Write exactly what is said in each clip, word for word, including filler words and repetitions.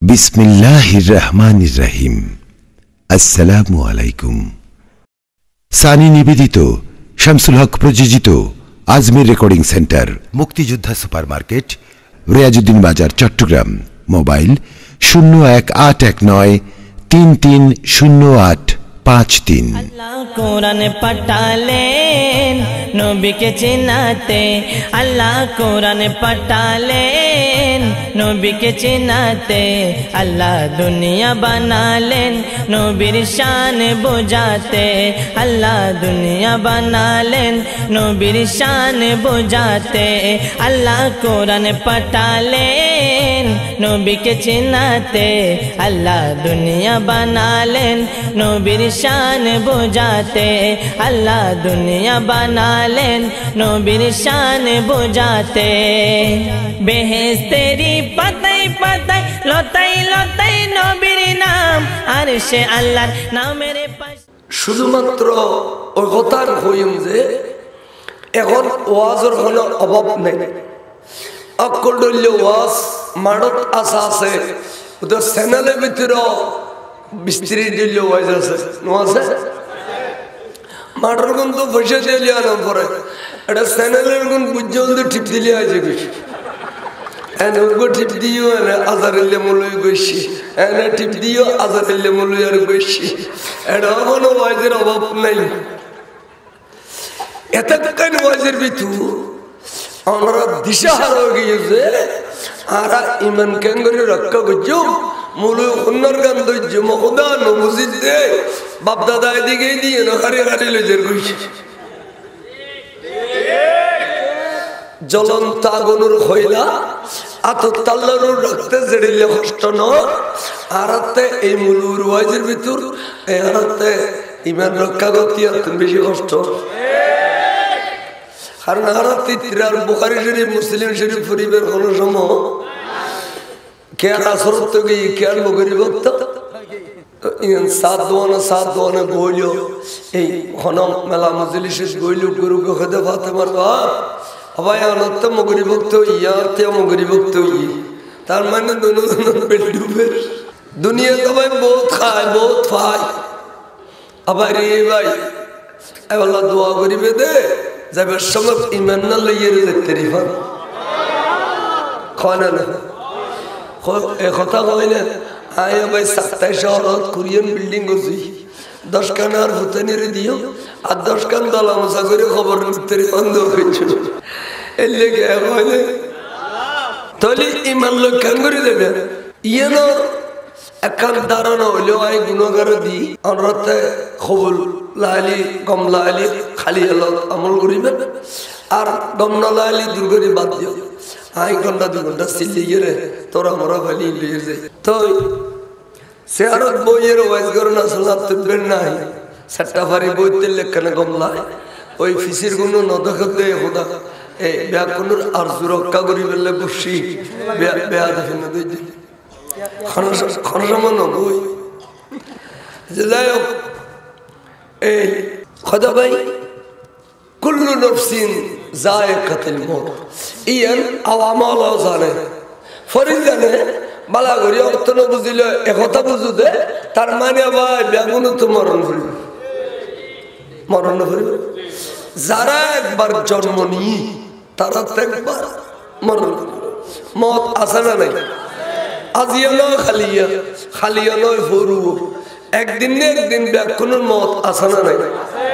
বিসমিল্লাহির রহমানির রহিম। আসসালামু আলাইকুম। সানি নিবেদিত, শামসুল হক প্রযোজিত আজমির রেকর্ডিং সেন্টার, মুক্তিযোদ্ধা super market, Riazuddin Bazar, Chittagong. Mobile শূন্য এক আট এক নয় তিন তিন শূন্য আট পাঁচ তিন। আল্লাহ কোরআন পাঠালেন নবীকে চিনাতে, আল্লাহ কোরআন পাঠালেন নবীকে চিনাতে, আল্লাহ দুনিয়া বানালেন নবীর শান বোঝাতে, আল্লাহ দুনিয়া বানালেন নবীর শান বোঝাতে, আল্লাহ কোরআন পাঠালেন নবীকে চিনাতে, আল্লাহ দুনিয়া বানালেন নবীর শান বোঝাতে, আল্লাহ দুনিয়া বানালেন নবীর শান বোঝাতে। বেহেশতেরি পাতায় পাতায় লতাই লতাই নবীর নাম, আর সে আল্লাহর নামের পাশ। শুধুমাত্র ওই কথার হইম যে এখন ওয়াজের কোনো অভাব নেই। অকল ডলে ওয়াজ মাড়ত আসা আছে, ওদের চ্যানেলের ভিতরে বিস্তারিত দিলে ওয়াজ আছে আছে মাঠের গুণ তো পয়সা দিলে আনাম পরে এটা চ্যানেলের গুণ বুঝে হলে ঠিক দিলে আছে বেশি। এনে ওগো টিপ দিও, এনে আজার এলে মলই গেছি, এনে টিপ দিও আজার এলে মলই আর গেছি। এটা কোনো ওয়াজের অভাব নাই। এত কেন ওয়াজের ভিতর আমরা দিশাহারা হয়ে গিয়েছে, আর ইমান কেন করে রক্ষা করছো মূল সুন্দর গান ধৈর্য মকদা নবুজি দে বাপ দাদা এদিকে দিয়ে নখারি হারি লজের গইছে জ্বলন্ত আগুনের খয়লা আতর তাল্লারুর রক্তে জেড়িলে কষ্ট ন আরাতে এই মূলুর ওয়াজের ভিতর এই আরাতে ইমান রক্ষা করতে আর বেশি কষ্ট। কারণ আরাতে তিরার বুখারী শরীফ মুসলিম শরীফ পরিবার কোনো সময় কেয়ার আসরত তো গিয়ে কেয়ার মগরি ভক্ত সাত দোয়ানা সাত দোয়ানে বইল এই খনম মেলা মজলিসে বইল গুরু খেতে ভাতে মারবা আবার আনত মগরি ভক্ত ইয়াতে মগরি ভক্ত ই তার মানে দোনো দোনো পেট ডুবে দুনিয়া তো ভাই বহুত খায় বহুত খায়। আবার রে ভাই আল্লাহ দোয়া করিবে দে যাবে সময় ইমান না লইয়ে যেতে রিফান খানা না কথা কয় না আয় ভাই সাতাইশ শহর কোরিয়ান বিল্ডিং করছি দশ খানার ভুতানির দিও আর দশ খান দলা মশা করে খবর নিতে বন্ধ হয়েছিল এর লেগে হয় তাহলে ইমান লোক কেন করে দেবে ইয়েন একান দাঁড়ানো হইলেও আই গুণগার দি অনরাতে খবর লালি গম লালি খালি এলো আমল করিবেন আর গম না লালি দুর্গরি বাদ দিও আই ঘন্টা দু ঘন্টা সিল্লি গেলে তোরা মরা ফালি লিয়ে যায় তো সে আরো বইয়ের ওয়াজ করে না শোনা তুলবেন নাই সাতটা ফারি বইতে লেখানে গমলায় ওই ফিসির গুণ নদখত দেয় হোদা এই ব্যাকুনুর আর সুরক্ষা করি বেলে বসি বেয়া দেখে না দিই খনসমান বই যাই হোক এই খোদা ভাই কুল্লু নফসিন যায়কাতুল মউত ইয়ান আওয়ামালাও জানে ফরিদ জানে বালা করি অর্থ না বুঝিলে একথা বুঝুতে তার মানে ভাই বেগুন তো মরণ করিবে মরণ করিবে যারা একবার জন্ম নিয়ে তারা তো একবার মরণ করিবে মত আসে না নাই আজিয়া নয় খালিয়া খালিয়া নয় ফরু একদিন না একদিন বেগুনের মত আসে না নাই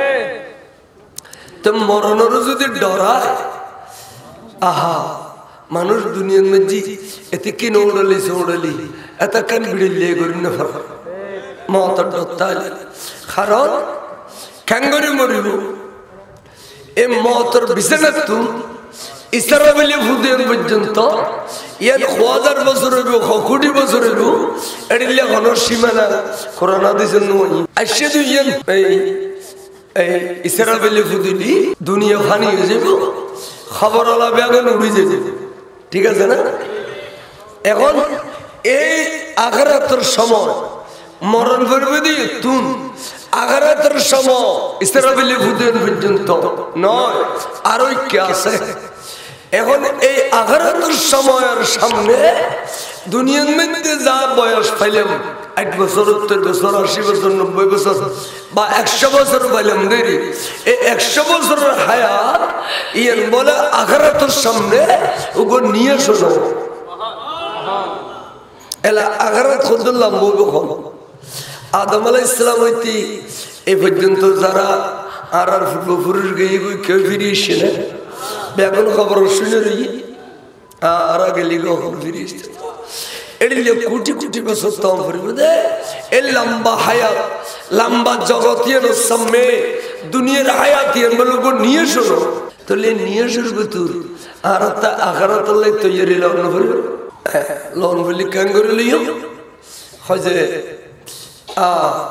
তো মরণের যদি ডরায় আহা মানুষ দুনিয়ার মধ্যে এতে কি নৌড়ালি সৌড়ালি এত কেন বিড়িলে করি না মত ডরতালে কারণ ক্যাঙ্গরি মরিব এ মতর বিছানা তুম ইসরাবেলি ফুদের পর্যন্ত ইয়ার হাজার বছর হইব কোটি বছর হইব এডিলে কোনো সীমানা করোনা দিছেন নয় আসছে দুই এই এই ইসরাবেলি ফুদিলি দুনিয়া ফানি হয়ে যাব খবর আলা বেগন উড়ে যাবে ঠিক আছে না। এখন এই আখিরাতের সময় মরণ করবে দিয়ে তুম আখিরাতের সময় ইসরাবেলি ফুদের পর্যন্ত নয় আর ওই কে আছে। এখন এই আখিরাতের সময়ের সামনে দুনিয়ার মধ্যে যা বয়স পাইলাম এক বছর উত্তর বছর আশি বছর নব্বই বছর বা একশো বছর পাইলাম দেরি এই একশো বছরের হায়াত ইয়ান বলে আখিরাতের সামনে ওগো নিয়ে শোনো এলা আখিরাত খুদুল্লাহ বলবো আদম আলাইহিস সালাম হইতে এই পর্যন্ত যারা আর আর পুরুষ গিয়ে কেউ ফিরিয়ে এসে না বেগুন খবর শুনে রই আর আগে লিগো ফিরিয়ে এসছে এড়িলে কোটি কোটি বছর তম পরিবদে এই লম্বা হায়াত লম্বা জগতের সামনে দুনিয়ার হায়াতের বলবো নিয়ে শোনো তাহলে নিয়ে শুরু তুই আর তা আখিরাত লাই তৈরি লন করে লন বলি কান করে লিও হজে আ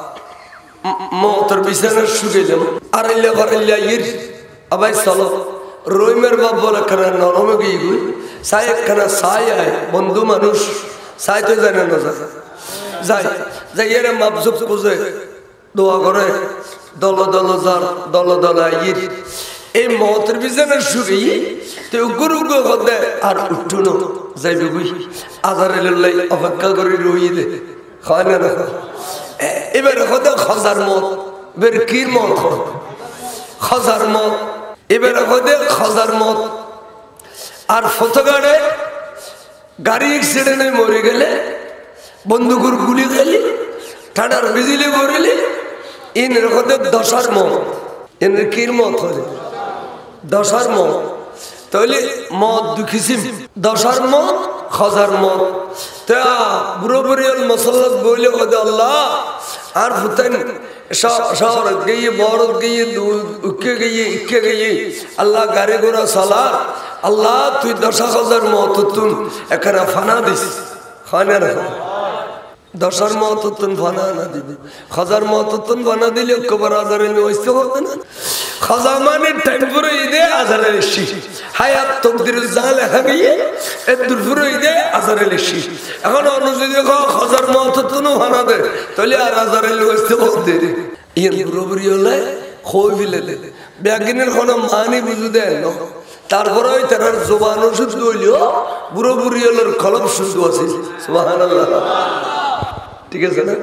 মৌতর বিছানা শুকাইলাম আর ইল্লা করিল্লা ইর আবাই চলো রইমের বাপ বলে কেন নরমে গিয়ে গুই সাই একখানা সাই আয় বন্ধু মানুষ সাই তো জানে না যাই যাই এরা মাপজুপ বুঝে দোয়া করে দল দল যার দল দল ইর এই মৌতর বিছানা শুকাই তো গুরু গো হদে আর উঠুনো যাইবে গুই আজার লাই অপেক্ষা করে রই দে হয় না না এবার হতে খজার মত এবার কির মত খজার মত এবার হতে খজার মত আর ফতগাড়ে গাড়ি অ্যাক্সিডেন্টে মরে গেলে বন্দুকের গুলি খেলি ঠান্ডার বিজলি মরিলে এনের হতে দশার মত এনের কির মত হলে দশার মত তাহলে মত দুঃখিসিম দশার মত খজার মত তা বুড়ো বুড়িয়াল মসল্লাত বইলে হদে আল্লাহ আর ফুতেন শহর গিয়ে বরত গিয়ে উকে গিয়ে ইকে গিয়ে আল্লাহ গাড়ি ঘোড়া সালার আল্লাহ তুই দশা খজার মত তুন এখানে ফানা দিস খানে রাখো দশার মত তুন ফানা না দিবি খজার মত তুন ফানা দিলে কবার আজারে হইতে হবে না খাজা মানে টাইম পুরো ঈদে আজারে এসছি হায়াত তকদির জালে হাগিয়ে এদুর পুরো ঈদে আজারে এসছি এখন অন্য যদি খাজার মত তুনও ফানা দে তাহলে আর আজারে হইতে হবে ইয়ে পুরোপুরি হলে খই ফেলে দে ব্যাগিনের কোনো মানি বুঝু দেয় না তারপরে ওই তার জবান শুদ্ধ হইলেও বুড়ো বুড়ি হলোর কলম শুদ্ধ আছে সুবহানাল্লাহ ঠিক আছে না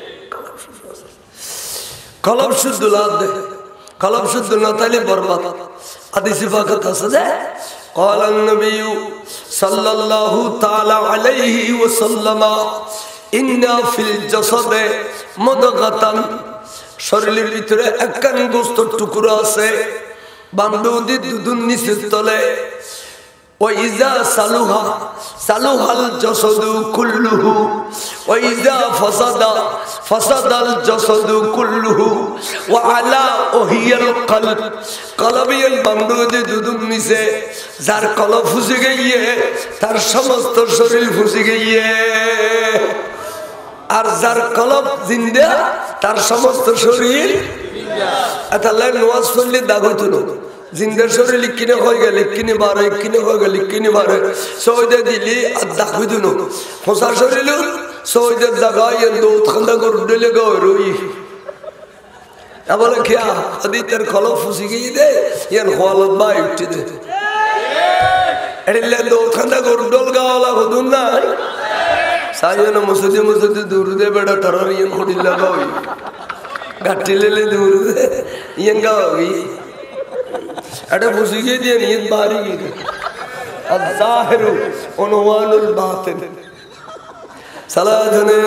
কলম শুদ্ধ লাভ দে কলম শুদ্ধ না তাইলে বরবাদ হাদিসে পাকে আছে যে قال النبي صلى الله تعالى عليه وسلم ان في الجسد مضغة শরীরের ভিতরে একখান গোশতের টুকরো আছে বান্দুদি দুধুর নিচের তলে ওয়াইজা সালুহা সালুহাল জাসাদু কুল্লুহু ওয়াইজা ফাসাদা ফাসাদাল জাসাদু কুল্লুহু ওয়া আলা ওহিয়াল কলব কলবিয়াল বান্দুদি দুধুর নিচে যার কলব ফুসে গিয়ে তার সমস্ত শরীর ফুসে গিয়ে আর যার কলব জিন্দা তার সমস্ত শরীর আল্লাহ নওয়াজ পড়লে দাগ হইতো না জিন্দার শরীর লিখিনে হয়ে গেলে কিনে বারে কিনে হয়ে গেলে কিনে বারে সৌদে দিলি আর দাগ হইতো না ফসা শরীর সৌদের জায়গায় দুধ খান্দা করে দিলে গই বলে খেয়া আদিত্যের কলব ফুসি গিয়ে দে ইয়ান খোয়ালত বাই উঠে দে এলে দুধ খান্দা করে ডল গাওয়ালা হদুন না সাইয়না মসজিদে মসজিদে দূর দে বেড়া টরার ইয়ান খড়ি লাগাও গাটি লেলে দূর দে ইয়ান গাও এটা বুঝি গিয়ে দিয়ে নিয়ে বাড়ি গিয়ে আল-জাহিরু উনওয়ানুল বাতিন সালাতুনা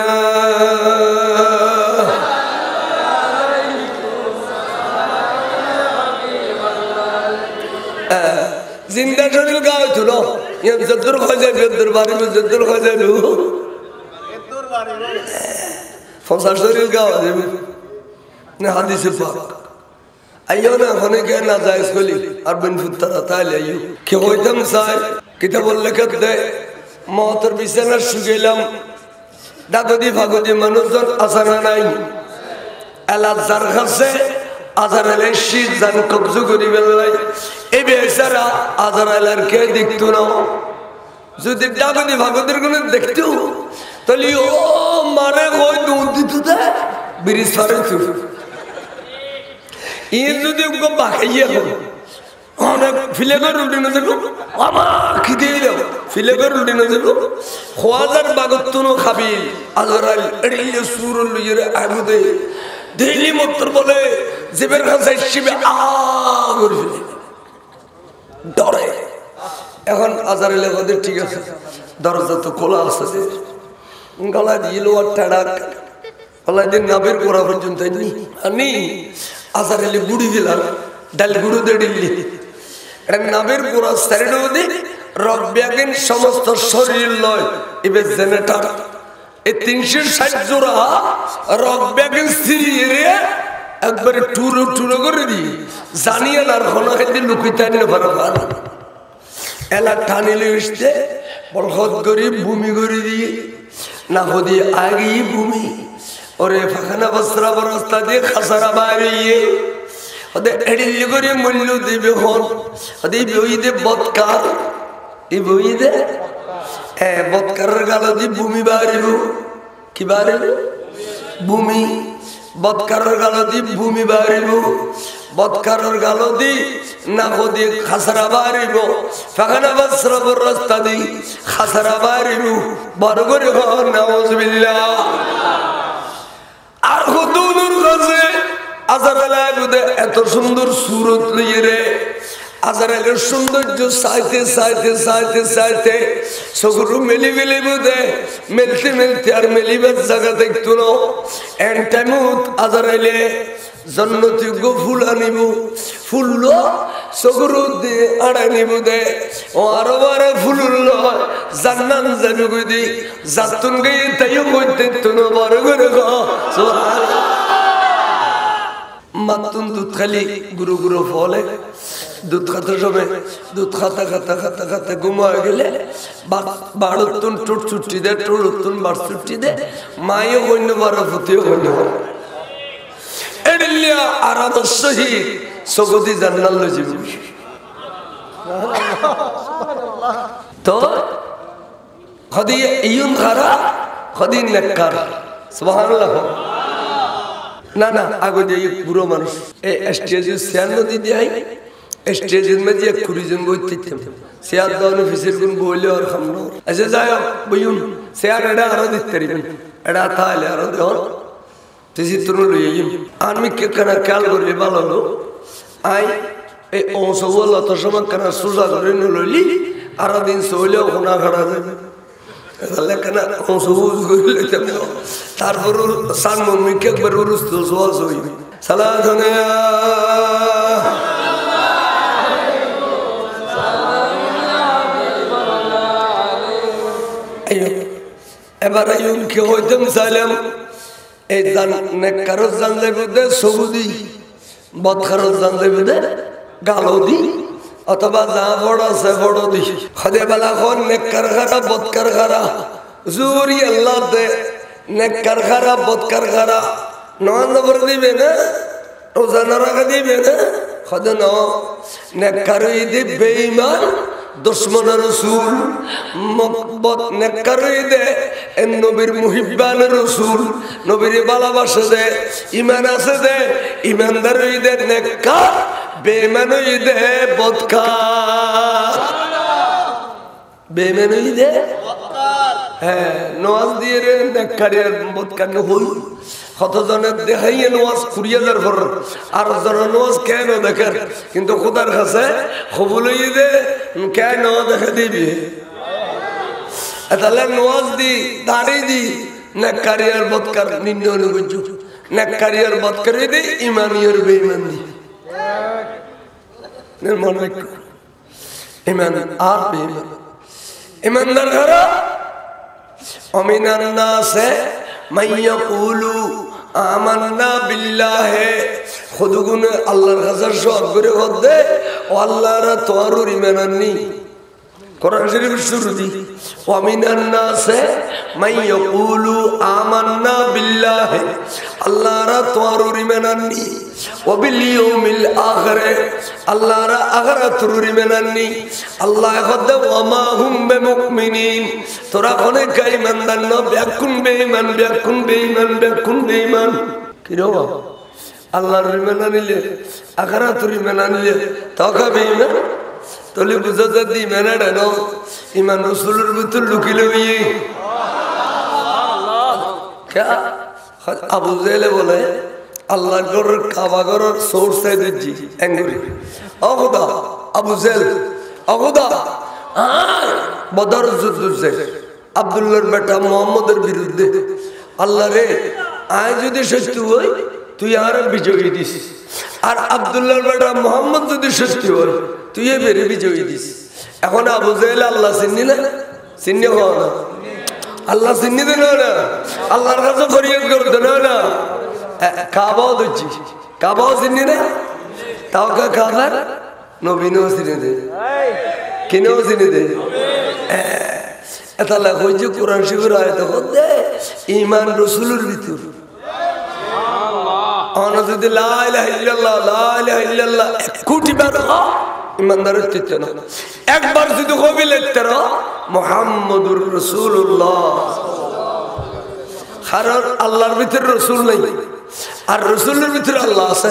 জিন্দা শরীর গাও তুলো ইয়ান জদ্দুর খাজা জদ্দুর বাড়ি মে জদ্দুর খাজা লু জদ্দুর বাড়ি ফসা শরীর গাও দেবে না হাদিসে পাক আইও না হনে কে না যায় স্কুলি আর বিন ফুত্তারা তাইলে আইও কি হইতাম চাই কিতাব লেখক দে মহতর বিছানা শুগাইলাম দাগদি ভাগদি মানুষজন আসানা নাই এলা যার কাছে আজার এলে শীত জান কবজু করি বেলাই এই বেচারা আজার এলার কে দেখতো না যদি দাগদি ভাগদির কোন দেখতো তাহলে ও মারে কই দুধ দিত দে ব্রিজ ফারে তুই ইন যদি বাকাইয়া অনেক ফিলে করে রুটি না দেখো আমার খিদে ফিলে করে উঠিনে যাব খোয়াজার বাগত্তনো খাবিল আজরাইল এড়িয়ে সুর লইয়ে আগুদে দিলি মত্র বলে জিবের কাছে শিবে আ করে ফেলে ডরে এখন আজরাইলে বলে ঠিক আছে দরজা তো খোলা আছে গলা দিয়ে লোয়ার টাড়াক গলা দিয়ে নাবের গোড়া পর্যন্ত আনি আজরাইলে বুড়ি দিলাম ডাল গুঁড়ো দিয়ে দিল্লি এটা নাবের গোড়া সাইডও দি রক ব্যাগেন সমস্ত শরীর লয় এবার জেনেটার এই তিনশো ষাট জোড়া রক ব্যাগেন সিরিয়ে একবারে টুরো টুরো করে দিই জানিয়ে না ঘন খেতে লুকিতে আনলে ভালো ভালো এলা টানিলে এসছে বরখত করি ভূমি করে দিয়ে না হদি আগে ভূমি ওরে ফাখানা বস্ত্রা বরস্তা দিয়ে খাসারা বাইরে ওদের এড়িয়ে করে মূল্য দেবে হন ওদের বইতে বৎকার এই বইতে হ্যাঁ বৎকারের গালো দিয়ে ভূমি বাড়িব কি বাড়িব ভূমি বৎকারের গালো দিয়ে ভূমি বাড়িব বৎকারের গালো দি না হদি খাসারা বাড়িব ফাখানা বস্ত্রা বরস্তা দি খাসারা বাড়িব বড় করে হন নাউজুবিল্লাহ আর হুদুনুর কাছে আজরাইল এত সুন্দর সুরত লইয়ে রে আজরাইলের সৌন্দর্য চাইতে চাইতে চাইতে চাইতে সগরু মেলি মেলি বুঝে মেলতে মেলতে আর মেলিবার জায়গা দেখতো না এন টাইমত আজরাইলে জন্নতিজ্ঞ ফুল আনিব ফুল সগরু দিয়ে আড়াই নিব দে ও আরো বারে ফুল জান্নান যাবে কই দি জাতুন গিয়ে তাইও কইতে তো না বড় করে গো সুবহানাল্লাহ মাতুন দুধ খালি গুরু গুরু ফলে দুধ খাতে সময় দুধ খাতা খাতা খাতা খাতা ঘুমা গেলে বাড়তুন টুট ছুটি দে টুড়তুন বাড় ছুটি দে মায়ও কইন্য বারো ফুটিও কইন্য এড়িয়া আরাম শহীদ সগদি জান্নাত লই যাবি তো খদি ইয়ুন খারা খদি নেককার সুবহানাল্লাহ না না আগে যে পুরো মানুষ এই স্টেজে সিয়ান নদী দেয় স্টেজের মধ্যে এক কুড়িজন বইতেছিলাম সিয়ার দাওনে ফিসের কোন বইলে আর খামনো আচ্ছা যাই বইউন সিয়ার এটা আরো দিতে পারিবেন এটা তাহলে আরো দেন তেজি তুনো লইয়ে আমি কে কেন খেয়াল করলে ভালো হলো আই এই অংশগুলো তো সময় কেন সোজা করে লইলি আরো দিন সইলেও কোনা খাড়া যাবে তারপর সান মমিকে একবার উরুস্ত সোয়াজ হই সালাতুনা এবার আইন কে হইতাম সালাম এই জান নেককার জানলে বুদে সবুদি বদখার জানলে বুদে গালদি অথবা যা বড় আছে বড় দি খদে বালা কোন নেককার খারা বদকার খারা জুরি আল্লাহ দে নেককার খারা বদকার খারা নন নবর দিবে না রোজা না রাখা দিবে না খদে ন নেককার ইদি বেঈমান দুশমন রাসূল মকবত নেককার ইদি এন নবীর মুহিব্বান রাসূল নবীর ভালোবাসা দে ঈমান আছে দে ঈমানদার ইদি নেককার বেঈমানই দে বদকার বেঈমানই দে বদকার হ্যাঁ নওয়াজ দিয়ে রে নেককারের বদকার হই কতজনের দেখাইয়ে নওয়াজ কুড়িয়ে যার পর আর জন নওয়াজ কেন দেখেন কিন্তু খোদার কাছে কবুলই দে কেন দেখা দিবি তাহলে নওয়াজ দি দাড়ি দি নেককারের বদকার নির্ণয় বুঝু নেককারের বদকার দি ঈমানিয়র বেঈমান দি মনে ইমান আর বেঈমান ইমানদার ঘরা অমিনান নাসে মাইয়াকুলু আমান্না বিল্লাহি খুদগুন আল্লাহর কাছে সব করে হদে ও আল্লাহর তোয়ারুর ঈমান আননি কোরআন শরীফ শুরু দি ওয়ামিনান নাসে মাইয়াকুলু আমান্না বিল্লাহি আল্লাহর তোয়ারুর ঈমান আননি ওয়াবিল ইয়াউমিল আখির আল্লাহর আখিরাতুর ঈমান আননি আল্লাহ কদ ওয়া মা হুম বিমুমিনিন তোরা কোনে কাই ইমানদার না বেকুন বেঈমান বেকুন বেঈমান বেকুন বেঈমান কি রে আল্লাহর ঈমান আনলে আখিরাতুর ঈমান আনলে তাকা বেঈমান তলে বুঝা যায় ইমানে ডানো ইমান রসুলের ভিতর লুকিলে বিয়ে আবু জেলে বলে আল্লাহর ঘরের কাবা ঘরের সোর্স দিচ্ছি এঙ্গুরি অবদা আবু জেল অবদা বদর যুদ্ধ আব্দুল্লাহর বেটা মোহাম্মদের বিরুদ্ধে আল্লাহ রে আয় যদি সত্য হই তুই আর বিজয়ী দিস আর আব্দুল্লাহর বেটা মোহাম্মদ যদি সত্য হই তুই বেরে বিজয়ী দিস এখন আবু জেল আল্লাহ চিনি না চিনি হওয়া না আল্লাহ চিনি দেন না আল্লাহর কাছে ফরিয়াদ করতে না কাবাও দিচ্ছি কাবাও চিনি না তাও কা খাবার নবীনও চিনি দে কিনেও চিনি দে এটা লেখা হয়েছে কোরআন শিবের আয়তে হতে ইমান রসুলের ভিতর যদি লা ইলাহা ইল্লাল্লাহ লা ইলাহা ইল্লাল্লাহ কোটি বার ইমানদারের চিত্ত না একবার যদি কবিলের তেরো মুহাম্মদুর রাসূলুল্লাহ কারণ আল্লাহর ভিতরে রসুল নেই আর রসুলের ভিতরে আল্লাহ আছে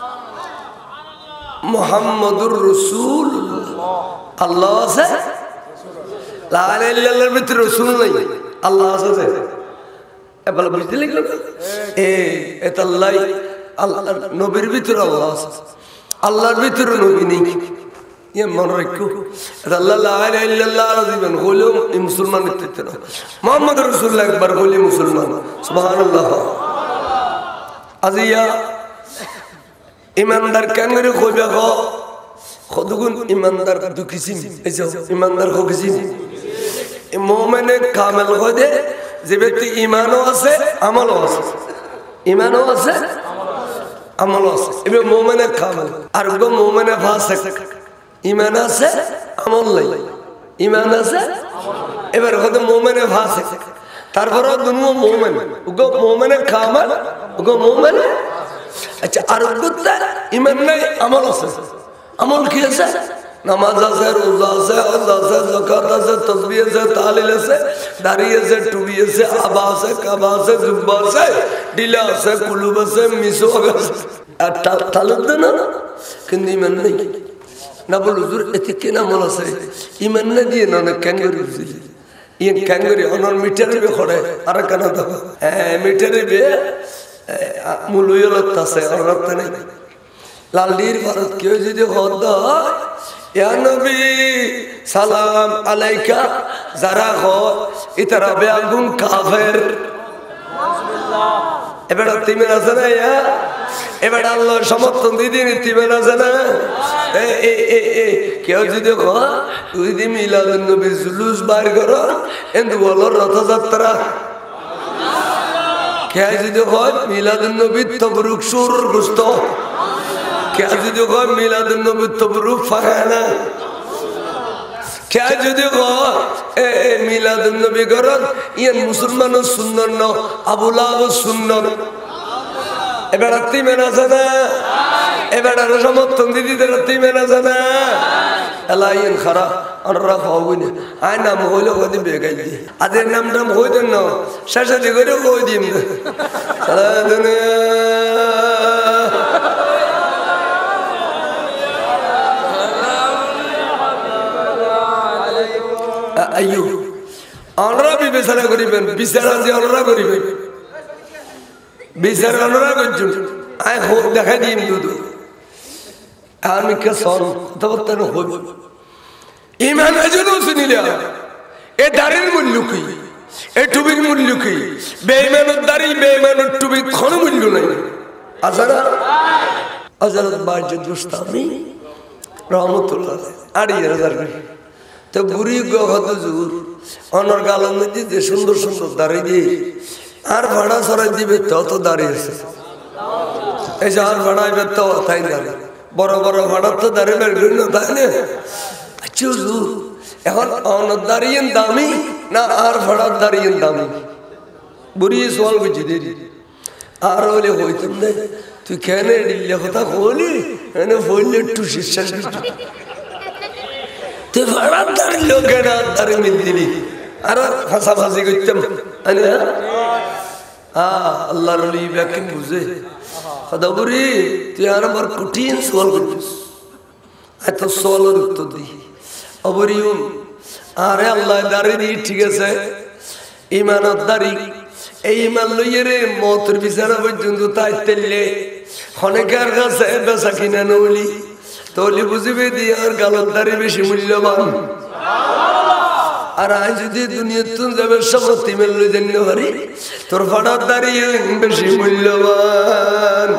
মুহাম্মদুর রাসূলুল্লাহ আল্লাহ আছে লা ইলাহা ইল্লাল্লাহর ভিতরে রসুল নেই আল্লাহ আছে এবার বুঝতে লাগলো এ এটা আল্লাহ আল্লাহর নবীর ভিতরে আল্লাহ আছে আল্লাহর ভিতরে নবী নেই ये मन रखो अल्लाह ला इलाहा इल्लल्लाह रजीबन होलो मुसलमान इत्तेना मोहम्मद रसूलुल्लाह अकबर होली मुसलमान सुभान अल्लाह अजिया ईमानदार कांगरे खोबे खो खुदगुन ईमानदार दु किसिम ऐसे ईमानदार खो किसिम मोमेने कामिल हो दे যে ব্যক্তি ঈমানও আছে আমলও আছে ঈমানও আছে আমলও আছে এবে মুমিনে কামিল আর গো মুমিনে ফাসিক ঈমান আছে আমল নাই ঈমান আছে এবার হয়তো মুমিনে ফাসিক তারপরে দুনো মুমিন গো মুমিনে কামিল গো মুমিনে আচ্ছা আর গো ঈমান নাই আমল আছে আমল কি আছে নামাজ আছে রোজা আছে হজ আছে যাকাত আছে তাসবিহ আছে তাহলিল আছে দাড়ি আছে টুপি আছে আবা আছে কাবা আছে জুব্বা আছে ডিলা আছে কুলুব আছে মিসওয়াক আছে আর তালুদ না কিন্তু ঈমান নাই না বল হুজুর এতে কেন আমল আছে ঈমান না দিয়ে না ক্যাঙ্গারু দিই ইন ক্যাঙ্গারু অনর মিটারে বে খড়ে আর কেন দাও হ্যাঁ মিটারে বে মুলুয়লত আছে আর রাত নাই লালির ভারত কেউ যদি হদ या नबी सलाम अलैका जरा हो इतरा बेअगुन काफिर এবারে তুমি আছে না ইয়া এবারে আল্লাহর সমর্থন দিদি তুমি আছে না এ এ এ এ কেউ যদি কো তুই দি মিলাদুন নবীর জুলুস বার করো এন্ড বলো রথযাত্রা কেউ যদি কো মিলাদুন নবীর তবরুক সুর গুস্ত क्या जुदी को मिलाद नबी तबरुक फराना क्या जुदी को ए ए मिलाद नबी करन ये मुसलमानों सुन्नत न अबुलाव सुन्नत এবার রাত্রি মেনা জানা এবার আর সমর্থন দিদি রাত্রি মেনা জানা আলাইন খারা আনরা ফাউনি আই নাম হইলো কদি বেগাই দি আদের নাম নাম হই দেন না শেষে দিগরে কই দিম সালাতুনা আইয়ু আমরা বিবেচনা করিবেন বিচারা যে আমরা করিবেন বিচার আমরা করছুন আই হোক দেখা দিন দুদু আমি কে সর তবতন হইব ঈমান আজনো শুনিলা এ দারির মূল্য কি এ টুবির মূল্য কি বেঈমানের দারি বেঈমানের টুবি কোন মূল্য নাই আজারা হযরত বাজিদ বুস্তামি রহমাতুল্লাহ আড়াই হাজার তো বুড়ি গহত জুর অনর গালের মধ্যে যে সুন্দর সুন্দর দাঁড়িয়ে দিয়ে আর ভাড়া সরাই দিবে তত দাঁড়িয়ে আছে এই যে আর ভাড়াইবে তো তাই দাঁড়িয়ে বড় বড় ভাড়া তো দাঁড়িয়ে বের না তাই না আচ্ছা হুজুর এখন অনর দাঁড়িয়ে দামি না আর ভাড়ার দাঁড়িয়ে দামি বুড়ি সওয়াল বুঝি দেরি আর হলে হইতাম না তুই কেন ডিলে কথা বলি এনে বললে একটু শিষ্যা ते बड़ा दर लोग ना दर मिल दिली अरे फंसा फंसी करतम अने हाँ अल्लाह रली बैकिन बुझे खदाबुरी त्यार मर कुटीन सवाल करतुस ऐ तो सवाल रुत दी অবরিউন আরে আল্লাহ দাড়ি দি ঠিক আছে ইমানত দাড়ি এই ইমান লইয়ে রে মতের বিচারা পর্যন্ত তাই তেললে অনেকের কাছে বেচা কিনা নলি তলি বুঝিবে দিয়ে আর গালত দাড়ি বেশি মূল্যবান আর আজ যদি দুনিয়ার তুন যাবে সম্পত্তি মেল জানতে পারি তোর ফাটার দাড়ি বেশি মূল্যবান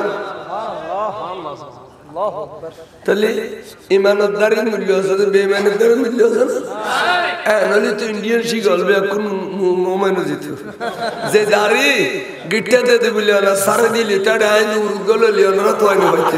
তাহলে ইমানের দাড়ির মূল্য আছে বেইমানের দাড়ির মূল্য আছে না হ্যাঁ নাহলে তো ইন্ডিয়ান শিখলবে এখন মোমেনও যেত যে দাড়ি গিটটা দিতে বলে না সারে দিলে তাড়ে আইন গলে লিও না তো আইন হইতে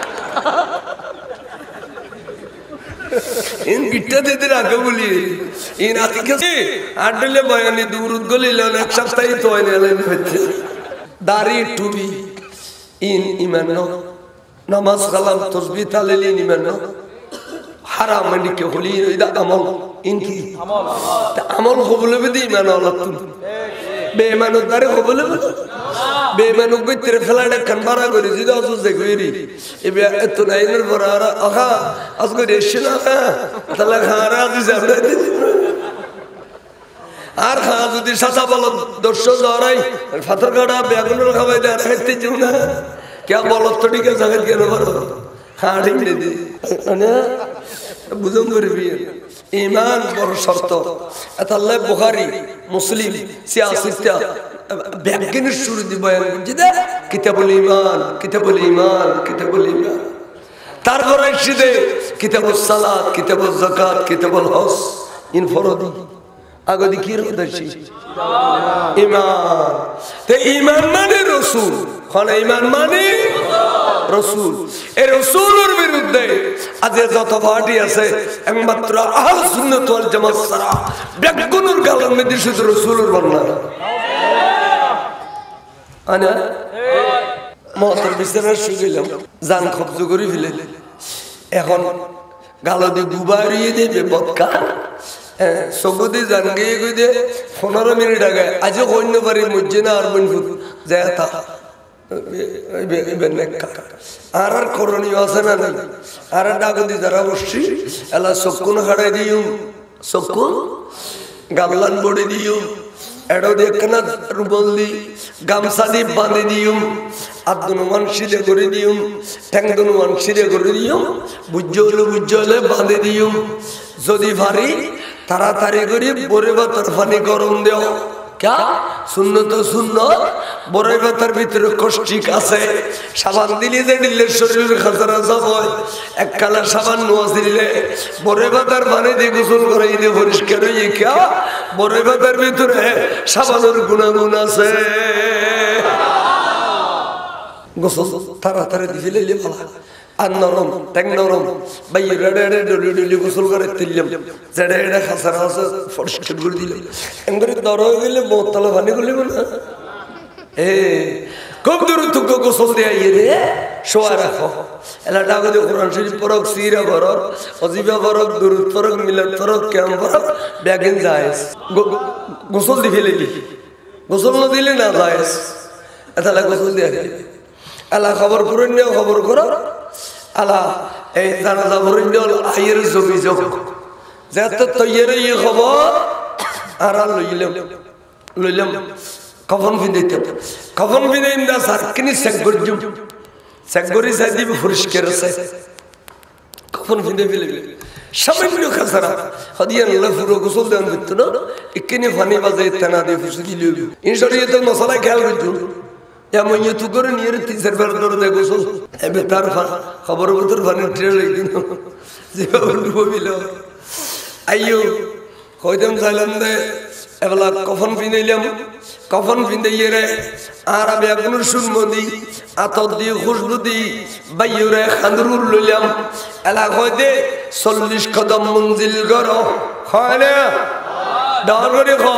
ইন গিটটা দিতে রাখে বলি ইন আতি কাছে আডলে বয়ানি দূর গলে লিও না এক সপ্তাহ তো আইন হইতে দাড়ি টুবি ইন ইমান নামাজ কালাম তসবিহ তাহলিল ইমান হারাম মানে কি হলি এটা আমল ইনকি আমল আমল কবুল হবে দি ইমান আল্লাহ তুই বেঈমানের দ্বারে কবুল হবে বেঈমানক গইতে ফেলাড়ে কানবারা করে যদি অসুস দেখুইরি এবে এত নাইনের পর আর আহা আজকে রেশন না তাহলে খারা দিছে আমরা আর খা যদি সাসা বল দর্শক জরাই ফাতর কাটা বেগুনের খাওয়াই দেয় খাইতে যাও না क्या बोलो तो ठीक है जगत के नंबर हाँ ठीक है दी ना बुझूं तो रिवी ईमान और शर्त अतल्ले बुखारी मुस्लिम सियासत्या बैगन शुरू दी बयान जिधे किताबुल ईमान किताबुल ईमान किताबुल ईमान तारपर ऐशिदे किताबुल सलात किताबुल ज़कात किताबुल हज इन फरोदी आगे दिखीर दर्शी ईमान ते ईमान माने रसूल खाना ईमान माने रसूल ए रसूलर विरुद्धे आज যত পার্টি আছে একমাত্র আহলে সুন্নাত ওয়াল জামাত ছাড়া বেগুনের গালের মধ্যে শুধু রসুলের বর্ণনা আনা মতের বিচারে শুইলাম জান খবজ করে ফেলে এখন গালো দিয়ে গুবারিয়ে দেবে বদকা সবুদি জান গিয়ে গিয়ে দে পনেরো মিনিট আগে আজও কইন্য পারি মজ্জিনা আর বনফুট যায় তা আর আর করণীয় আছে না নাই আর ডাকদি যারা বসছি এলা চকুন হাড়াই দিও চকুন গামলান বড়ি দিও এড়ো দেখনা রুবল দি গামছা দি বাঁধে দিও আদুন মানসিদে করে দিও ঠ্যাংদুন মানসিদে করে দিও বুজ্জল বুজ্জলে বাঁধে দিও যদি ভারী তাড়াতাড়ি করে বরে বাতার পানি গরম দেও क्या सुन्नत सुन्नत বড়ই ভাতার ভিতরে কষ্টিক আছে সাবান দিলে যে দিলে শরীরের খাতরা সব হয় এক কালা সাবান নোয়া দিলে বড়ই ভাতার পানি দিয়ে গোসল করে দিয়ে পরিষ্কার হয়ে क्या বড়ই ভাতার ভিতরে সাবানের গুণাগুণ আছে গোসল তাড়াতাড়ি দিলে লে ভালো আর নরম ট্যাং নরম ভাই রেডে রেডে ডলি ডলি গোসল করে তিললাম জেডে জেডে খাসারা আছে পরিষ্কার করে দিলাম এমনি দর হয়ে গেলে বোতলে পানি গলিব না এ খুব দূর থেকে গোসল দিয়ে আইয়ে রে শোয়া রাখো এলা ডাকে দিয়ে কোরআন শরীফ পড়ক সিরা পড়ক অজিবা পড়ক দুরূদ পড়ক মিলাদ পড়ক কিয়াম পড়ক ব্যাগিন জায়েজ গোসল দিয়ে ফেলেলি গোসল না দিলে না জায়েজ এতলা গোসল দিয়ে এলা খবর করে নিও খবর করো আলা এই জানাজা ভরিন্ডল আয়ের জমি যোগ যাতে তৈয়ারে এই খবর আর লইলাম লইলাম কফন ভিন্দিতে কফন ভিন্দিন্দা সাকিনি সেগরজু সেগরি সাদি পরিষ্কার আছে কফন ভিন্দে ফেলে সামান্য খাসারা হদিয়া আল্লাহ পুরো গোসল দেন দিত না ইকিনি পানি বাজে তেনা দিয়ে ফুসি দিল ইন শরীয়তে মশলা খেয়াল করতো এমন ইতু করে নিয়ে তিন চার বার ধরে দেয় গোসল এবে তার খবর বতর পানি ট্রেন একদিন যেভাবে ডুবিল আইয়ো হইতাম চাইলাম দে এবেলা কফন পিনাইলাম কফন পিনাইয়ে রে আর আমি এখন সুরমদি আতর দিয়ে খুশবু দি বাইরে খান্দরুর লইলাম এলা হইতে চল্লিশ কদম মঞ্জিল গর হয় না ডার করে খ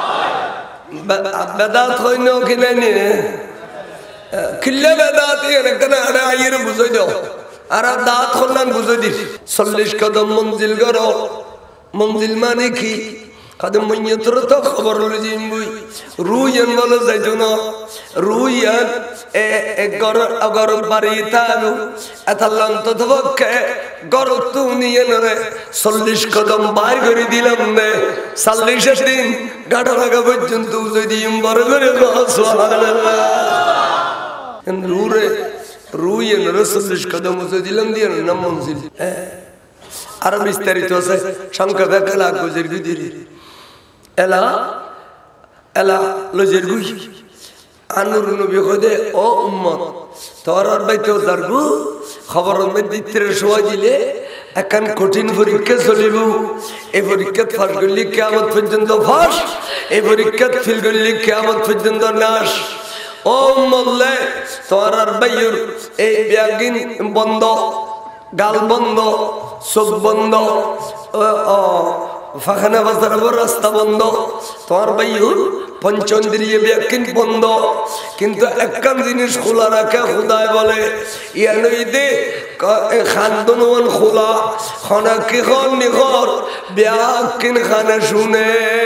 বেদাত হইন কিনে নিয়ে কিল্লে বেদাত এখানে আরে আইয়ের বুঝাই দাও আর দাঁত খন্ডান বুঝাই দিস চল্লিশ কদম মঞ্জিল গর মঞ্জিল মানে কি কাদম মইয়তর তো খবর হলো জিমবুই রুইয়ান বলে যাইতো না রুইয়ান এ এক গর আগর বাড়ি তালু এতাল্লান তো ধবকে গর তু নিয়ে নরে চল্লিশ কদম বাইর করে দিলাম নে চল্লিশ দিন গাড়া লাগা পর্যন্ত যদি বড় করে সুবহানাল্লাহ রুরে রুইয়ান রে চল্লিশ কদম উঠে দিলাম দিয়ে নাম মঞ্জিল আর বিস্তারিত আছে সংখ্যা খেলা গুজের গুদির এলা এলা লজের গুই আনুর নবী কদে ও উম্মত তোরার বাইতে দারগু খবর মধ্যে সময় দিলে এখন কঠিন পরীক্ষা চলিব এই পরীক্ষা পাস করলে কিয়ামত পর্যন্ত ফাঁস এই পরীক্ষা ফেল করলে কিয়ামত পর্যন্ত নাশ ও উম্মতলে তোরার বাইর এই ব্যাগিন বন্ধ গাল বন্ধ চোখ বন্ধ ও ফাখানা বাজার রাস্তা বন্ধ তোমার বাইর পঞ্চন্দ্রিয় ব্যাকিন বন্ধ কিন্তু একখান জিনিস খোলা রাখে খুদায় বলে ইয়ানইদে খান্দনওয়ান খোলা খানা কি খন নিখর ব্যাকিন খানা শুনে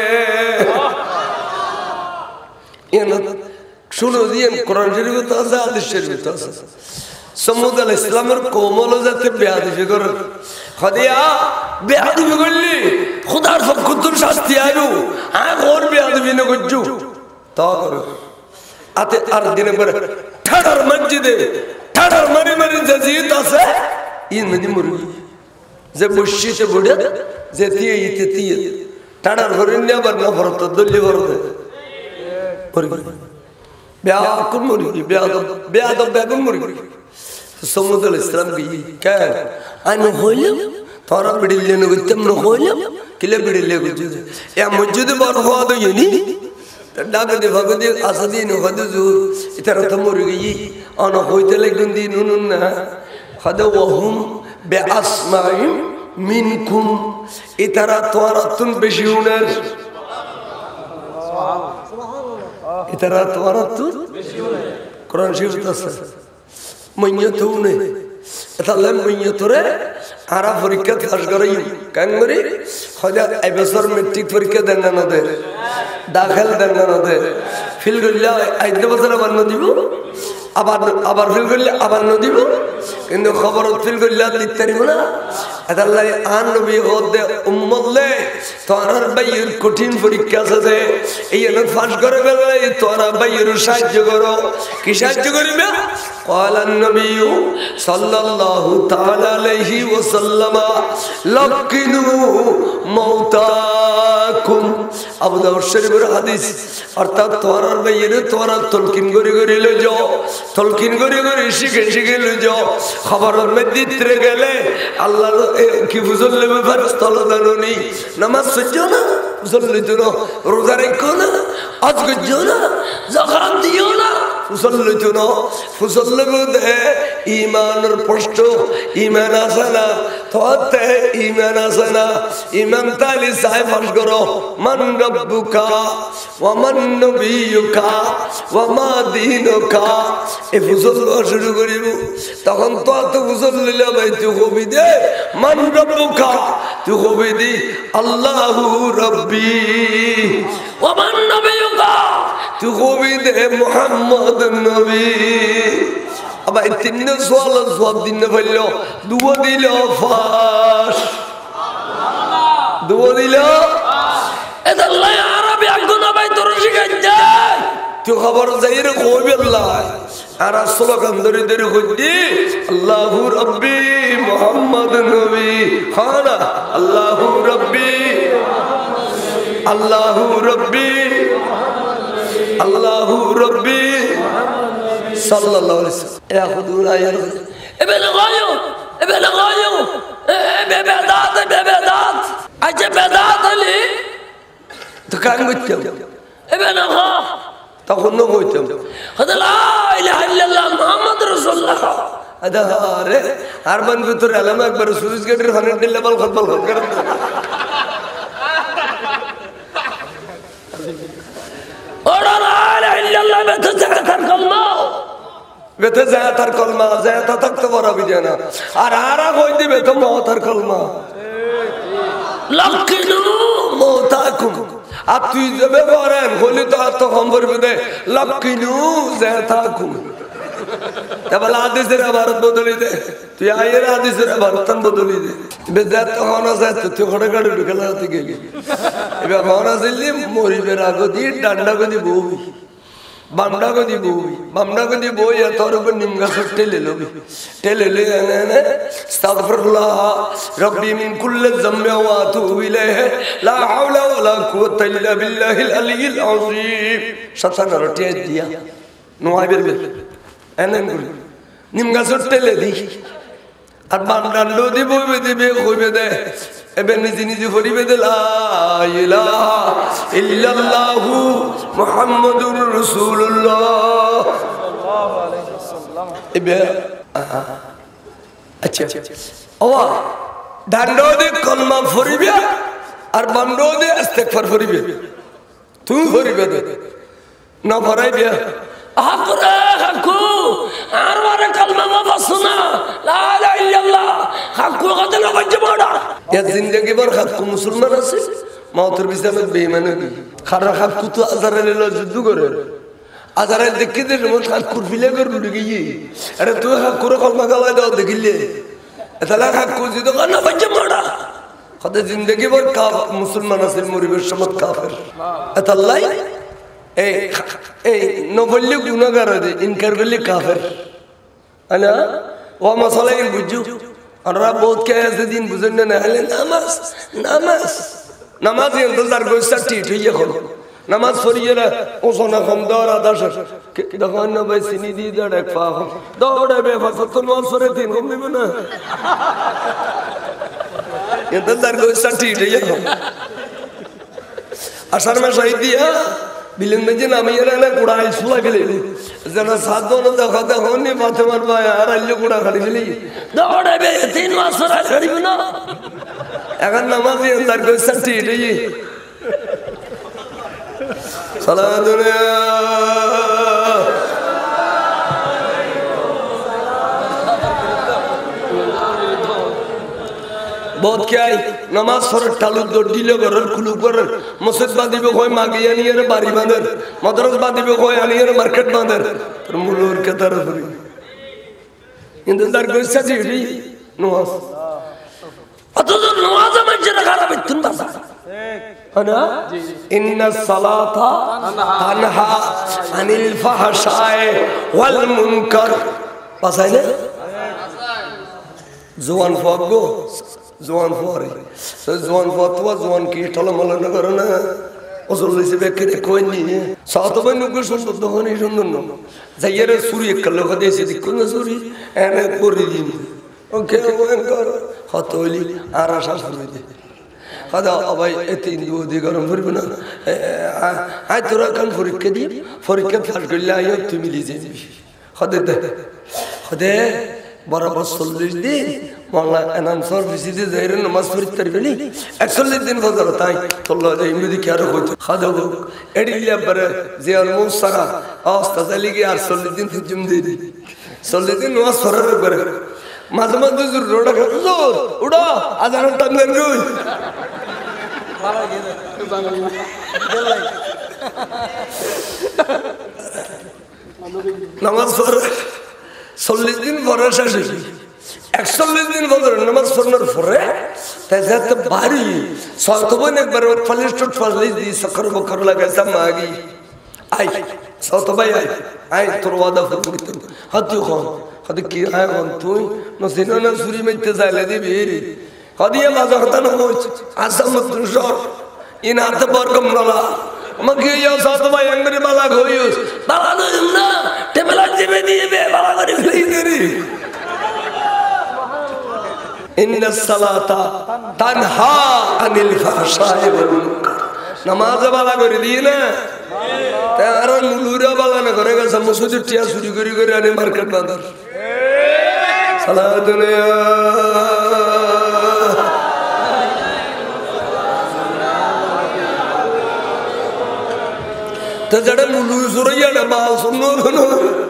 ইয়ান শুনো দিয়েন কোরআন শরীফে তো আছে হাদিস শরীফে তো আছে সমুদ আল ইসলামের কোমল যাতে বেয়াদবি করে খদিয়া বেয়াদবি করলি খুদার ফকুতুর শাস্তি আইবো আয় ওর বেয়াদবি না করছু তা করো আতে আর দিনে পরে ঠাড়ার মসজিদে ঠাড়ার মারি মারি জাজিত আছে ইন নদী মুরগি যে বসিতে বুড়ে যে দিয়ে ইতে দিয়ে ঠাড়ার ঘরে নিয়ে আবার না ভরত দল্লি ভরত বেয়াকুন মুরগি বেয়াদব বেয়াদব বেগুন মুরগি সমুদ আল ইসলাম কি কেন আইন হইলাম তোরা বিড়িলে নগিতাম ন হইলাম কিলে বিড়িলে গুজু এ মসজিদে বড় হওয়া তো ইনি ডাকে দে ভগদি আসাদি ন হদু জুর ইতার তো মুরগি অন হইতে লাগুন দি নুন না হদু ওহুম বিআসমাইম মিনকুম ইতারা তোরা তুন বেশি উনার সুবহানাল্লাহ ইতারা তোরা তুন বেশি উনার কোরআন শরীফ আছে মইয়তুনে এতাল্লাম মইয়তরে আরা পরীক্ষা পাস করাই কেন করি হয়তো এই বছর মেট্রিক পরীক্ষা দেন না দে দাখিল দেন না দে ফিল করলে আইতে বছর আবার ন দিব আবার আবার ফিল করলে আবার ন দিব কিন্তু খবর ফিল করলে দিতে পারিব না এতাল্লাই আন নবী হদে উম্মতলে তোরার বাইর কঠিন পরীক্ষা আছে এই এনে পাস করে গেলে তোরা বাইর সাহায্য করো কি সাহায্য করিবে قال النبي صلى الله تعالى عليه وسلم لقنوا موتاكم আবু দাউদ শরীফের হাদিস অর্থাৎ তোরার বাইরে তোরা তলকিন করে করে লই যাও তলকিন করে করে শিখে শিখে লই যাও খবরের মধ্যে দিতে গেলে আল্লাহ কি বুঝল লেবে ফেরেশতা দানুনি নামাজ পড়ছো না বুঝল লইতো না রোজা রাখো না আজ করছো না যাকাত দিও না বুঝল লইতো না বুঝল লেবে দে ঈমানের প্রশ্ন ঈমান আছে না তোতে ঈমান আছে না ঈমান তালি সাহেব ফাঁস করো মান রব্বুকা ওয়া মান নবিয়ুকা ওয়া মা দীনুকা এ বুঝল শুরু করিব তখন তো তো বুঝল লইলা ভাই তুই কবি দে মান রব্বুকা তুই কবি দি আল্লাহু রাব্বি ওয়া মান নবিয়ুকা তুই কবি দে মুহাম্মদ নবী আবার তিন সোয়াল সব দিন ফেলল দুয়া দিল ফাঁস দুয়া দিল এদাল্লাহ আরবি আগুন ভাই তোর শিখাই যায় তুই খবর যাই রে কই আল্লাহ আর স্লোগান ধরে ধরে কইদি আল্লাহু রাব্বি মুহাম্মদ নবী খানা আল্লাহু রাব্বি আল্লাহু রাব্বি আল্লাহু রাব্বি সাল্লাল্লাহু আলাইহি ওয়াসাল্লাম ইয়াখুদুনা ইয়া ইবনে গায়ু ইবনে গায়ু বে বেদাত বে বেদাত আজে বেদাত আলি তো কান গইতাম ইবনে গা তখন ন গইতাম হদা লা ইলাহা ইল্লাল্লাহ মুহাম্মাদুর রাসূলুল্লাহ আদা রে আরবান ভিতর আলম একবার সুরজ গেটের হন্ড্রেড লেভেল খতবল করে ওরা লা ইলাহা ইল্লাল্লাহ বেতে জাকাতার কলমা বেতে জাকাতার কলমা জাকাত থাকতে পারবি না আর আরা কই দিবে তো মওতার কলমা লাকিনু মওতাকুম আর তুই যাবে করেন হলে তো আর তো কম করবে দে লক্ষ্মীনু যে থাকুন তাহলে আদেশের ভারত বদলি দে তুই আয়ের আদেশের ভারত বদলি দে বেজার তখন আছে তুই ঘরে গাড়ি ঢুকে লাগাতে গেলি এবার কখন আসলি মরিবের আগে দিয়ে ডান্ডা গদি বউবি বামডা গদি বউবি বামডা গদি বই তোর উপর নিম গাছের টেলে লবি টেলে লে এনে আস্তাগফিরুল্লাহ রব্বি মিন কুল্লি যামবি ওয়া আতুবু ইলাইহি লা হাওলা ওয়ালা কুওয়াতা ইল্লা বিল্লাহিল আলিয়্যিল আযীম সাতানা রটিয়ে দিয়া নোয়াই বেরবে এনে নিম গাছের টেলে দি আর বামডা লদি বইবে দিবে কইবে দে এবে নিজে নিজে পড়িবে দে লা ইলাহা ইল্লাল্লাহু মুহাম্মাদুর রাসূলুল্লাহ সাল্লাল্লাহু আলাইহি ওয়াসাল্লাম এবে আচ্ছা ওয়া ডান্ডো দে কলমা পড়িবে আর বামডো দে ইস্তিগফার পড়িবে তুই পড়িবে দে না পড়াইবে আকরা হাকু আর মারে কলমা বাসনা লা ইলাহা ইল্লাল্লাহ হাকু কদল বজবড়া এ জিন্দেগি ভর হাকু মুসলমান আছে মওতের বিছানে বেঈমান হবি খারা হাকু তো আজারাইল যুদ্ধ করে আজারাইল দেখি দে মত হাকু ফিলে করে গিয়ে আরে তুই হাকু কলমা গাওয়া দাও দেখিলে এতলা হাকু যুদ্ধ করনা বজবড়া কত জিন্দেগি ভর কাফ মুসলমান আছে মরিবের সমত কাফের এতলাই এই এই নবল্লি গুনাহগার দে ইনকার করলে কাফের আনা ও মশলা ইন বুঝু আর বহুত কে আছে দিন বুঝেন না হলে নামাজ নামাজ নামাজ ইন্তজার গোসা ঠিক হইয়ে হল নামাজ পড়িয়ে না ও সোনা কম দর আদাস কি দেখুন না ভাই সিনি দি দড় এক পা দৌড়ে বে ফসত নামাজ পড়ে দিন কম দিবে না ইন্তজার গোসা ঠিক হইয়ে হল আসার মে শহীদ দিয়া বিলেন মেজে নামিয়ে না কুড়াই সুলাই ফেলে যেন সাত জন দেখাতে হননি মাথে মারবা আর আল্লু কুড়া খালি ফেলি দৌড়াবে তিন মাস আর ছাড়িব না এখন নামাজি আন্দার কই সাথে এটাই সালাতুনা बहुत क्या है नमाज फर टालू दो डिले करर खुलू करर मस्जिद बांधी बे कोई मागिया नहीं है बारी बांधर मदरस बांधी बे कोई आनी है मार्केट बांधर पर मुलूर के तरफ री इंतजार कोई सजी री नमाज अतो तो नमाज में जरा खराब इतन बसा है ना इन्ना सलाता तन्हा अनिल फहशाए वल मुनकर बस है ना जुबान फागो জোয়ান ফরে জোয়ান ফতোয়া জোয়ান কি টলমল না করে না ওসল্লি সে বেকে কই নি সাত বাই নুকে সুন্দর দহনি সুন্দর ন যাইরে সুরি একল খদে সে দিক না সুরি এনে পরি দিন ওকে ওন কর হতলি আর আশা সুরি দে খাদা আবাই এতে ইন্দু দি গরম করবে না আই তোরা কান পরীক্ষা দি পরীক্ষা পাস করলে আইও তুমি লিজে দিবি খদে দে খদে বরাবর চল্লিশ দিন মাওলা এনাম সার্ভিসে যাইরে নামাজ পড়তে পারবেনি একচল্লিশ দিন ফজর তাই তোল্লা যে ইমদি কি আর কইতো খাদা গো এডিলিয়া পরে যে আর মুসারা আস্তা লাগি আর চল্লিশ দিন হুজুম দেই চল্লিশ দিন নামাজ পড়ার করে মাঝে মাঝে জোর রোডা জোর উড়া আজান টাঙ্গেন গই মারা গেল নামাজ পড়ে চল্লিশ দিন পরে শেষ হয়েছে একচল্লিশ দিন বছর নামাজ পড়ার পরে তাই যাতে বাড়ি সতবন একবার ফলিস টুট ফলিস দি সখর বখর লাগাইছে মাগি আই সতবাই আই আই তোর ওয়াদা করতে হাতু খন হাতে কি আয় খন তুই নসিনা না সুরি মেতে যাইলে দিবি রে হদিয়া বাজার হতা না হইছ আসাম তুই সর ইন হাতে বরকম নলা আমাকে ইয়া সতবাই আঙ্গরি বালা গইস বালা দইম না টেবলা দিবে দিবে বালা করে ফেলি রে ইন্না সালাতা তানহা আনিল ফাহশাই ওয়াল মুনকার নামাজ বালা করে দি না তার মুলুরা বালা না করে গেছে মসজিদ টিয়া চুরি করি করে আনে মার্কেট বাজার সালাতুনা তো জড় মুলু সুরাইয়া না বাল সুন্নো না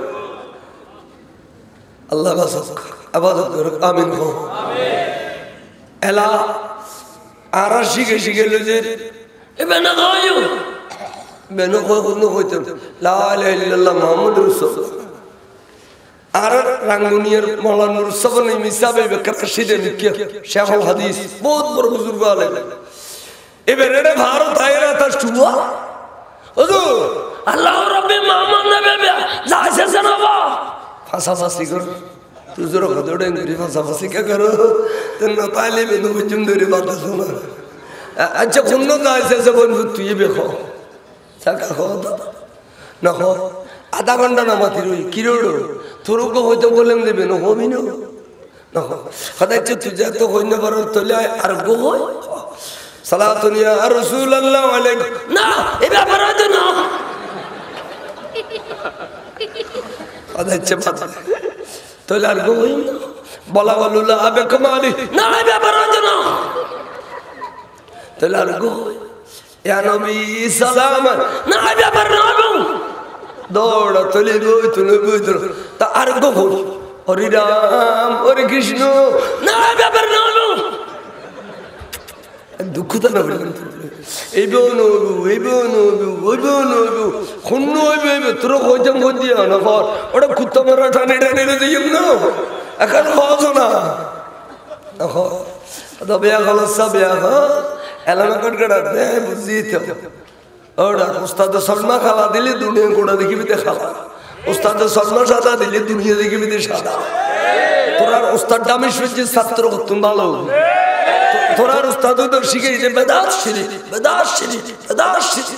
আল্লাহ বাসাক আবাদত করো আমিন কো আমিন এলা আর শিখে শিখে লজে এবার না কয়ু বেনো কয় কোনো কইতে লা ইলাহা ইল্লাল্লাহ মুহাম্মাদুর রাসূলুল্লাহ আর রাঙ্গুনিয়ার মাওলানা রুসবন মিসাবে বেকাশিদে লিখে শেখুল হাদিস বহুত বড় বুজুর্গ আলেম এবার এটা ভারত আইরা তা শুয়া হুজুর আল্লাহ রাব্বি মুহাম্মদ নবী যাইছে জানাবা ফাসাফাসি কর তুজুর গদড়ে গরি ফাসাফাসি কে করো তন্ন তালিবে নবী জুমদরি বাত শোনা আচ্ছা কোন যাইছে জবন তুই বেখো সাকা খোদা না খো আধা ঘন্টা নামাতি রই কিরোড়ো তোরকে হয়তো বলেন দেবে না হবি না সদাই তুই যত হই না পারো তোলে আর গো হয় সালাতুন ইয়া রাসূলুল্লাহ আলাইহি না এ ব্যাপার হয়তো না সদাই চাপ তোলে আর গো হই না বলা বলুল্লাহ আবে কমালি না এ ব্যাপার হয়তো না তোলে আর গো ইয়া নবী সালাম না এ ব্যাপার না দৌড়া তলে গই তুলে বুঝল তা আর গো হরি রাম হরে কৃষ্ণ না ব্যাপার না দুঃখ তো না এই নবু এই নবু ওই নবু খুন্ন হইবে তোর হইতাম হই দিয়া না ঘর ওটা কুত্তা মারা টানে টানে দিম না এখন হজ না তবে এখন সব এলাকা কটকটা দে বুঝিতে ওরা উস্তাদ সলমা খাওয়া দিলে দুনিয়া গোড়া দেখিবি খাওয়া উস্তাদ সলমা সাদা দিলে দুনিয়া দেখিবি সাদা তোরার উস্তাদ আমি শুনছি ছাত্র তুমি ভালো তোরার উস্তাদ তো শিখে যে বেদাত শিরি বেদাত শিরি বেদাত শিরি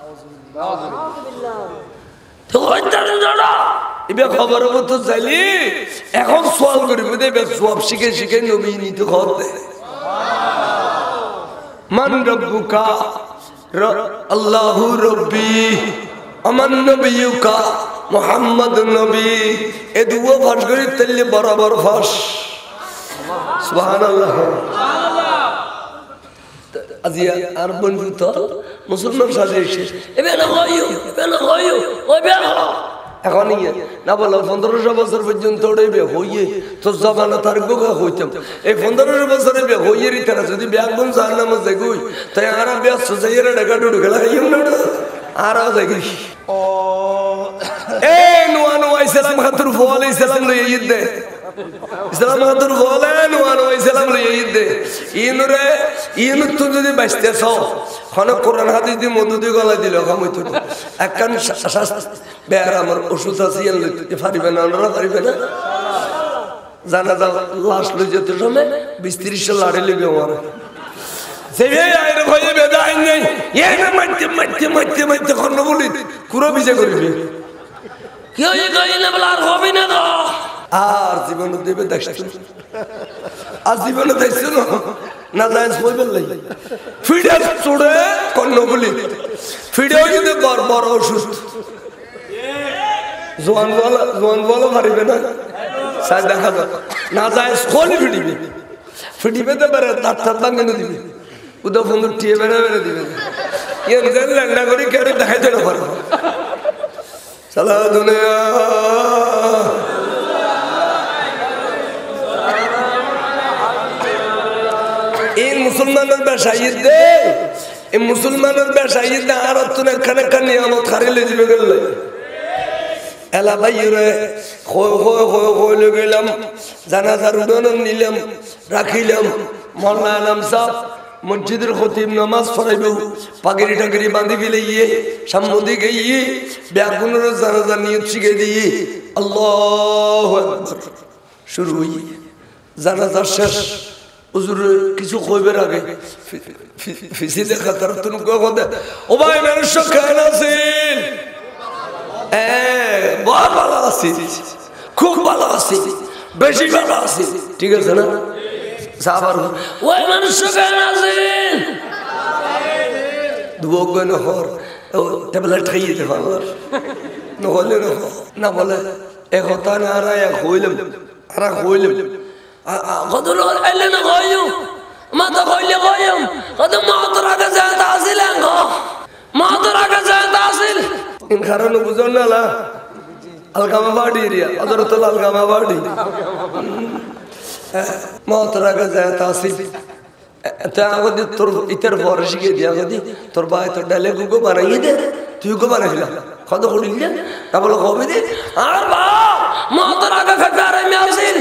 তো হইতারে জড়া এবে খবর মতো চাইলি এখন সোয়াল করিব দেবে সব শিখে শিখে নবী নিতে করতে মান রব্বুকা আল্লাহু রব্বি আমান নবিয়ুকা মুহাম্মদ নবী এ দুও ফাঁস করি তেলে বরাবর ফাঁস সুবহানাল্লাহ আজিয়া আর বন্ধু তো মুসলমান সাজেছে এবে না হইও এবে না হইও ওই বে এখন না বলো পনেরোশো বছর পর্যন্ত ওড়াইবে হইয়ে তোর জমানা তার গোগা হইতাম এই পনেরোশো বছরে বে হইয়ে তারা যদি ব্যাগ বন চার নাম যাগুই তাই আর ব্যাস সোজাইয়ের ঢাকা ডুডু খেলা খাইম না আর যাগুই ও এ নোয়া নোয়া ইসলাম খাতুর ফল ইসলাম লই ঈদ দে ইসলাম খাতুর ফল নোয়া নোয়া ইসলাম লই ঈদ দে ইনরে ইন তো যদি বাঁচতেছ খনক কোরআন হাদিস দি মধু দি গলা দিল খামই তো একখান বেয়ার আমার ওষুধ আছে ইয়ান লইতে পারিবে না ওনারা পারিবে না জানা যা লাশ লই যেতে সময় বিশ ত্রিশ লাড়ে লিবে আমার সেবে আইরে ভয়ে বেদাই নাই এনে মাইতে মাইতে মাইতে মাইতে খন্ন বলি কুরো বিজে করিবে কি হই কইলে বলা আর হবে না গো আর জীবন দেবে দেখছ আর জীবন দেখছ না না জায়েজ হইবে লাই ফিডে চড়ে খন্ন বলি ফিডে যদি বড় বড় ওষুধ জোয়ান বলা জোয়ান বলা পারিবে না সাই দেখা যাবে না যায় স্কুলে ফিডিবে ফিডিবে তো বেড়ে তার তার ভাঙে দিবে উদা ফোন টিয়ে বেড়ে বেড়ে দিবে এর যেন ল্যান্ডা করে কেউ দেখাইতে না পারবে সালা দুনিয়া এই মুসলমানের বেশাইদ দে এই মুসলমানের বেশাইদ দে আর তো এখানে কান নিয়ামত খারিলে দিবে গেল এলা ভাইরে খয় খয় খয় খয় লই গেলাম জানাজার উডন নিলাম রাখিলাম মোল্লা আলম সাহেব মসজিদের খতিব নামাজ পড়াইব পাগড়ি টাগড়ি বাঁধি ফেলাইয়ে সামনে গিয়ে ব্যাগুনের জানাজা নিয়ত শিখে দিয়ে আল্লাহু আকবার শুরু হই জানাজা শেষ হুজুর কিছু কইবার আগে ফিসি দেখা তার তুমি কথা ও ভাই মানুষ কেন আছেন बहुत ভালো আছি খুব ভালো আছি বেশি ভালো আছি ঠিক আছে না সাবার ওই মানুষ কেন আছেন দুগন হর ট্যাবলেট খাইয়ে দে আমার না হলে না বলে এক কথা না আর এক হইলাম আর হইলাম কদল এলে না কইও মা তো কইলে কইও কত মা তো রাখা যায় তাসিল গো মা তো রাখা যায় তাসিল ইন কারণে বুঝন না আলগামা বাড়ি এরিয়া হযরত আলগামা বাড়ি মত রাখা যায় তাসিল তা আগদি তোর ইতার পরে শিখে দিয়া আগদি তোর ভাই তোর ডালে গুগো বানাইয়ে দে তুই গো বানাইলা কত করিল না বলো কবে দে আর বা মতর আগা খাবে আর আমি আসিল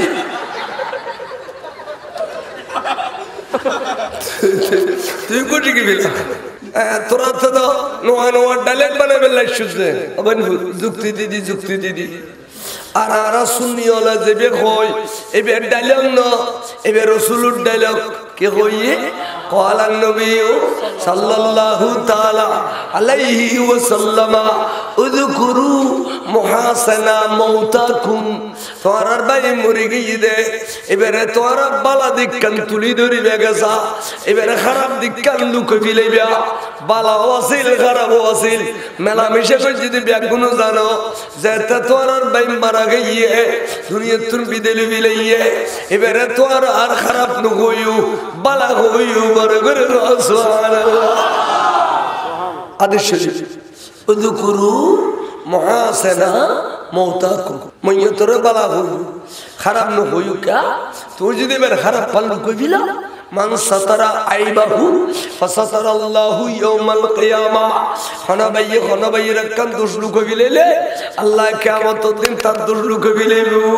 তুই কো শিখে বিলা তোরা তো নোয়া নোয়া ডালে বানাবে লাইছুছে আবার যুক্তি দিদি যুক্তি দিদি আর আরা সুন্নি ওলা যেবে কই এবে ডায়লগ ন এবে রাসূলুর ডায়লগ কে কইয়ে قال النبي صلى الله تعالى عليه وسلم اذكروا محاسن موتاكم তোরার ভাই মরে গিয়ে দে এবারে তোরা বালা দিকান তুলি ধরি বেগেসা এবারে খারাপ দিকান লুকে ফিলাইবা বালা ওয়াসিল খারাপ ওয়াসিল মেলা মিশে কই যদি ব্যাগুনো জানো যে তা তোরার ভাই মারা গিয়ে দুনিয়া তুন বিদেলি বিলাইয়ে এবারে তোর আর খারাপ ন হইউ বালা হইউ বড় করে সুবহানাল্লাহ আদেশ উযকুরু মুহাসানা মৌতাকুম মইয়তরে বালা হইউ খারাপ ন হইউ কা তুই যদি বের খারাপ পালন কইবিলা মান সাতারা আইবাহু ফাসাতারাল্লাহু ইয়াউমাল কিয়ামা খানা বাইয়ে খানা বাইয়ে রাকান দোষ লুক কইলে আল্লাহ কিয়ামতের দিন তার দোষ লুক কইলে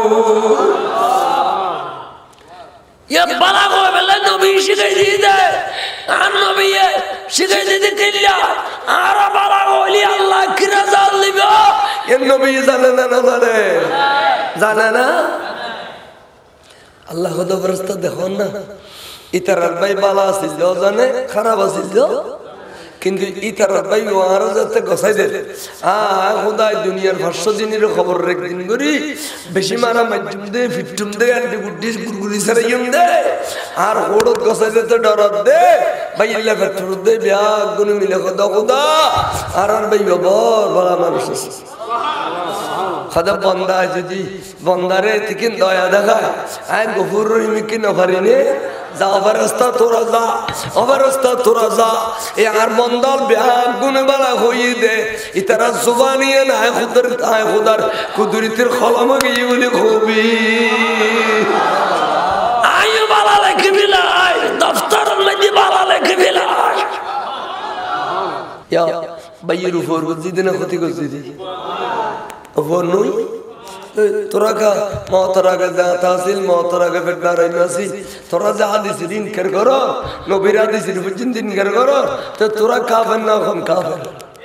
ইয়া বালা কই বলে নবী শিখাই দিতে আর নবী শিখাই দিতে কিল্লা আর বালা কইলি আল্লাহ কি রাজাল দিব এ নবী জানে না না জানে জানে না আল্লাহ খোদা ফেরেশতা দেখো না ইতারার ভাই বালা আছিল জানে খারাপ আছিল কিন্তু ইতারার ভাই ওয়ার যাতে গসাই দে আ খোদাই দুনিয়ার পাঁচশো দিনের খবর একদিন করি বেশি মারা মাধ্যম দে ফিটুম দে আন্টি গুড্ডিস গুরগুরি সারাইম দে আর হোড়ত গসাই দিতে ডরত দে ভাই ইল্লা ফেটর দে বিয়া গুণ মিলে খোদা খোদা আর আর ভাই বড় বড় মানুষ আছে খোদা বন্দা যদি বন্দারে থেকে দয়া দেখায় আয় গফুর রহিম কি না পারিনে যা অবস্থা তোরা যা অবস্থা তোরা যা এ আর বন্দাল বিহাগ গুনে বালা হই দে ইতারা জুবানিয়ে না খুদর আয় খুদার কুদরতের খলম গিয়ে বলে খুবই আয় বালা লেখে বিলায় দফতর মধ্যে বালা লেখে বিলায় ইয়া বাইয়ের উপর জিদিনা ক্ষতি করছি ওপর নই তোরা কা মতরা কা জাত আসিল মতরা কা ফেডার আইনাসি তোরা যা হাদিস দিন কর করো নবীর হাদিস বুঝিন দিন কর করো তো তোরা কাফের না কোন কাফের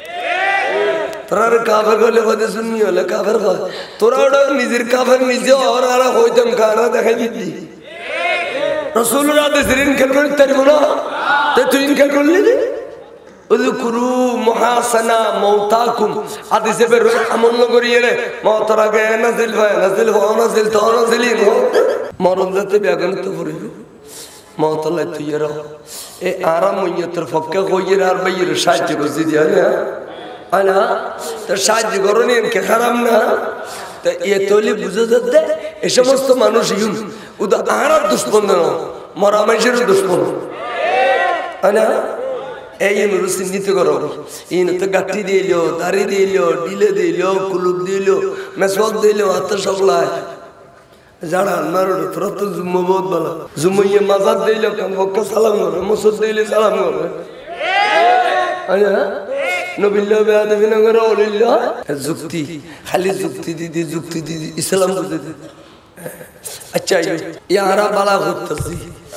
তোরা কাফের হলে বদে সুন্নি হলে কাফের হয় তোরা ওটা নিজের কাফের নিজে আর আর হইতাম কারা দেখাই দিতি রাসূলুল্লাহ হাদিস দিন কর করতে পারবো না তো তুই ইনকার করলি উযকুরু মুহাসানা মৌতাকুম হাদিসে বের আমল করিয়ে রে মওতরা গে নাজিল হয় নাজিল হয় নাজিল তো নাজিলি মরণ যেতে বেগুন তো পড়িল মওতলা তুই র এ আরাম মইয়তের ফক্কা কইয়ের আর বাইয়ের সাহায্য করছি দিয়া না আনা তো সাহায্য করনি কে খারাপ না তো এ তলি বুঝে যেতে এই সমস্ত মানুষ ইউন উদা আরাম দুশমন না মরা মানুষের দুশমন আনা এই নুরুসি নিতে করো ইন তো গাটি দিলো দাড়ি দিলো ডিলে দিলো কুলুপ দিলো মেসওয়াক দিলো হাতে সকলায় যারা মারো তোরা তো জুম্মা বহুত ভালো জুম্মাইয়ে মাজার দিলো কাম বক্কা সালাম করে মসজিদ দিলে সালাম করে আয়া নবিল্লাহ বেয়াদবি না করে ওলিল্লাহ যুক্তি খালি যুক্তি দিদি যুক্তি দিদি ইসলাম বুঝে দিদি আচ্ছা ইয়ারা বালা করতেছি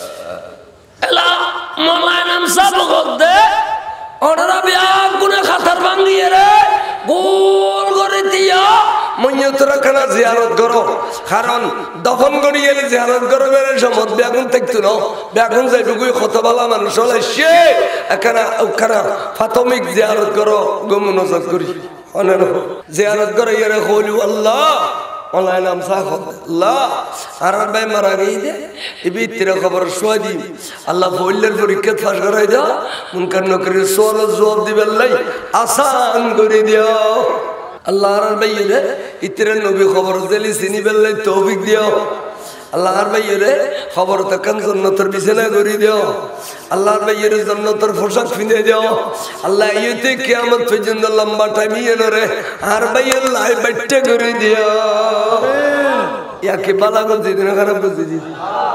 এলা মোলানাম সব গদে ওনারা বিয়া গুনে খাতার ভাঙিয়ে রে গোল করে দিয়া মইয়তরা খানা জিয়ারত করো কারণ দফন করিয়ে জিয়ারত করো বেরে সমত বেগুন থাকতো না বেগুন যাইবো কতবালা মানুষ হলাইছে এখানে ওখানে প্রাথমিক জিয়ারত করো গমনজত করি অনেন জিয়ারত করে ইয়ারে কইলু আল্লাহ অনলাইন নাম সাখ আল্লাহ আর ভাই মারা গই দে ইবি তিরা খবর সোয়াদি আল্লাহ বললের পরীক্ষা পাস করাই দাও মুনকার নকরি সোয়াল জবাব দিবেন লাই আসান করে দিও আল্লাহ আর ভাই রে ইতিরা নবী খবর দিলি চিনি বেলাই তৌফিক দিও আল্লাহ আর ভাই রে খবর তখন জান্নাতের বিছানা করে দিও আল্লাহ আর ভাই রে জান্নাতের পোশাক পিনে দিও আল্লাহ ইতে কিয়ামত পর্যন্ত লম্বা টাইম ইয়েন রে আর ভাই আল্লাহ বাইটে করে দিও ইয়াকে বালা করে দিন খারাপ করে দিন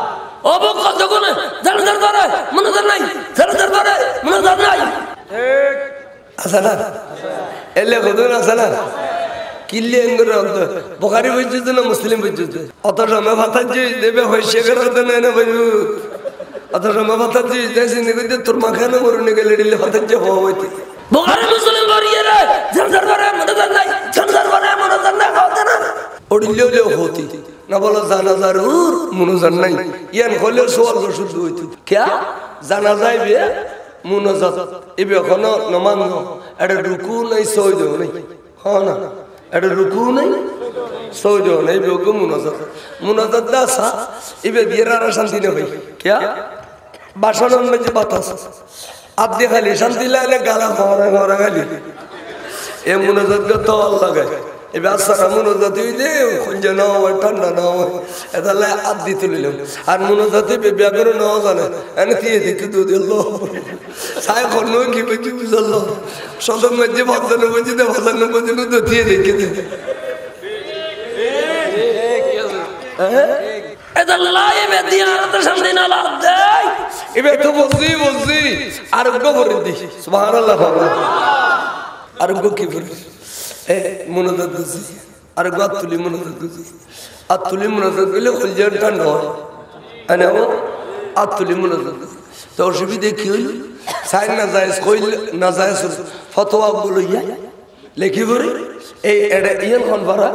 অব কতক্ষণে জানাজার পরে মনোজার নাই জানাজার পরে মনোজার নাই আছে না এলে কদুন আছে না কিল্লি এঙ্গুর অন্ত বুখারী বুঝতে না মুসলিম বুঝতে অত সময় ভাতার যে দেবে হইছে করতে না না বুঝু অত সময় ভাতার যে দেশে নিগতে তোর মাখানে মরনে গেলে দিলে ভাতার যে হওয়া হইতে বুখারী মুসলিম করিয়ে রে জানাজার পরে মনোজার নাই জানাজার পরে মনোজার নাই হতে না ওড়িলেও হতি না বলো জানাজার উর মনোজার নাই ইয়ান হলে সওয়াল শুদ্ধ হইতো কিয়া জানা যাইবে মুনাজাত এবে এখনো নমান এটা রুকু নাই সজদা নাই হ্যাঁ না এটা রুকু নাই সজদা নাই বেগো মুনাজাত মুনাজাত দাসা এবে বিয়ের শান্তি না হই কিয়া বাসনের মধ্যে বাতাস আপনি খালি শান্তি লাগে গালা খাওয়া খাওয়া খালি এ মুনাজাত তো আল্লাহ লাগায় এবার আসসালাম মনোজাত হইলে খুঁজে নেওয়া হয় ঠান্ডা নেওয়া হয় তাহলে আদ দিয়ে তুলিলাম আর মনোজাতে বিয়া করে নেওয়া জানে এনে দিয়ে দিতে দুধ এলো সাই খন্ন কি বুঝি বুঝলো সদম মধ্যে ভাজানো বুঝি দে ভাজানো বুঝি তো দিয়ে দেখে দে এটা লাই মে দিয়া তো সামনে না লাভ দেই এবার তো বসি বসি আর গো করে দি সুবহানাল্লাহ আর গো কি বলি এ মনোজাত দিছি আর গাত তুলি মনোজাত দিছি আর তুলি মনোজাত দিলে কলজার ঠান্ডা হয় আনে ও আর তুলি মনোজাত তো অসুবিধা কি হইল সাইন না যায় কইল না যায় ফতোয়া বলো ইয়া লেখি বরে এই এডা ইয়ান কোন পারা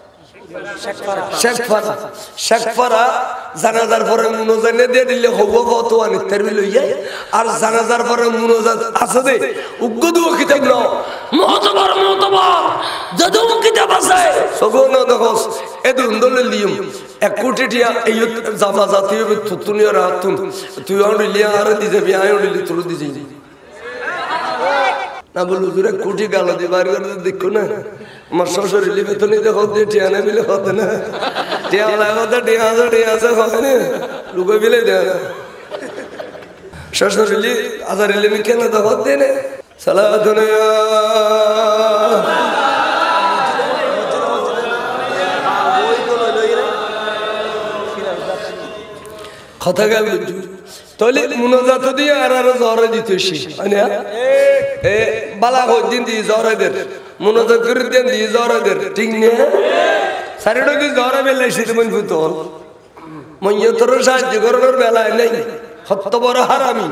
শেখ পারা শেখ পারা জানাজার পরে মনোজাত দিয়ে দিলে হবো ফতোয়া নিতে লইয়া আর জানাজার পরে মনোজাত আছে দে উগ্গদু কিতাব নাও মহতবার মহতবার যদু কিতাব আছে সগন দেখোস এদুন দলে লিয়ম এক কোটি টিয়া এই জামা জাতীয় তুতুনিয়া রাতুন তুই আউলিয়া আর দিতে বি আউলি তুল দিছি না বলু জুরে কোটি গাল দিবার করে দেখো না আমার শ্বশুর লিবে তো নি দেখো দে টিয়া না মিলে হতে না টিয়া লাগো তো টিয়া আছে টিয়া আছে হবে না লুকে বিলে দে শ্বশুর লি আজার লিবে কেন দেখো দে না সালাতুন কথা গেল তাহলে মুনাজাত দিয়ে আর আর জহরে দিতেছি আনিয়া এ বালা হদিন দি জহরেদের মুনাজাত করে দেন দি জহরেদের ঠিক না সারেডো দি জহরে বেলাইছি তুমি ফুতল মইয়া তোর সাহায্য করার বেলায় নাই কত বড় হারামি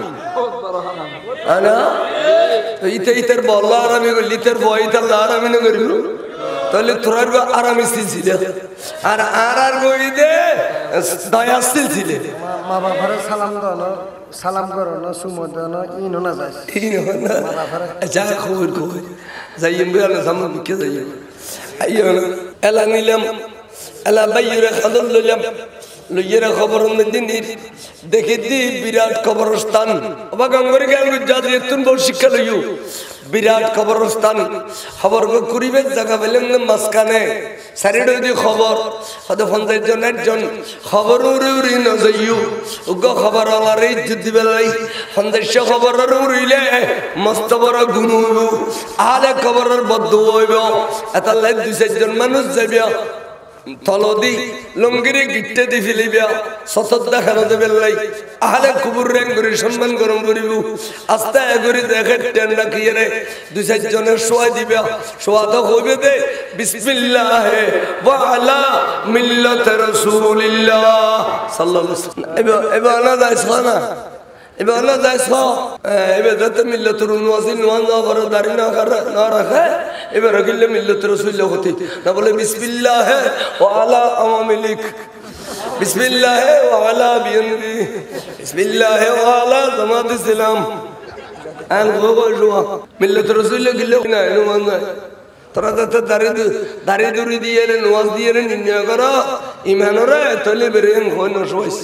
আনা ইতে ইতের বল হারামি গলি তের বই তার হারামি না করিল তাহলে তোরার আরামি ছিল আর আর আর বই দে দয়া ছিল মা বাবার সালাম দাও সালাম করো না সুমো দাও না ইনো না যায় ইনো না যা খবর খবর যাইম বেলা সামনে কে যাইম আইও এলা নিলাম এলা বাইরে খাদল লইলাম লইয়ের খবর দিন দেখে দি বিরাট কবরস্থান অবা গঙ্গরে গেল গুজরাট এতুন বড় শিক্ষা লইও বিরাট কবরস্থান খবর গো করিবে জায়গা পেলেন মাসখানে সারিড দি খবর হয়তো পঞ্চাশ জন একজন খবর উড়ে উড়ি ন যাইও উগ্র খবর আলার ইজ্জত দিবে লাই পঞ্চাশ খবর উড়িলে মস্ত বড় গুণ হইব আলে খবরের বদ্ধ হইব এটা লাই দুই চারজন মানুষ যাবে তলদি লঙ্গিরে গিট্টে দি ফেলিবা সতত দেখানো দেবে লাই আহলে কুবুর রেং করে সম্মান গরম করিব আস্তে এগরি দেখে টেন রাখিয়ে রে দুই চার জনের শোয়া দিবা শোয়া তো হইবে দে বিসমিল্লাহ ওয়া আলা মিল্লাত রাসূলিল্লাহ সাল্লাল্লাহু আলাইহি ওয়াসাল্লাম এবার এবার না যাইছ না এবার না যাইছ এবার যত মিল্লাতুর ওয়াসিন ওয়ানা বড় দাড়ি না করে না রাখে এবার গিলে মিল্লাত রাসূলিল্লাহ হতে না বলে বিসমিল্লাহ ওয়া আলা আওয়ামিলিক বিসমিল্লাহ ওয়া আলা বিয়ানবি বিসমিল্লাহ ওয়া আলা জামাত ইসলাম আন গোগো জুয়া মিল্লাত রাসূলিল্লাহ গিলে না এমন না তোরা তো দাড়ি দাড়ি দুরি দিয়ে রে নওয়াজ দিয়ে রে নিন্না করো ঈমানরে তলে বেরেন হয় না সইস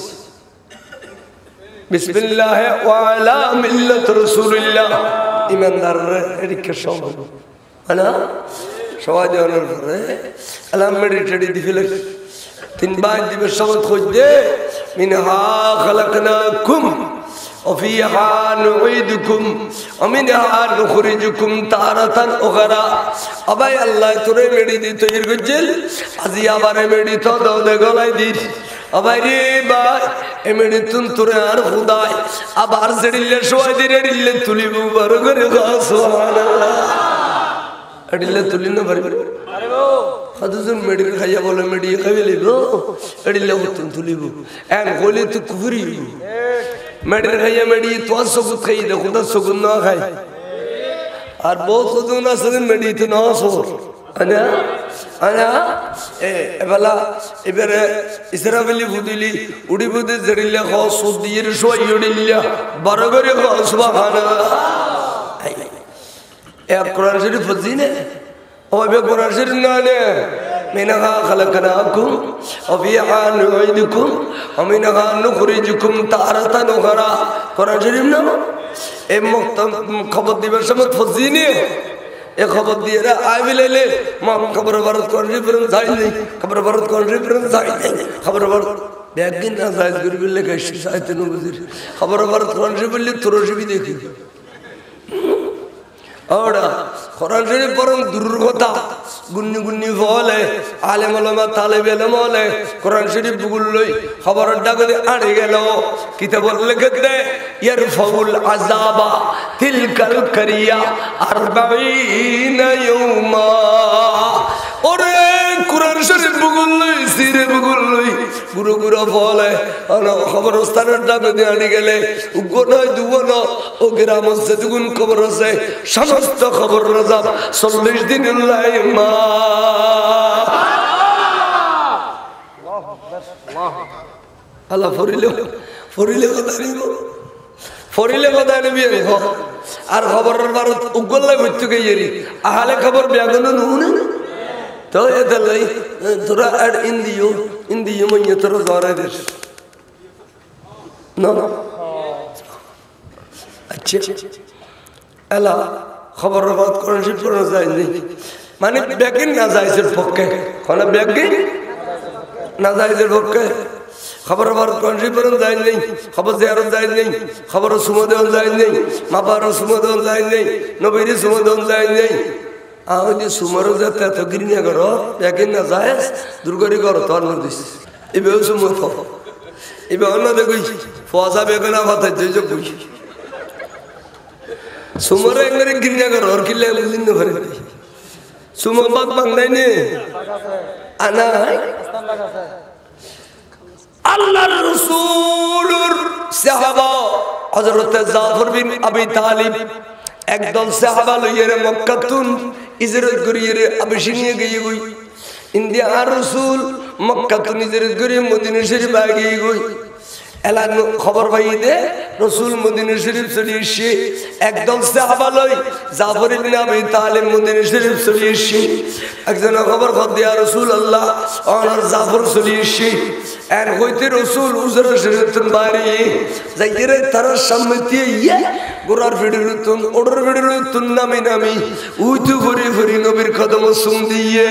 বিসমিল্লাহ ওয়া আলা মিল্লাত রাসূলিল্লাহ ঈমানদার এদিকে সব আনা সবাই জানার পরে আলাম মেডিটেডি দিলে তিন বার দিবে শব্দ খোঁজ দে মিনহা খালাকনাকুম ওয়া ফিহা নুঈদুকুম ওয়া মিনহা নুখরিজুকুম তারাতান উখরা আবাই আল্লাহ তোরে মেডি দি তৈরি করছিল আজি আবারে মেডি তো দাও দে গলাই দি আবাইরে ভাই এমনি তুন তোরে আর খুদাই আবার জড়িলে শোয় দিরে দিলে তুলিব বড় করে সুবহানাল্লাহ এডিলে তুলি না পারবে পারবো কতজন মেডি খাইয়া বলে মেডি খাইবে লিবো এডিলে তুন তুলিব এন কইলে তো কুফরি মেডি খাইয়া মেডি তো সগুত খাই দে খুদা সগুত না খাই আর বহুত কতজন আছে মেডি তো না সর আনা আনা এ এবালা এবারে ইসরাফিলি ফুদিলি উড়ি ফুদি জড়িলে খ সুদির শোয় উড়িলিয়া বড় করে সুবহানাল্লাহ এক কোরআন শরীফ ফজিনে ওই বে কোরআন শরীফ না নে মিনহা খালাকনাকুম ওয়া ফিহা নুঈদুকুম ওয়া মিনহা নুখরিজুকুম তারাতান উখরা কোরআন শরীফ না এ মুক্তম খবর দিবার সময় ফজিনে এ খবর দিয়ে রা আই বিলেলে মাম খবর ভারত কোরআন শরীফ যাই নাই খবর ভারত কোরআন শরীফ যাই নাই খবর ভারত ব্যাগিন না যাই গরিবিলে কাশি সাইতে নবুজির খবর ভারত কোরআন শরীফ বললে তোরশবি দেখি ওরা কোরআন শরীফ পড়ন দূরের কথা গুন্নি গুন্নি বলে আলেম ওলামা তালেব ইলম বলে কোরআন শরীফ বুগুল লই খবরের ডাগতে আড়ে গেল কিতাব লিখে দে ইয়ারফাউল আযাবা তিলকাল কারিয়া আরবাঈনা ইয়াওমা ওরে কোরআন শরীফ বুগুল লই সিরে বুগুল লই গুরু গুরু বলে আনো খবর স্থানের ডাগতে আড়ে গেলে উগনয় দুবন ও গ্রাম যেগুন খবর আছে সমস্ত খবর রাজাব চল্লিশ দিন লাইমা আল্লাহ ফরিলে ফরিলে কথা নিব ফরিলে কথা নিবি আর খবর ভারত উগলাই ভর্তি গেরি আহালে খবর ব্যাগন নুন তো এতে লাই তোরা আর ইন্দিও ইন্দিও মইয়া তোরা জরা দেশ না না আচ্ছা এলা খবর বাদ কোরআন শরীফ পড়া যায় না মানে ব্যাগিন না যাইছের পক্ষে কোন ব্যাগিন না যাইছের পক্ষে খবর বাদ কোরআন শরীফ পড়া যায় নাই খবর জিয়ারত যায় নাই খবর সুমদন যায় নাই মাবার সুমদন যায় নাই নবীর সুমদন যায় নাই আওদি সুমর যাতে তো গিরিনা করো ব্যাগিন না যায় দুর্গরি করো তোর নদিস এবে সুমত এবে অন্য দেখি ফজা বেগনা কথা যে কই সুমরে এঙ্গরে গিরিনা করো আর কিলে বুঝিন না পারে সুমর বাদ বাংলাই নে আনা আল্লাহর রাসূলুর সাহাবা হযরত জাফর বিন আবি তালিব একদল সাহাবা লইরে মক্কা তুন হিজরত করিয়ে আবিসিনিয়া গিয়ে গই ইন্ডিয়া আর রাসূল মক্কা তুন হিজরত করিয়ে মদিনা শরীফ গিয়ে গই এলান খবর পাইয়ে রাসূল মদিনা শরীফ চলে এসে একদল সাহাবা লই জাফর ইবনে আবি তালিব মদিনা শরীফ চলে এসে একজন খবর কর দিয়া রাসূলুল্লাহ আর জাফর চলে এসে আর হইতে রাসূল উজর শরীফ তুন বাড়ি যাইরে তার সামনে দিয়ে গোরার ভিডিও তুন ওডর ভিডিও তুন নামি নামি উইতু ভরি ভরি নবীর কদম সুম দিয়ে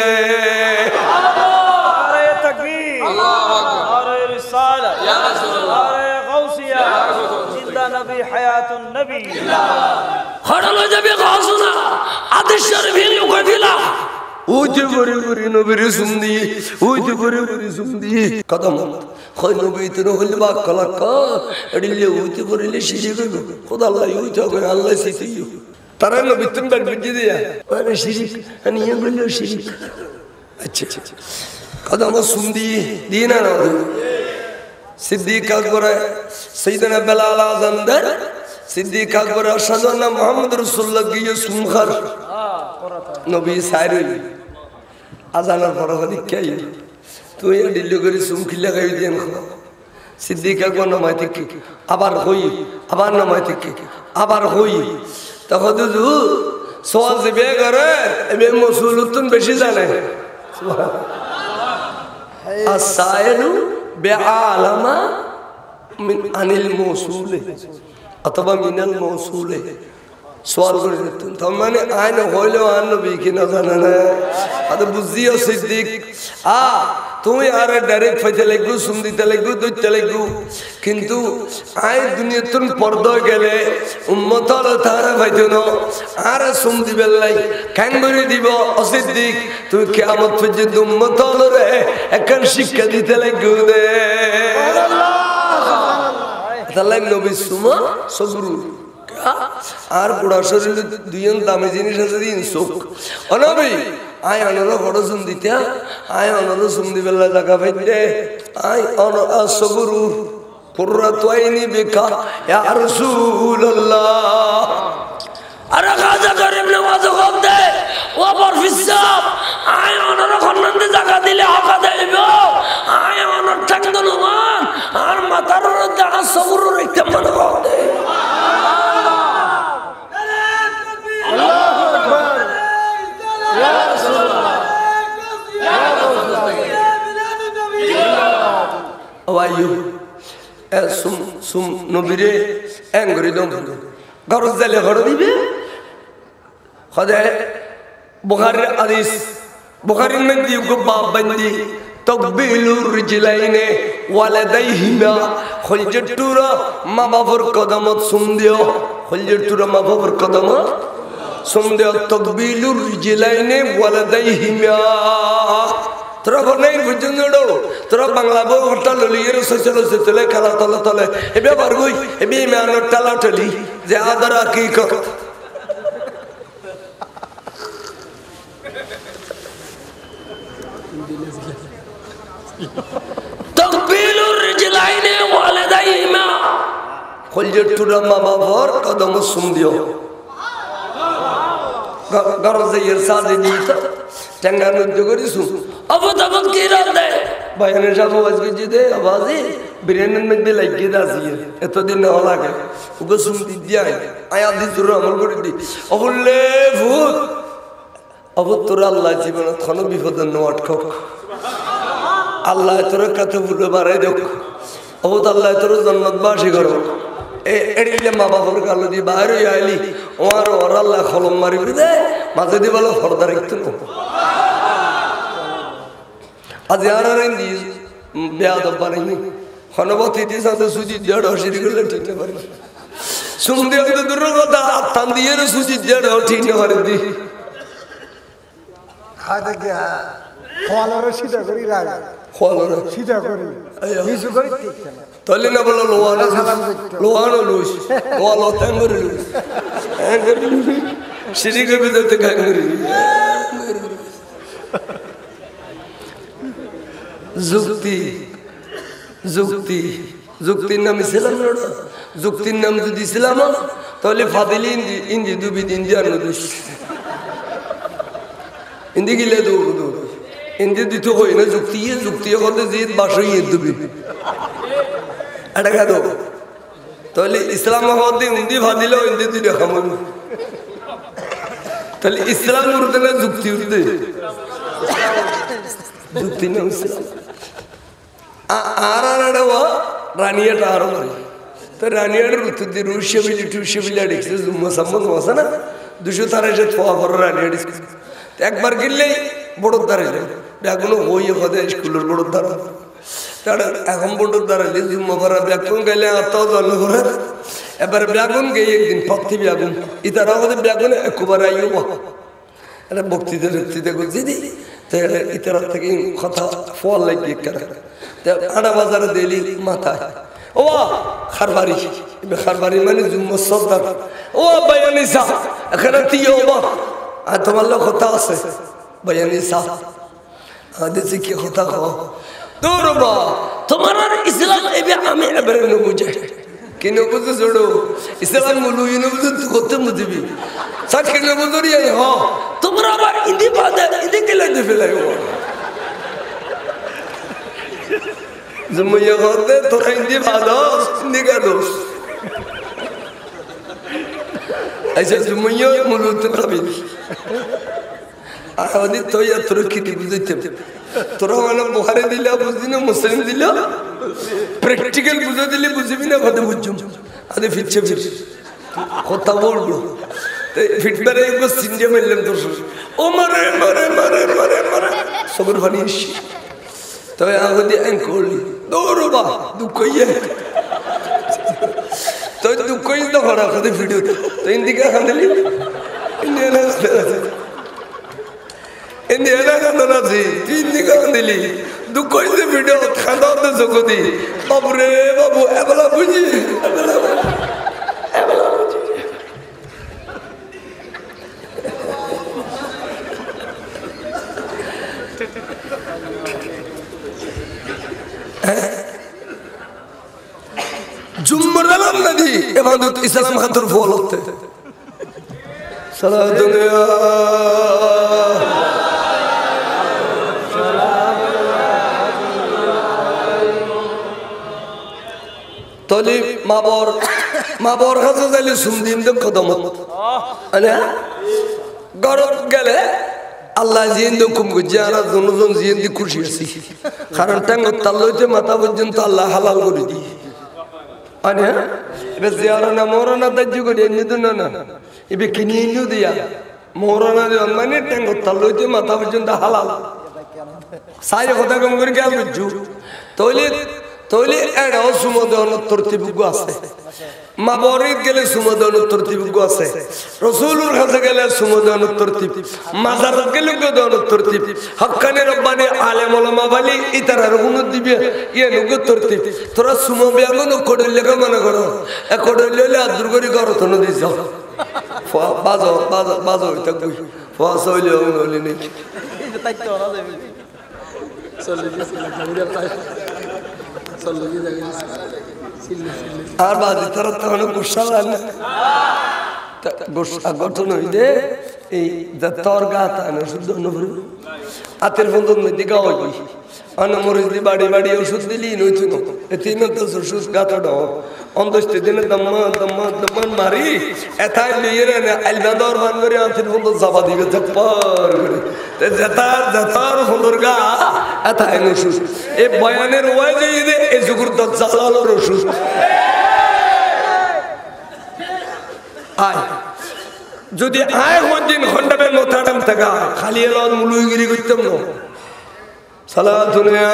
আরে তাকবীর আল্লাহু আকবার আরে রিসালাত ইয়া রাসূলুল্লাহ আরে গাউসিয়া জিন্দা নবী হায়াতুন নবী হড়ালো যাবে গাউসনা আদেশের ভিড় উগদিলা উইতু ভরি ভরি নবীর সুম দিয়ে উইতু ভরি ভরি সুম দিয়ে কদম কই নবী তুন হলবা কলক এডিলে উইতু ভরিলে শিরি কইব খোদা আল্লাহ উইতু কই আল্লাহ সিতিও তারা নবী তুন বের বুঝি দিয়া মানে শিরিক আমি ইয়ে বললো শিরিক আচ্ছা কদম সুম দিয়ে দিনা না সিদ্দিক আকবর সাইয়েদনা বেলাল আযম দর সিদ্দিক আকবর আশহাদু আন্না মুহাম্মদ রাসূলুল্লাহ গিয়ে সুমখার নবী সাইরি আজানের পর হলি কে তুই দিল্লি করে সুম খিলা গাই দেন সিদ্দিক আকবর নামাই থেকে আবার হই আবার নামাই থেকে আবার হই তখন দুজু সওয়াল দিবে করে এবে মসউলুতুন বেশি জানে সুবহানাল্লাহ আসাইলু বিআলামা মিন আনিল মৌসুলে অথবা মিনাল মৌসুলে সোয়াল করে দিতেন তার মানে আইন হইলেও আর নবী কিনা জানে না আরে বুঝিও সিদ্দিক আ তুমি আর ডাইরেক্ট ফাইতে লাগবো সুম দিতে লাগবো দইতে লাগবো কিন্তু আই দুনিয়া তুন পর্দা গেলে উম্মত হলো তারা ফাইতে না আর সুম দিবেন লাই কেন করে দিব অসিদ্দিক তুই কিয়ামত পর্যন্ত উম্মত হলো রে একখান শিক্ষা দিতে লাগবো দে তাহলে নবী সুমা সবরু আর বুড়া শরীরে দুইজন দামি জিনিস আছে দিন চোখ অনবী আয় অনর বড় সুম দিতে আয় অনর সুম দিবেলা জায়গা পাইতে আয় অন সবরু কুররাতু আইনি বিকা ইয়া রাসূলুল্লাহ আরে গাজা করিম নামাজ কব দে ওপর ফিসাব আয় অনর খন্নন্দে জায়গা দিলে হকা দেব আয় অনর ঠান্ড নমান আর মাথার দাঁড়া সবরু রাখতে মনে করে সুম সুম নবীরে এঙ্গরি দম গরজ জালে ঘরে দিবে খদায় বুখারীর হাদিস বুখারীর মধ্যে বাব বন্দি তাকবিলুর রিজলাইনে ওয়ালাদাইহিমা খলজতুরা মা বাবার কদমত সুম দিও খলজতুরা মা বাবার কদমত সুম দিও তাকবিলুর রিজলাইনে ওয়ালাদাইহিমা তোরা বনাই বুঝুন দো তোরা বাংলা বই হটা ললিয়ের সচল সচলে খেলা তলে তলে এবে বারগুই এবে মেয়ানোর টালা টলি যে আদরা কি কর তাকবিলুর রিজলাইনে ওয়ালাদাইহিমা খলজতুরা মা বাবার কদম সুম দিও গরজে এর সাজে দিতা টাঙ্গানো জগরিসু আবু তাবক কি রাতে বয়ানের সব আওয়াজ গজি দে আওয়াজে ব্রেনের মধ্যে লাগিয়ে দাসিয়ে এতদিন না লাগে ওকে শুনতে দিয়াই আয়া দিজুর আমল করে দি অবলে ভূত অবু তোর আল্লাহ জীবন থন বিপদ ন আটকক আল্লাহ তোর কত ভুলে বাড়াই দেখ অবু আল্লাহ তোর জান্নাতবাসী করো এ এড়িলে মা বাবার গালো দিয়ে বাইরে আইলি ওর ওর আল্লাহ খলম মারিবি দে মাঝে দিয়ে বলো ফর্দা রাখতে না আজ আর রেন্দি বেয়াদব বানাইনি হনবতি দিয়ে সাথে সুজি দেড় হসিরি করলে ঠিক না পারি শুনতে হতে দূর কথা আত্মান দিয়ে সুজি দেড় ঠিক না পারি দি খাইতে গিয়া খোয়ালোর সিধা করি রাগ খোয়ালোর সিধা করি নিচু করি ঠিক না তলে না বলো লোহানো লোহানো লুস লোহানো ট্যাঙ্গরি লুস সিঁড়ি করে ভিতরতে গাঙ্গরি যুক্তি যুক্তি যুক্তির নাম ইসলাম না যুক্তির নাম যদি ইসলাম তাহলে ফাদিলি ইন্দি ইন্দি দুবি দিন দিয়ে আনো দুস ইন্দি গিলে দৌড় দৌড় ইন্দি দিত হই না যুক্তি যুক্তি করতে জিদ বাসই দুবি এটা কেন তাহলে ইসলাম হতে ইন্দি ফাদিল ইন্দি দুই দেখাম তাহলে ইসলাম উঠতে না যুক্তি উঠতে যুক্তি নাম ইসলাম আর আর রানিয়াটা আরো মারি তো রানিয়ার ঋতু দিয়ে রুশিয়া বিলি টুশিয়া বিলি দেখছে মোসাম্মদ মশা না দুশো তারাই সে ফোয়া করে রানিয়া একবার গেলেই বড়োর দাঁড়াইলে এখনো হইয়ে কথা স্কুলের বড়োর দাঁড়া তারা এখন বড়োর দাঁড়াইলে জুম্মা ভরা ব্যাগুন গেলে আত্মাও জন্ম করে এবার ব্যাগুন গিয়ে একদিন পথি ব্যাগুন ইতারা আমাদের ব্যাগুনে একবার আইও এটা বক্তৃতা বক্তৃতা করছি দি তো ইতারা থেকে কথা ফল লাগিয়ে করে আড়া বাজারে দিলি মাথায় ও খারবারি খারবারি মানে জুম্মা সর্দার ও বায়ানি সা এখানে তিও বা আর তোমার লোক কথা আছে বায়ানি সা আদেশে কি কথা কও দূর বা তোমার ইসলাম এবে আমি এবারে ন বুঝে কেন বুঝে জড়ো ইসলাম মুলু ইনো বুঝে করতে মুদিবি সাক্ষী ন বুঝরি হ তোমরা আবার ইন্দি বাদে ইন্দি কেলে দে ফেলাইও জুমিয়া হতে তোরা ইন্দি বাদস ইন্দি গাদস ऐसे जुम्मिया मुलुत कबिल आदि तो या तुर्की दी बुझते तोरा वाला बुखारी दिला बुझिना मुस्लिम दिला प्रैक्टिकल बुझ दिले बुझबी ना खते बुझुम आदि फिचे फिर কথা বলবো ফিটবারে একবার সিন্ডিয়া মারলাম তোর ও মারে মারে মারে মারে মারে সবর পানি এসছি তবে আগে দিয়ে অ্যাং করলি দৌড়ো বা দুঃখ ইয়ে তো দুঃখ ইয়ে তো হরা খাতে ভিডিও তো ইন্দিকা খাঁদলি ইন্ডিয়ানা খাতে আছে ইন্ডিয়ানা খাতে আছে তুই ইন্দিকা খাঁদলি দুঃখ ইয়ে ভিডিও খাঁদা হতে চোখতি বাবুরে বাবু এবেলা বুঝি এবেলা এবেলা বুঝি জুম্মরালাম নদী ইবাদত ইসাস মাহাতুর ফল হতে সারা দুনিয়া তলি মাবর মাবর কাছে যাইলে সুমদিন দে কদমত আনে গরব গেলে আল্লাহ জিন দে কুম গুজারা দুনজন জিন দি খুশি আছি কারণ টাঙ্গ তালইতে মাথা পর্যন্ত আল্লাহ হালাল করে দি আনে এবে জিয়ারনা মোরনা দাজ্জু করে নিদু না না এবে কিনিয়ে নিউ দিয়া মোরনা দি মানে টাঙ্গ তালইতে মাথা পর্যন্ত হালাল সাই কথা কম করে কি বুঝু তইলে তইলে এড়াও সুমদন তরতিবুগ আছে মাবরিদ গেলে সুমদন তরতিবুগ আছে রাসূলুর কাছে গেলে সুমদন তরতিব মাজারত গেলে গদন তরতিব হক্কানি রব্বানি আলেম উলামা বলি ইতারার গুণ দিবে ইয়ে নুগ তরতিব তোরা সুম বিয়াগন কোডলে কা মনে করো এ কোডলে আদুর করি করো তন দিছ ফা বাজো বাজো বাজো এটা কই ফা সইলে ওনলি নেই তাই তো না দেবে চলে গেছে লাগা আর বাদি তারা তখন গুসা লাগে গুসা গঠন হইলে এই তোর গা তানো শুদ্ধ অনুভব হাতের বন্ধন মধ্যে গাওয়া গই অনমরিচ দি বাড়ি বাড়ি ওষুধ দিলি নইতো না তিন তো ওষুধ গাতা দাও অন্তস্তে দিনে দম্মা দম্মা দম্মা মারি এথাই লিয়ে রে আলবাদর বান করে হাতের বন্ধন চাপা দিবে চপ্পর করে তে জাতার জাতার সুন্দর গা এথাই ওষুধ এই বয়ানের ওয়াই যে এই জুগুর দজ্জালার ওষুধ আয় যদি আয় হদিন খন্ডাবের মোতারাম থাকা খালি এলো মুলুগিরি করতাম না সালা দুনিয়া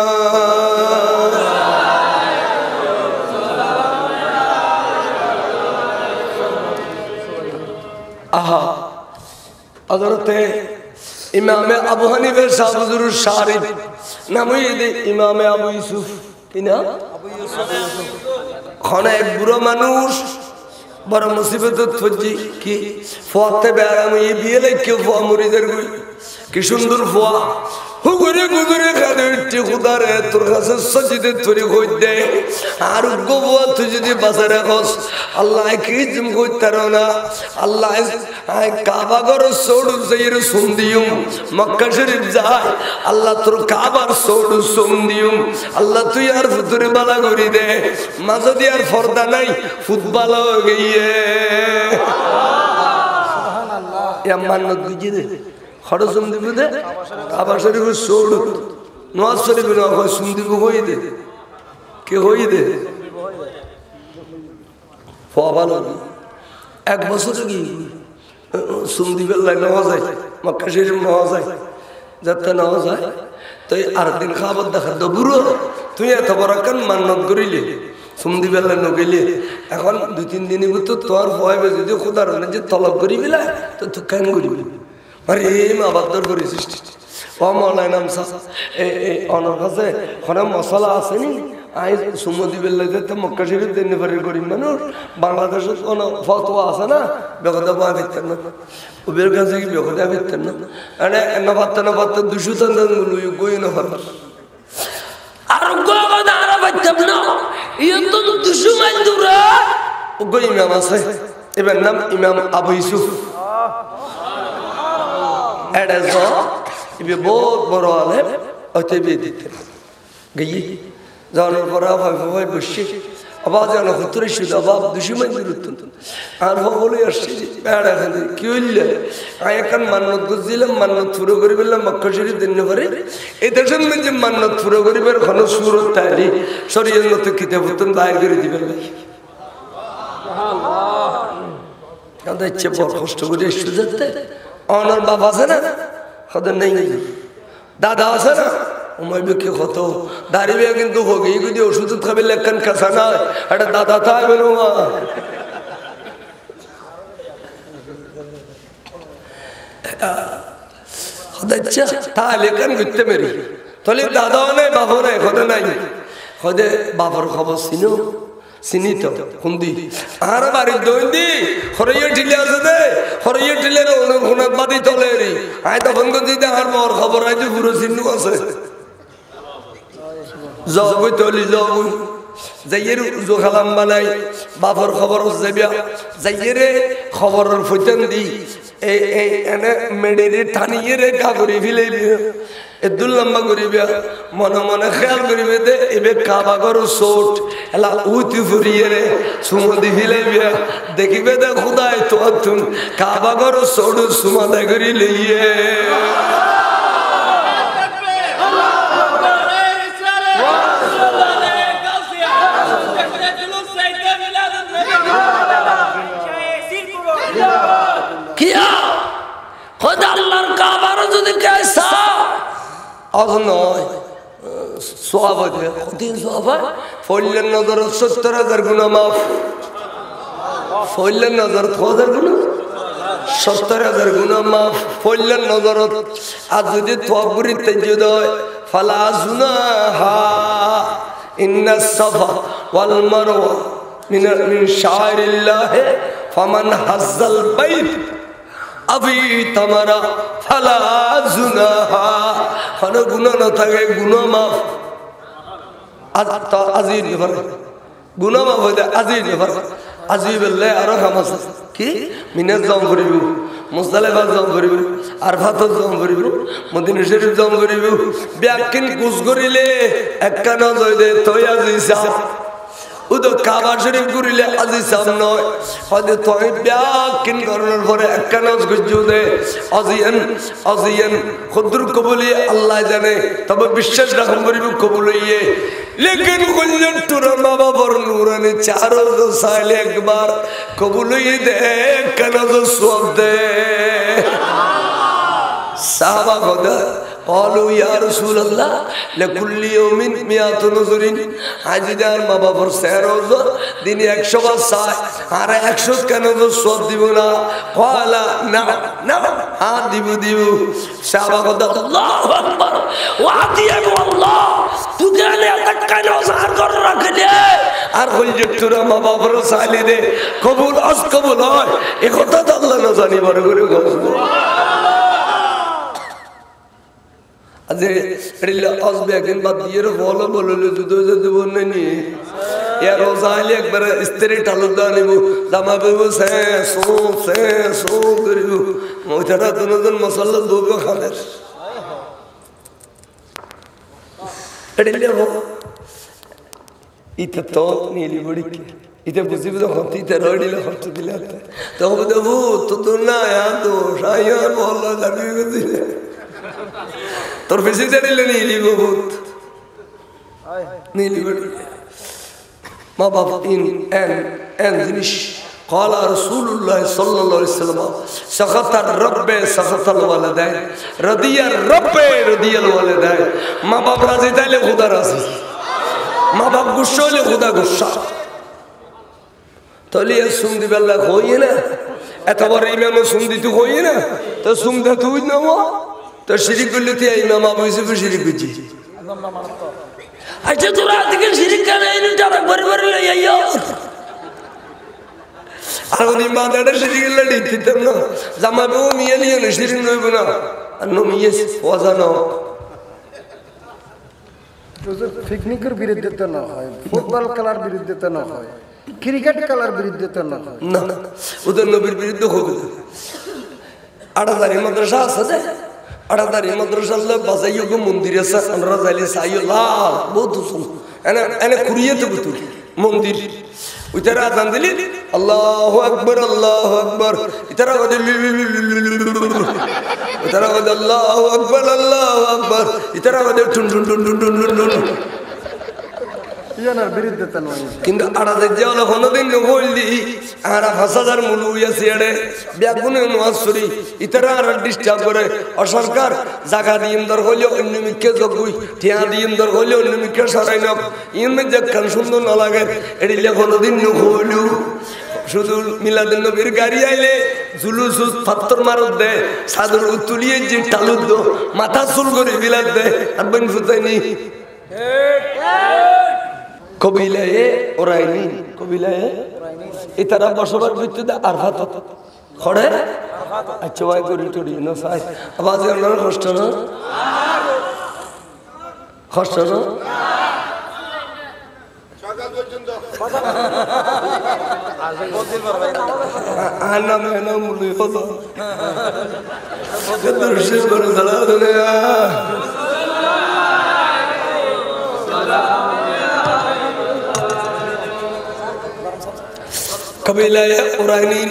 আহা হযরতে ইমামে আবু হানিফা সাহেব হুজুর শারিফ নামই ইমামে আবু ইউসুফ কি না আবু ইউসুফ খানা এক বুড়ো মানুষ বড় মুসিবত ফজি কি ফওয়াতে বেরাম এই বিয়ে লাগে ফওয়া মুরিদের কই কি সুন্দর ফওয়া হুগুরে গুগুরে খানে উঠে খুদারে তোর কাছে সজিদে তরি কই দে আর গোবো তুই যদি বাজারে রাখস আল্লাহ কি জিম কইতার না আল্লাহ আই কাবা ঘর সোড় যাইর সুন্দিয়ুম মক্কা শরীফ যায় আল্লাহ তোর কাবার সোড় সুন্দিয়ুম আল্লাহ তুই আর ফুতুরে বালা করি দে মাঝে দি আর পর্দা নাই ফুটবল হয়ে গিয়ে সুবহানাল্লাহ ইয়া মান্নত বুঝি দে খরচম দিব দে কাবা শরীফ সোড় নওয়াজ শরীফ না হয় সুন্দিব হই দে কে হই দে ফওয়াল এক বছর কি সুন্দিবের লাই নেওয়া যায় মক্কা শরীফ নেওয়া যায় যাতে নেওয়া যায় তাই আর দিন খাবার দেখা তো বুড়ো তুই এত বড় কেন মান্নত করিলে সুন্দিবের লাই নগেলে এখন দুই তিন দিনের ভিতর তোর ভয় যদি খোদার যে তলব করি বিলা তো তুই কেন করিবি আরে এম আবাদর করেছিস ও মৌলানা সাহ এই অনর কাছে ওখানে মশলা আসেনি আই সুমদি বেল্লাতে তো মক্কা শরীফ দিন পারে গরিব মানুষ বাংলাদেশে কোনো ফতোয়া আছে না বেগদা বা ভিতর না ওদের কাছে কি বেগদা ভিতর না আরে না পাত্তা না পাত্তা দুশো তন্দন গুলো গই না পার আর গোগদা আর বাচ্চাম না ইয়ে তো দুশো মাইল দূরে ও গই ইমাম আছে এবার নাম ইমাম আবু ইউসুফ এটা তো ইবে বহুত বড় আলেম ওতে বিয়ে দিতেন গিয়ে যাওয়ার পর ভাই ভাই বসে আবার যেন হতরে শুধু আবার দুশো মাইল দূরত্ব আর বলে আসছে বেড়া খালি কি হইলে আমি এখন মান্নত করছিলাম মান্নত পুরো করে বললাম মক্কা শরীফ দিন পারে এই দেশের মধ্যে মান্নত পুরো করিবার ঘন সুরত তাইলি শরীরের মতো কিতাব হতেন বাইর করে দিবেন আমাদের ইচ্ছে বড় কষ্ট করে এসে যেতে আমার বাপ আছে না ওদের নেই দাদা আছে না ওমাই বিকে কত দাঁড়িয়ে কিন্তু হোক এই যদি ওষুধ খাবে লেখান কাঁচা না একটা দাদা থাকবে না তাহলে কেন ঘুরতে মেরি তাহলে দাদাও নাই বাবাও নাই হতে নাই হতে বাবার খবর চিনো চিনি তো খুন্দি আর বাড়ির দৈন্দি হরইয়ে ঢিলে আছে দে হরইয়ে ঢিলে অনুগুণাত বাদি তলে রি আয় তখন কিন্তু আর বর খবর আই যে পুরো চিহ্ন আছে যাবই তলি যাবই যাইয়ের উজো খালাম বানাই বাবার খবর যাবিয়া যাইয়েরে খবরের ফইতেন দি এই এই এনে মেডেরে টানিয়ে রে কাগরি ফিলাইবি এদুল লম্বা করিবে মনে মনে খেয়াল করিবে দে এবে কাবাগর সোট এলা উতি ফুরিয়ে রে সুমদি ফিলাইবে দেখিবে দে খুদাই তো তুন কাবাগর সোট সুমাদা করি লইয়ে কিয়া খোদা আল্লাহর কাবার যদি কেসা আজ নয় সওয়াব আছে কঠিন সওয়াব ফইলের নজর সত্তর হাজার গুনাহ মাফ ফইলের নজর হাজার গুনাহ সত্তর হাজার গুনাহ মাফ ফইলের নজর আজ যদি তওবরি তাজ্জুদ হয় ফালা জুনাহা ইন্নাস সাফা ওয়াল মারওয়া মিন মিন শাআইরিল্লাহ ফামান হাজ্জাল বাইত আবি তামারা ফালা জুনাহা কোনো গুনাহ না থাকে গুনাহ মাফ আজ তো আজির নেভার গুনাহ মাফ হইতে আজির নেভার আজি বললে আরো খামাস কি মিনাজ জম করিব মুজদালিফা জম করিব আরফাত জম করিব মদিনা শরীফ জম করিব ব্যাকিন কুস করিলে একখানা জয় দে তই আজি সা উদো কাবা শরীফ করিলে আজি সাম নয় হয়তো তুই ব্যাকিন করার পরে একখানাজ গুজু দে আজিয়ান আজিয়ান খুদুর কবুলি আল্লাহ জানে তবে বিশ্বাস রাখম করিব কবুল হইয়ে লেকিন কল্যাণ তোরা মা বাবার নূরানি চারো সাইলে একবার কবুল হইয়ে দে একখানাজ সওয়াব দে সাহাবা খোদা قالوا يا رسول الله لكل يوم مئة نذر হাজিদার মা বাবার সেরোজ দিনে একশো বার সাই আর একশো কেন সওয়াব দিব না قالا نعم نعم হ্যাঁ দিব দিব সাহাবা কথা আল্লাহু আকবার ওয়াদিয়া আল্লাহ তুই আলে আটকা রোজার কর রাখলে আর হল যে তোরা মা বাবার সাইলে দে কবুল আস কবুল হয় এই কথা তো আল্লাহ না জানি বড় করে আজে রিলা আসবে একদিন বাদ দিয়ে বলো বললে দুধ দেব নানি এ রোজাইলে একবার স্ত্রী টালু দা নেব জামা Bebu say so say so করিব মোইতারা দুজন মশলা দুব খাবে রিলা ও ইতে তো নীলি বড়ি ইতে বুঝিবে তো হতি তে রইলে হতে দিলা তো দেবু তো তো না আ তো শায়ার বললা লাগবে দিলে তোর বেশি জানিলে নীলি বহুত নীলি মা বাবা ইন এন এন জিনিস قال رسول الله صلى الله عليه وسلم سخط الرب سخط الوالدين رضي الرب رضي الوالدين মা বাপ রাজি তাইলে খোদা রাজি মা বাপ গুসা হলে খোদা গুসা তাহলে সুম দিবে আল্লাহ হইয়ে না এত বড় ইমাম সুম দিতে হইয়ে না তো সুম দে তুই না তো শিরিক করলে তুই ইমাম আবু ইউসুফ শিরিক করছিস আচ্ছা তোরা আজকে শিরিক কেন এনে যারা ঘরে ঘরে লই আইও আর উনি মাদাটা শিরিক লড়ি দিতেন না জামাবু মিয়া নিয়ে না শিরিক নইব না আর নো মিয়া ওয়াজানো পিকনিকের বিরুদ্ধে তো না হয় ফুটবল খেলার বিরুদ্ধে তো না হয় ক্রিকেট খেলার বিরুদ্ধে তো না হয় না ওদের নবীর বিরুদ্ধে হবে আড়াদারি মাদ্রাসা আছে আড়াদারি মাদ্রাসা বাজাইও গো মন্দির আছে আমরা যাইলে সাইও লাল বহুত সুন্দর এনে এনে কুরিয়ে তো বুতু মন্দির উতারা আজান দিলি আল্লাহু আকবার আল্লাহু আকবার ইতারা গদিল ইতারা গদিল আল্লাহু আকবার আল্লাহু আকবার ইতারা গদিল টুন টুন টুন টুন টুন টুন ইয়ানার বিরুদ্ধে তো নয় কিন্তু আড়াতে যে হলো কোনোদিন নগলদি আর হাসাদার মুলু ইয়াছে এড়ে ব্যাগুনে নোয়াসরি ইতারা আর ডিস্টার্ব করে ও সরকার জায়গা দিম দর হইলো অন্য মিকে জগুই ঠিয়া দিম দর হইলো অন্য মিকে সরাই নক ইমে যে কান সুন্দর না লাগে এড়িলে কোনোদিন নগলু শুধু মিলাদুন নবীর গাড়ি আইলে জুলুস পাথর মারত দে সাদর তুলিয়ে যে টালুদ দো মাথা চুল করে বিলাত দে আর বন ফুতাইনি কবিলায়ে ওরাইনি কবিলায়ে ইতারা বসবাস করতে আরফাত খড়ে আচ্ছা ওই করি টড়ি না সাই আওয়াজ না কষ্ট না কষ্ট না সকাল পর্যন্ত আর নাম না মুলি হতো দর্শন করে সালাম कबीलाए उराइनीन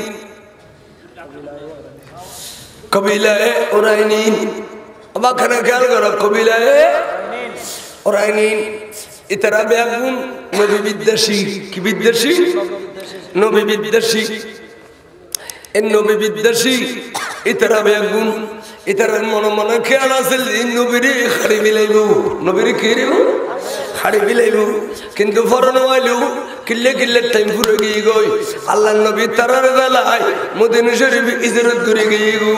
कबीलाए उराइनीन अब आखना ख्याल करो कबीलाए उराइनीन इतना ब्यागुन नबी विद्यासी की विद्यासी नबी विद्यासी इन नबी विद्यासी इतना ब्यागुन इतना मनो मनो ख्याल आसल इन नबीरी खड़ी मिलेगु नबीरी किरियो खड़ी मिलेगु किंतु फरन वालू किल्ले किल्ले टाइम पूरे गई गई अल्लाह नबी तरार गलाई मदीना शरीफ इजरत करे गई गो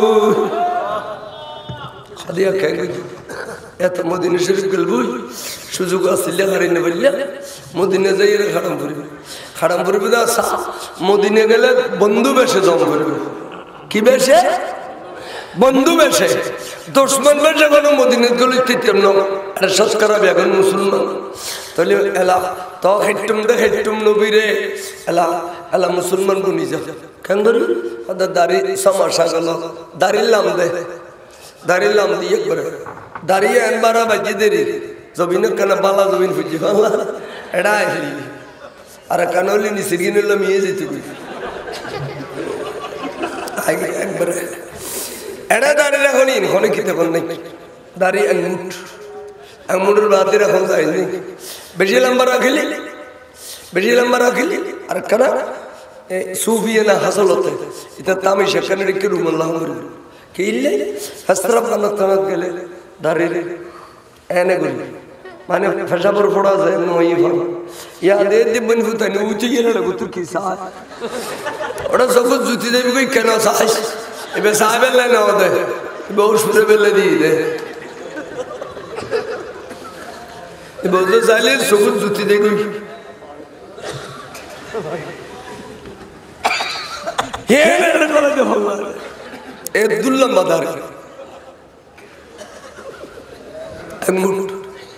खादिया कह गई या तो मदीना शरीफ गलबुई सुजुग असलिया करे न बल्ला मदीना जाइए खड़मपुर खड़मपुर बिदा सा मदीना गले बंधु बेशे जाम करे की बेशे बंधु बेशे दुश्मन बेशे कोनो मदीना गले तितम न अरे सस्करा बेगन मुसलमान तले एला तो हेट्टुम दे हेट्टुम नबीरे एला एला मुसलमान बनि जा केन धरि अदा दारी समस्या गलो दारी लाम दे दारी लाम दी एक बार दारी एनबारा बाजी देरी जमीन कना बाला जमीन फुजी बाला एडा आइली अरे कानोली नि सिगिन लमिए जेति आई एक बार एडा दारी राखोनी कोने किते कोन नहीं दारी अंगुट अंगुटर बाते राखो जाइनी बेजी लंबा रखिली बेजी लंबा रखिली अरे कना सूफिया ना हसल होते इतना तामिशा कन्नड़ के रूम अल्लाह मर कि इल्ले हस्त्रप कना तनत गेले दारेरे एने गुली माने फशा पर फोड़ा जाए नोई फा या दे दे बन फुता ने ऊंची गेले लगो तू की सा ओड़ा सब कुछ जुती दे भी कोई कना साइस इबे साबे लेना होते बहुत सुरे बेले दी दे ये बहुत साले सुगुन जुती दे गई ये मेरे को लगे भगवान ये दुल्ला मदार अंगूठ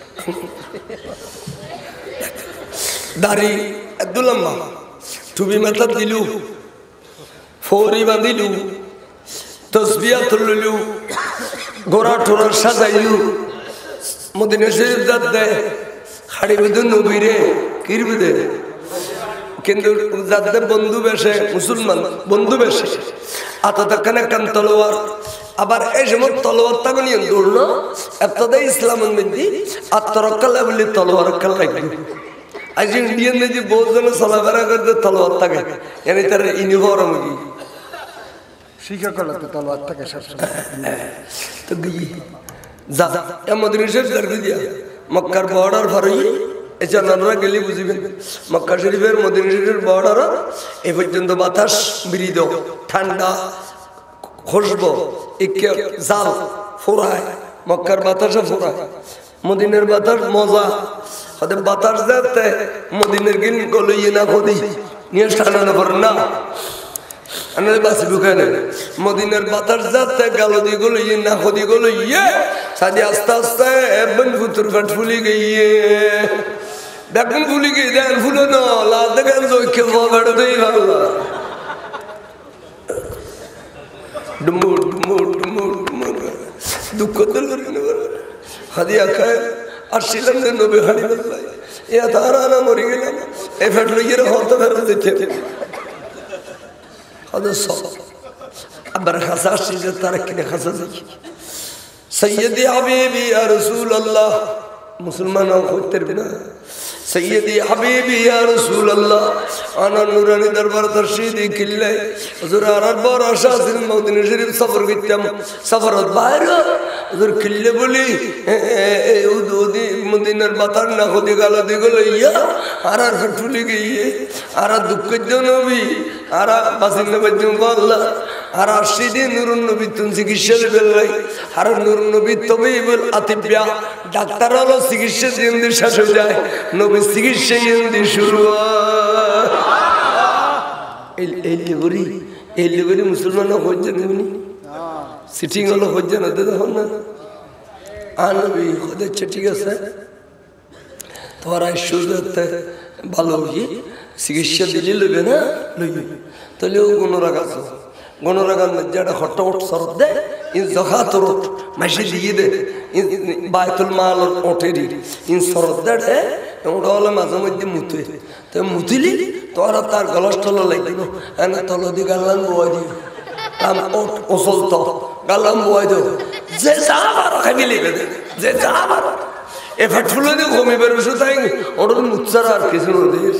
दारी दुल्ला मा टूबी मतलब दिलू फोरी बंदिलू तस्बिया तुल्लू गोरा टोरा सजाइलू मदीना शरीफ जात दे खाड़ी बिदुन नबीरे किर बिदे किंतु जात दे बंधु बेशे मुसलमान बंधु बेशे आता तकने कन तलवार আবার এই সময় তলোয়ার তাকে নিয়ে দৌড়লো এতটা ইসলামের মধ্যে আত্মরক্ষা বলে তলোয়ার কাল লাগবে আজ ইন্ডিয়ান যে বহুত জন চলাফেরা করতে তলোয়ার থাকে এনে তার ইউনিফর্ম কি শিখা করতে তলোয়ার থাকে সবসময় তো গই যা এ মদিনা শরীফ দরদি দিয়া মক্কার বর্ডার ফারই এজা নানরা গেলি বুঝিবেন মক্কা শরীফের মদিনা শরীফের বর্ডার এই পর্যন্ত বাতাস মৃদ ঠান্ডা খুশবু একে জাল ফুরায় মক্কার বাতাস ফুরায় মদিনার বাতাস মজা ওদের বাতাস যাতে মদিনার গিন গলইয়ে না খদি নিয়ে টানানো পর না আনারে বাসি বুকানে মদিনার বাতাস যাতে গালদি গলইয়ে না খদি গলইয়ে সাদি আস্তে আস্তে এবন ফুতুর ফাট ফুলি গইয়ে দেখুন ফুলি গই দেন ফুলো না লা দেখেন জয়কে বড় দেই ভালো ডুমুর ডুমুর ডুমুর ডুমুর দুঃখ দিল হাদিয়া খায় আর শিলাম দেন নবী হানি বললাই এ তারা না মরি গেলাম এ ফেটলো গিয়ে হতে ফেরত দিতে هذا الصوت أبر خساس إذا تركني خساسك سيدي حبيبي يا رسول الله مسلمان أو خطر بنا سيدي حبيبي يا رسول الله أنا نوراني دربار ترشيدي كله حضور أراد بار أشاس المدينة الشريف سفر قدام سفر البحر حضور كله بولي ودودي مدينة البطار ناخدي قالوا دي قالوا يا أراد فتولي جيه أراد دكتور جنوبي أراد باسين بجنوب الله أراد شدي نور النبي تنسي كشل بالله أراد نور النبي طبيب الأطباء دكتور الله سكشل يندي شاشو جاي نبي سكشل يندي شروع اللي بري اللي بري مسلمان خوجة نبني سيتين الله خوجة نده هونا أنا بي خوجة چٹیگا سا توارا شوزت بالوجي سكشل دليل لبنا لبي تليو غنو رغاسو غنو رغان مجادا خطوط سرده إن زكاة روت ماشي ديده إن بيت المال أوتيدي إن سرده ده يوم قال ما زمان دي متوي تم متلي توارا تار غلاش تلا لكنه أنا تلا دي غلان بوادي أم أوت أصلته غلان بوادي زعمر خبيلي كده زعمر إفتفلون دي خومي برشوا تاين أورد متصرار كيسنو دير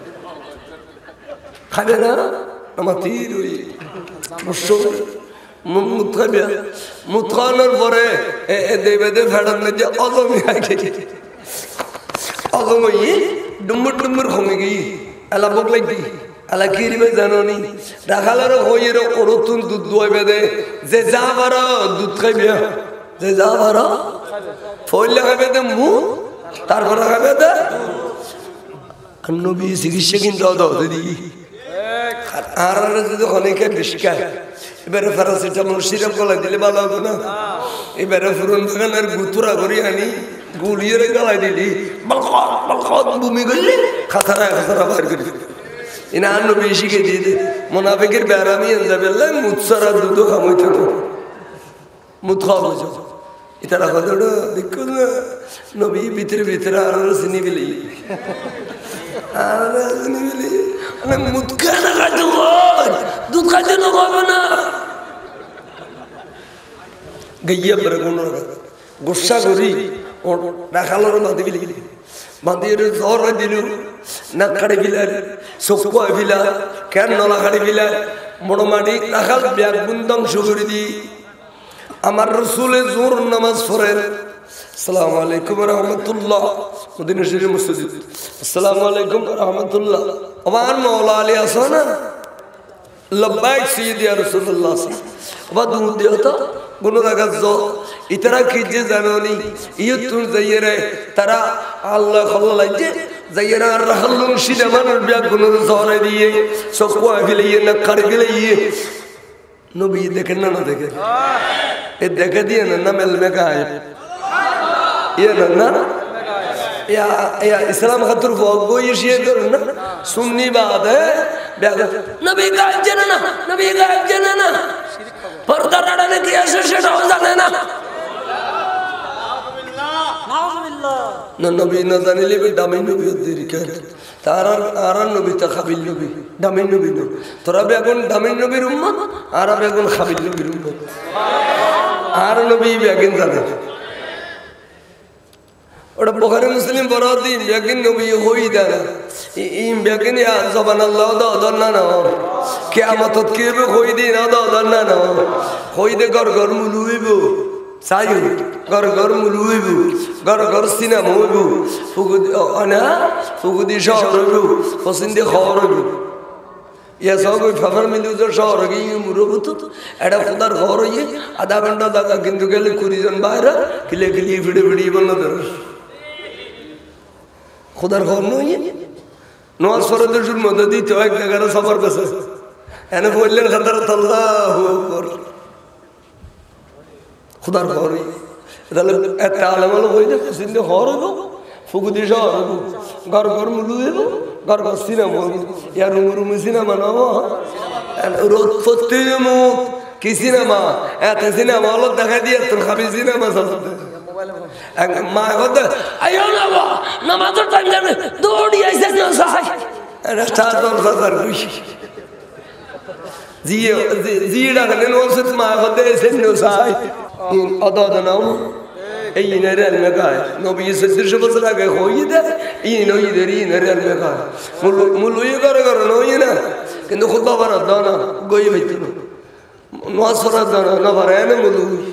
خبينا أما تيروي مشهور متخبيا متخانر فرة ديبه ده فردان نجى أظلمي هاي أظلمي دمر دمر خميجي على بقولي على كيري بزانوني دخلنا خويرو أوروتون دودوي بده ززافرا دود خبيا ززافرا فويل خبيده مو تارفرا خبيده النبي سيجيشين دادا ددي آرارة ده خانه که بشکه ایبره فراسیتامول شیرم کلا دیلی بالا کنه ایبره فرون بگنر گوتورا کری هنی گولیه رگالای دیلی بلخات بلخات بومی گلی خطره خطره بار کری این آنو بیشی که دیده منافقیر بیارامی انزبیله متصرا دودو خمویت تو متخاب جو ایترا خدادو دیکن نبی بیتر بیتر آرارة سنی بلی آرارة سنی بلی أنا متكلم كدوان دوت كدنا قابنا جيّا بركون ركض غشّا غري دخلوا رما دبلي مندير زور ديلو نكاري بيلال سوكوا بيلال كان نلا كاري بيلال مرمادي دخل بيا بندم شغردي أمر رسول زور نماز فرر السلام عليكم ورحمة الله مدينة الشريف مسجد السلام عليكم ورحمة الله أمان مولا علي أسانا لباك سيدي يا رسول الله ودون ديوتا قلنا رغزو اترا كيجي زانوني يتون زيره ترى الله خلال لجي زيره رحلون شدمان البيا قلنا رزورة ديه سوكوا فيليه نكار فيليه نبي دكنا ندكه الدكه دي أنا مل مكاي يا نانا يا يا إسلام خطر فوق کوئی شيء کرنا سنني بعد ہے نبی کا جننا نبی کا جننا پردہ ڈالنے کی ایسے سے ہو جانے نا نہ نبی نہ جانے لے بھی دامن نبی دیر کر تاران آران نبی تا خبیل نبی دامن نبی نو ترا بیگون دامن نبی رمت آرا بیگون خبیل نبی رمت آرا نبی بیگون جانے और बुखारी मुस्लिम बराती यकीन नबी होई दाना इन यकीन या ज़बान अल्लाह दा दन्ना ना क्या मतलब के भी होई दी ना दा दन्ना ना होई दे घर घर मुलुई बो सायु घर घर मुलुई बो घर घर सिनेमा बो फुगुद अना फुगुदी शहर बो पसंदे खबर बो ये सब कोई खबर मिली उधर शहर की मुरुबुत ऐडा खुदार खबर ये आधा घंटा दादा किंतु के लिए कुरिजन बाहर किले किले वीडियो वीडियो बना दर खुदार खबर नहीं है नवाज फरदर जुल मददी तो एक जगह सफर बस है ना बोलने खतर अल्लाह अकबर खुदार खबर है इधर एतालम वालों को इधर सिंधु खबर है फुगुदी शहर है घर घर मुलुए है घर घर सिनेमा यार रूम रूम सिनेमा ना हो रोड फत्ते मो कि सिनेमा ऐसे सिनेमा वालों देखा दिया तो कभी सिनेमा समझते माँ होता आयो ना वो नमाज़ टाइम जाने दौड़ी ऐसे नहीं साई रास्ता तो सफर कुछ ज़िये ज़िये डालने नो सिर्फ माँ होते ऐसे नहीं साई इन अदाद नाम এই ইনের আলমে গায় নবী চোদ্দশো বছর আগে হই দেয় ইন ঈদের ইনের আলমে গায় মূল হয়ে করে করে নই না কিন্তু খুব বাবার দাও না গই হইত না নামাজ পড়ার দাও না পারে না মূল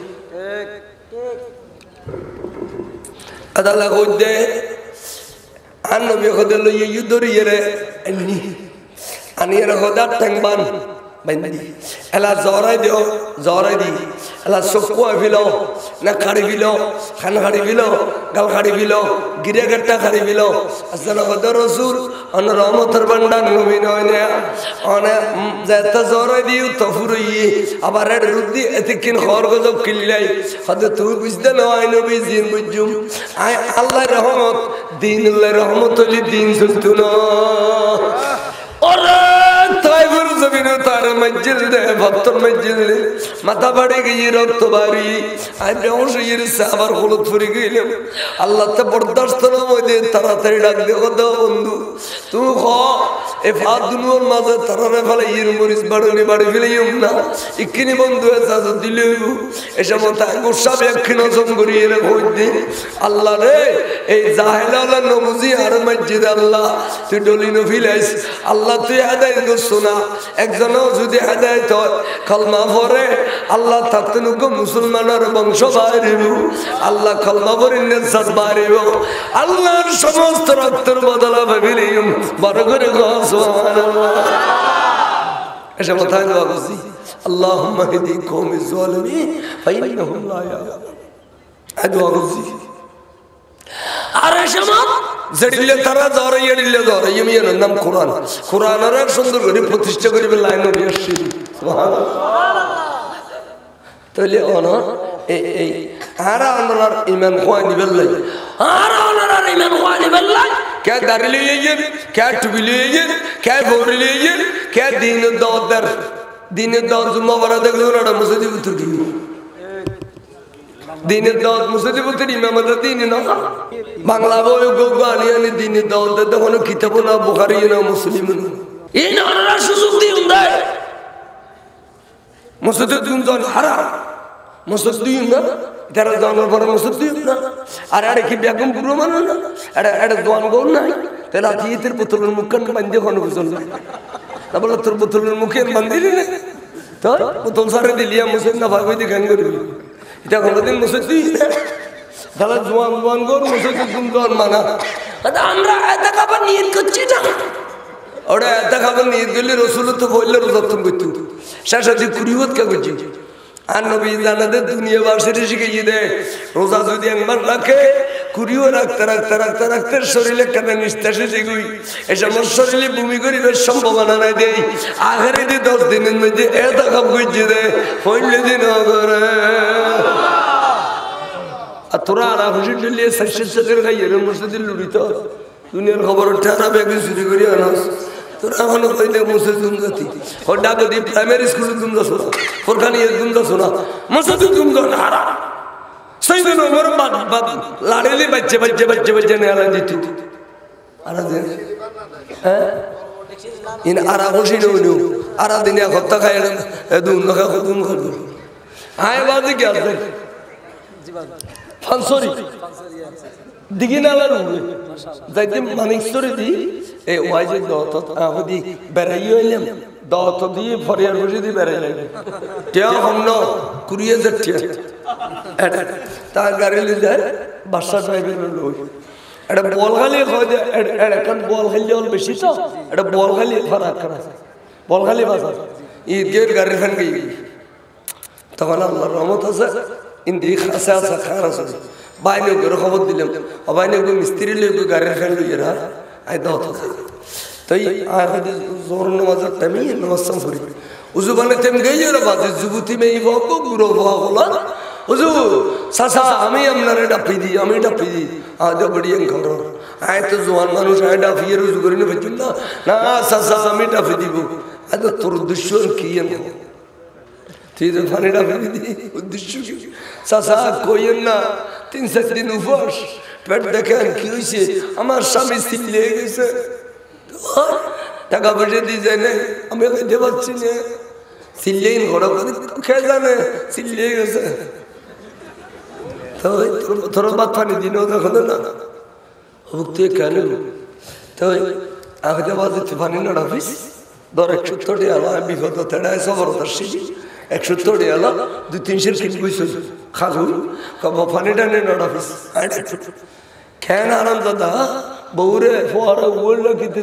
আদালা কই দে আর নবী খোদে লইয়ে ইদরিয়ে রে এমনি আনি এর খোদার টেংবান বাইন্দি এলা জরাই দিও জরাই দি এলা চকুয়া ফিলো না খাড়ি ফিলো খান খাড়ি ফিলো গাল খাড়ি ফিলো গিরে গেট্টা খাড়ি ফিলো আসলে খোদা রসুল অন রহমতের ভান্ডার নবী নয় না অনে যেটা জরাই দিও তফুরই আবার এর রুদ্দি এতকিন খর গজব কিল্লাই খোদা তুমি বুঝতে না আই নবী জিন বুঝুম আই আল্লাহর রহমত দিনুল্লাহর রহমত হলি দিন চলতো না ওরে তাই বড় জমিনে তার মসজিদ দে ভক্তর মসজিদ দে মাথা বাড়ে গিয়ে রক্ত বাড়ি আর বেহসির সাবার হলুদ ফুরি গেলাম আল্লাহ তে বরদাস্ত না মধ্যে তাড়াতাড়ি ডাক দে খোদা বন্ধু তুই খ এ ফাদ দুনোর মাঝে তারারে ফেলে ইর মরিস বাড়নি বাড়ি ফেলিম না ইকিনি বন্ধু এসা দিলে এসব তাই গোসা ব্যাখ্যান জম করিয়ে রে কই দে আল্লাহ রে এই জাহেলালা নবুজি আর মসজিদ আল্লাহ তুই ডলিনো ফিলাইস আল্লাহ তুই আদায় করছো না একজনও যদি আদায় হয় কলমা পড়ে আল্লাহ তাতনুক মুসলমানের বংশ বাড়িব আল্লাহ কলমা পড়ে নেজাত বাড়িব আল্লাহর সমস্ত রক্তের বদলা ভাবিলিম বড় করে সুবহানাল্লাহ এসব কথাই দোয়া করছি আল্লাহুম্মা হিদি কওমি যালিমিন ফাইন্নাহুম লা ইয়ালামুন দোয়া করছি আর এসব জড়িলে তারা ধরে এড়িলে ধরে ইমিয়ার নাম কোরআন কোরআনের সুন্দর করে প্রতিষ্ঠা করিবে লাইন দিয়ে আসছি তাহলে অনর এই এই আরা অনর ইমান খোয়া দিবেন লাই আরা অনর ইমান খোয়া দিবেন লাই কে দাঁড়িয়ে লিয়ে কে টুবি লিয়ে কে ভোরি লিয়ে কে দিন দর দিনের দর জুম্মা বড় দেখলো না মসজিদে উত্তর দিন দিনের দাওয়াত মুসলিমদের ইমামদের দিন না বাংলা বই গোগানি আনি দিনের দাওয়াত তখন কিতাব না বুখারী না মুসলিম না এই না ওরা সুযোগ দিন দেয় মসজিদ দিন জন হারাম মসজিদ দিন না যারা জানার পরে মসজিদ দিন না আর আরে কি বেগম পুরো মানে না আরে আরে দোয়ান গোল না তাহলে আতিয়ের পুতুলের মুখখান বান্ধে কোন বুঝল না তারপরে তোর পুতুলের মুখে বান্ধিলি না তো পুতুল সারে দিলিয়া মসজিদ না ভাগবতী গান করবি এটা কোনদিন মুসল্লি তাহলে জোয়ান জোয়ান কর মুসল্লি তুমি জোয়ান মানা আমরা এত খাবার নিয়ত করছি না ওরা এত খাবার নিয়ত করলে রসুল তো বললে রোজাত্তম করতো শেষ আছে কুড়িবত কে করছি আর নবী জানাদের দুনিয়া বাসের শিখিয়ে দেয় রোজা যদি একবার রাখে কুড়িও রাখতে রাখতে রাখতে রাখতে শরীরে কেন নিঃশ্বাসে যেগুই এসব শরীরে ভূমি করিবার সম্ভাবনা নাই দেয় আখেরে দিয়ে দশ দিনের মধ্যে এত খাপ করছে দেয় হইলে দিন করে আর তোরা আর খুশি চলিয়ে শেষের শেষের খাইয়ে মসজিদের লুড়ি তো দুনিয়ার খবর ঠেরা ব্যাগে চুরি করি আনাস তোরা এখনো কইলে মসজিদ তুমি যাতি ওর ডাকতি প্রাইমারি স্কুলে তুমি যাচ্ছ না ওরখানে তুমি যাচ্ছ না মসজিদ তুমি যাও না হারা সেই দিন ওর লাড়েলি বাচ্চা বাচ্চা বাচ্চা বাচ্চা নিয়ে আলা দিত আরা দিন হ্যাঁ ইন আরা খুশি নইলো আরা দিনে হত্যা খাই দুম নখা দুম খাবো আয় বাজে কি আছে ফানসরি দিঘি নালার উপরে যাইতে মানিকস্তরে দি এই ওয়াই যে দত আহদি বেড়াই হইলাম দত দিয়ে ফরিয়ার বসে দিয়ে বেড়াই লাগে টিয়া হম ন কুড়িয়ে যাচ্ছে তার গাড়ি লি যায় বাসা ড্রাইভের লোক এটা বল খালি এখন বল খালি হল বেশি তো এটা বল খালি ফারাক করা বল খালি বাজার ঈদের গাড়ির ফ্যান গিয়ে তখন আল্লাহর রহমত আছে ইন্দি খাসা আছে খার আছে বাইনে করে খবর দিলাম বাইনে মিস্ত্রি লইব গাড়ির ফ্যান লইয়ে রা আই দাও তাই আর জোর নামাজের টাইমে নামাজ পড়ি উজু বানে তেম গইয়ে রে বাজে যুবতী মেয়ে বকো গুরো বাবা বলা উজু সাসা আমি আপনারে ডাপি দি আমি ডাপি দি আজ বড়িয়া ঘর আয় তো জওয়ান মানুষ আয় ডাপিয়ে উজু করে নে ভেজুন না না সাসা আমি ডাপি দিব আজ তোর দুশ্মন কি এম তুই তো পানি ডাপি দি উদ্দেশ্য কি সাসা কইেন না তিন চার দিন উপবাস পেট দেখেন কি হয়েছে আমার স্বামী সিলে গেছে টাকা পয়সা দিয়ে যায় না আমি খেতে পারছি না সিলেই ঘোড়া করে খেয়ে জানে সিলে গেছে তো তোর বাদ পানি দিন দেখো না ভুক্তি কেন তো আগে বাজে পানি না অফিস ধর একশো তোটি আলো বিপদ তেড়ায় সবরতার শিখি একশো তোটি আলো দুই তিনশোর কিন বইছিল খাগু কব পানিটা নেই নট অফিস খেন আরাম দাদা বউরে ফোয়ারা বললো কিন্তু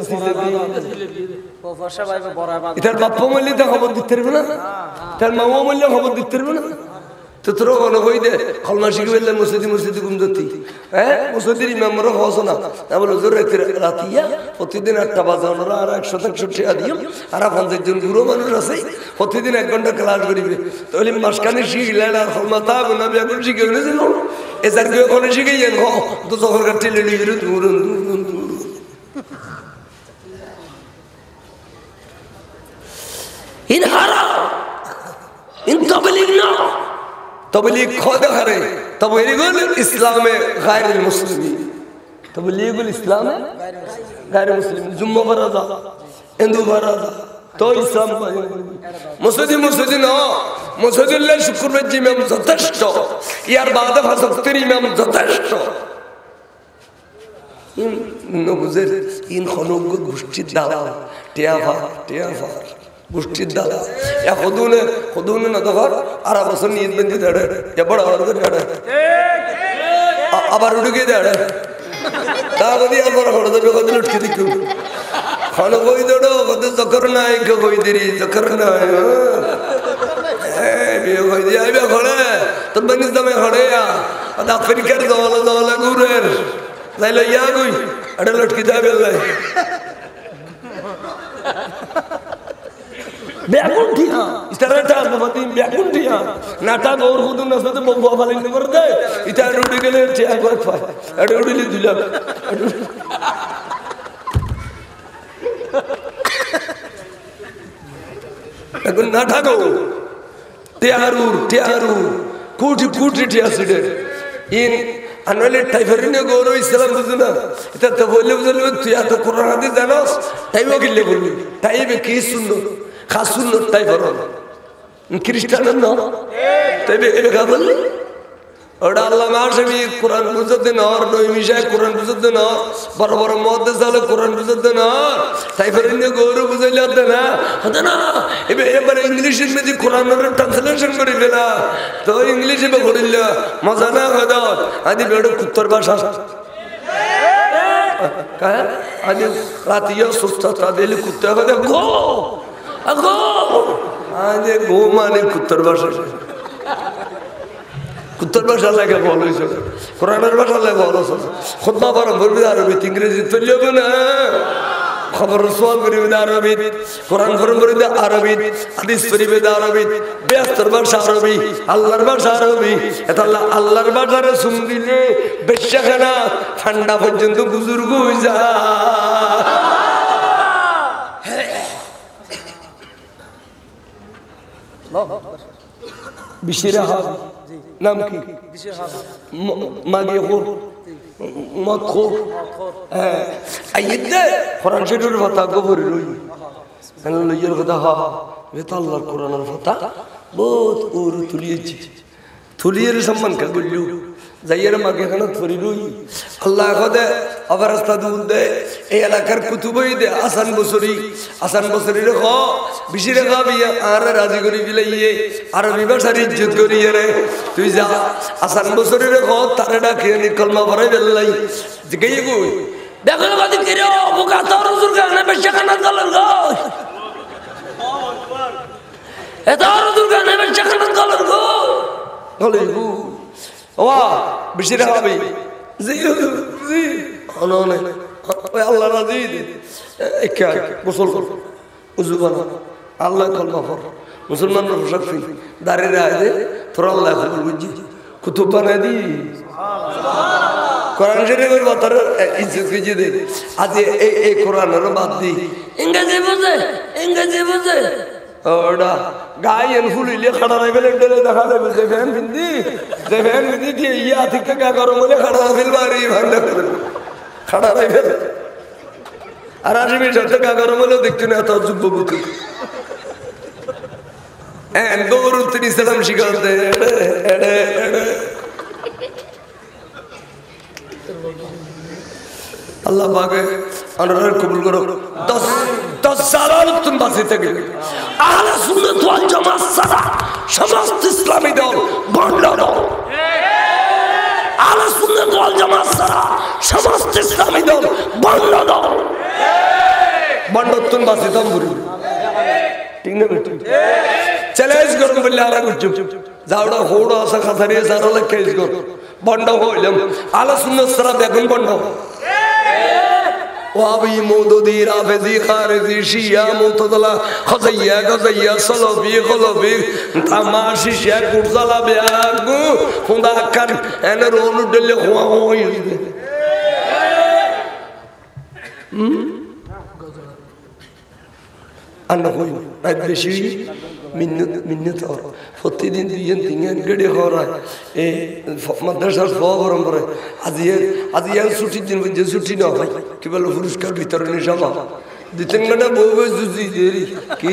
এটার বাপ্পা মল্লি তো খবর দিতে পারবে না তার মামা মল্লি খবর দিতে পারবে না তো তোর কোনো কই দে খলমা শিখে ফেললে মসজিদি মসজিদি গুমদতি হ্যাঁ মসজিদের ইমামরা হস না তা বলো জোর রাতিয়া প্রতিদিন একটা বাজানোরা আর একশো একশো টাকা দিও আর পঞ্চাশ জন বুড়ো মানুষ আছে প্রতিদিন এক ঘন্টা ক্লাস করিবে তাহলে মাসখানে শিখলেন আর খলমা তা না এখন শিখে ফেলেছিল এ স্যার কেউ ওখানে শিখে যান তো তখন টেলে নিয়ে দূর ইন হারা ইন তবলিগ না তবলিগ খোদ হারে তবলিগুল ইসলামে গায়রুল মুসলিমিন তবলিগুল ইসলামে গায়রুল মুসলিমিন জুম্মা ফরজা হিন্দু ফরজা তো ইসলাম মুসলিম মুসলিম না মুসলিমুল্লাহ শুকরবাদ ইমাম যথেষ্ট ইয়ার বাদে ফাসক্তের ইমাম যথেষ্ট নবুজের ইন খনক গোষ্ঠীর দালা টিয়াফা টিয়াফা গোষ্ঠীর দাদা এ হদুনে হদুনে না দেখো আর বছর নিয়ে বেঁধে দেড়ে এ বড় বড় করে দেড়ে আবার উঠে দেড়ে তা কদি আর বড় বড় দেবে কদি লুটকে দিকু খানো কই দেড়ো কদি জকর নাই কে কই দিরি জকর নাই হ্যাঁ বিয়ে কই দি আইবে ঘরে তোর বনিস দমে ঘরে আ আদা আফ্রিকার দওয়ালা দওয়ালা গুরের লাইলো ইয়া কই আড়ে লুটকে যাবে লাই ব্যাকুণ্ঠিয়া ইতারাটা নবতিন ব্যাকুণ্ঠিয়া নাটা গৌর খুদুন নসতে ববা ফালিন করে দে ইতা রুডি গেলে চেয়া করে ফাই এডি উডিলি দিলাম এখন নাটা গো টিয়ারু টিয়ারু কুটি কুটি টিয়াসিডে ইন আনলে টাইফারিনে গৌর ইসলাম বুঝনা এটা তো বললে বুঝলে তুই এত কোরআন হাদিস জানোস তাইও গিলে বলবি তাইবে কি সুন্দর খাসুন টাই বড় খ্রিস্টান না তবে একা বললি ওটা আল্লাহ মাসবি কোরআন বুঝতে না আর নই মিশায় কোরআন বুঝতে না বড় বড় মুহাদ্দিস আলে কোরআন বুঝতে না তাই ফেরিনে গৌরব বুঝাইলে হতে না হতে না এবে এবারে ইংলিশের মধ্যে কোরআনের ট্রান্সলেশন করে ফেলা তো ইংলিশে বে করিল মজা না হদা আদি বেড়ে উত্তর ভাষা কাহ আদি রাতিয়া সুস্থতা দিলে কুত্তা হদা গো আগো আজে গো মানে কুত্তর ভাষা কুত্তর ভাষা লাগে বলো কোরআনের ভাষা লাগে বলো খুতবা পড়া বলবি আরবি ইংরেজি চলবে না খবর সোয়াল করিবে আরবি কোরআন ফরম করিবে আরবি হাদিস পড়িবে আরবি বেস্তর ভাষা আরবি আল্লাহর ভাষা আরবি এটা আল্লাহ আল্লাহর ভাষারে শুনদিলে বেশখানা ঠান্ডা পর্যন্ত বুজুর্গ হয়ে যায় বিশিরা হাব নাম কি মাগে খোর মত খোর হ্যাঁ আইতে কোরআন শরীফের কথা গোবরে রই আল্লাহ লইয়ের কথা হা এটা আল্লাহর কোরআনের কথা বহুত ওর তুলিয়েছি তুলিয়ের সম্মান কা বললু যাইয়ের মাগে কেন ধরি রই আল্লাহ কদে অবরাস্তা দুল দে এই এলাকার কুতুবই দে আসান বসরি আসান বসরি রে খ বিশিরে খাবি আর রাজি করি বিলাইয়ে আরবি ভাষার ইজ্জত করিয়ে রে তুই যা আসান বসরি রে খ তারে ডাকে নি কলমা পড়াই বেলাই জিগাই কই দেখো বাদি কিরে বুকা তোর হুজুর কানে বেশা কানা গলর গো এ তোর হুজুর কানে বেশা কানা গলর গো গলই গো ওয়া বিশিরে খাবি জি জি অননে ওই আল্লাহ রাজি একা গোসল কর উযু বানা আল্লাহ কলমা পড় মুসলমানরা শক্তি দাঁড়িয়ে রাখে তোর আল্লাহ কবুল বুঝি কুতুব বানাই দি কোরআন শরীফের বাতার ইজ্জত কি দে আজ এই এই কোরআনের বাদ দি ইংরেজি বুঝে ইংরেজি বুঝে ওডা গায়েন ফুলিলে খড়া রাইবেলে ডলে দেখা যাবে যে ফ্যান বিন্দি যে ফ্যান বিন্দি কি ইয়া ঠিক কা করো বলে খড়া ফেলবারি ভান্ডা করে খড়া রাইবেলে আর আজমি সাথে কা করো বলে দেখতে না তো যুব বুক এন গৌরু তিনি সালাম শিখাতে এড়ে এড়ে আল্লাহ পাকে অনুরাগ কবুল করো দশ দশ সাল তুমি বাঁচিতে গেলে আহলে সুন্নাত ওয়াল জামাত ছাড়া সমস্ত ইসলামী দল বন্ধ দাও আহলে সুন্নাত ওয়াল জামাত ছাড়া সমস্ত ইসলামী দল বন্ধ দাও বন্ধ তুমি বাঁচিতাম বুড়ি ঠিক না বেটি চ্যালেঞ্জ করো বললে আর চুপ যাওড়া হোড়া আসা খাতারে যারা চ্যালেঞ্জ করো বন্ধ হইলাম আহলে সুন্নাত ছাড়া বেগুন বন্ধ ওয়াবি মুদদি রাফেজি খারেজি শিয়া মুতদলা খজাইয়া গজাইয়া সলবি খলবি তামাশি শিয়া কুরজালা বিয়াগু ফুন্দা কান এনে রোনু ডলে খোয়া হই হুম আন্না কই রাত বেশি মিন্নত মিন্নত আর প্রতিদিন দিন তিন গড়ে হরা এ মাদ্রাসার ফরম করে আজিয়ে আজিয়ে ছুটি দিন যে ছুটি না হয় কি বলে পুরস্কার বিতরণী সভা দিতেন না বহু জুজি দেরি কি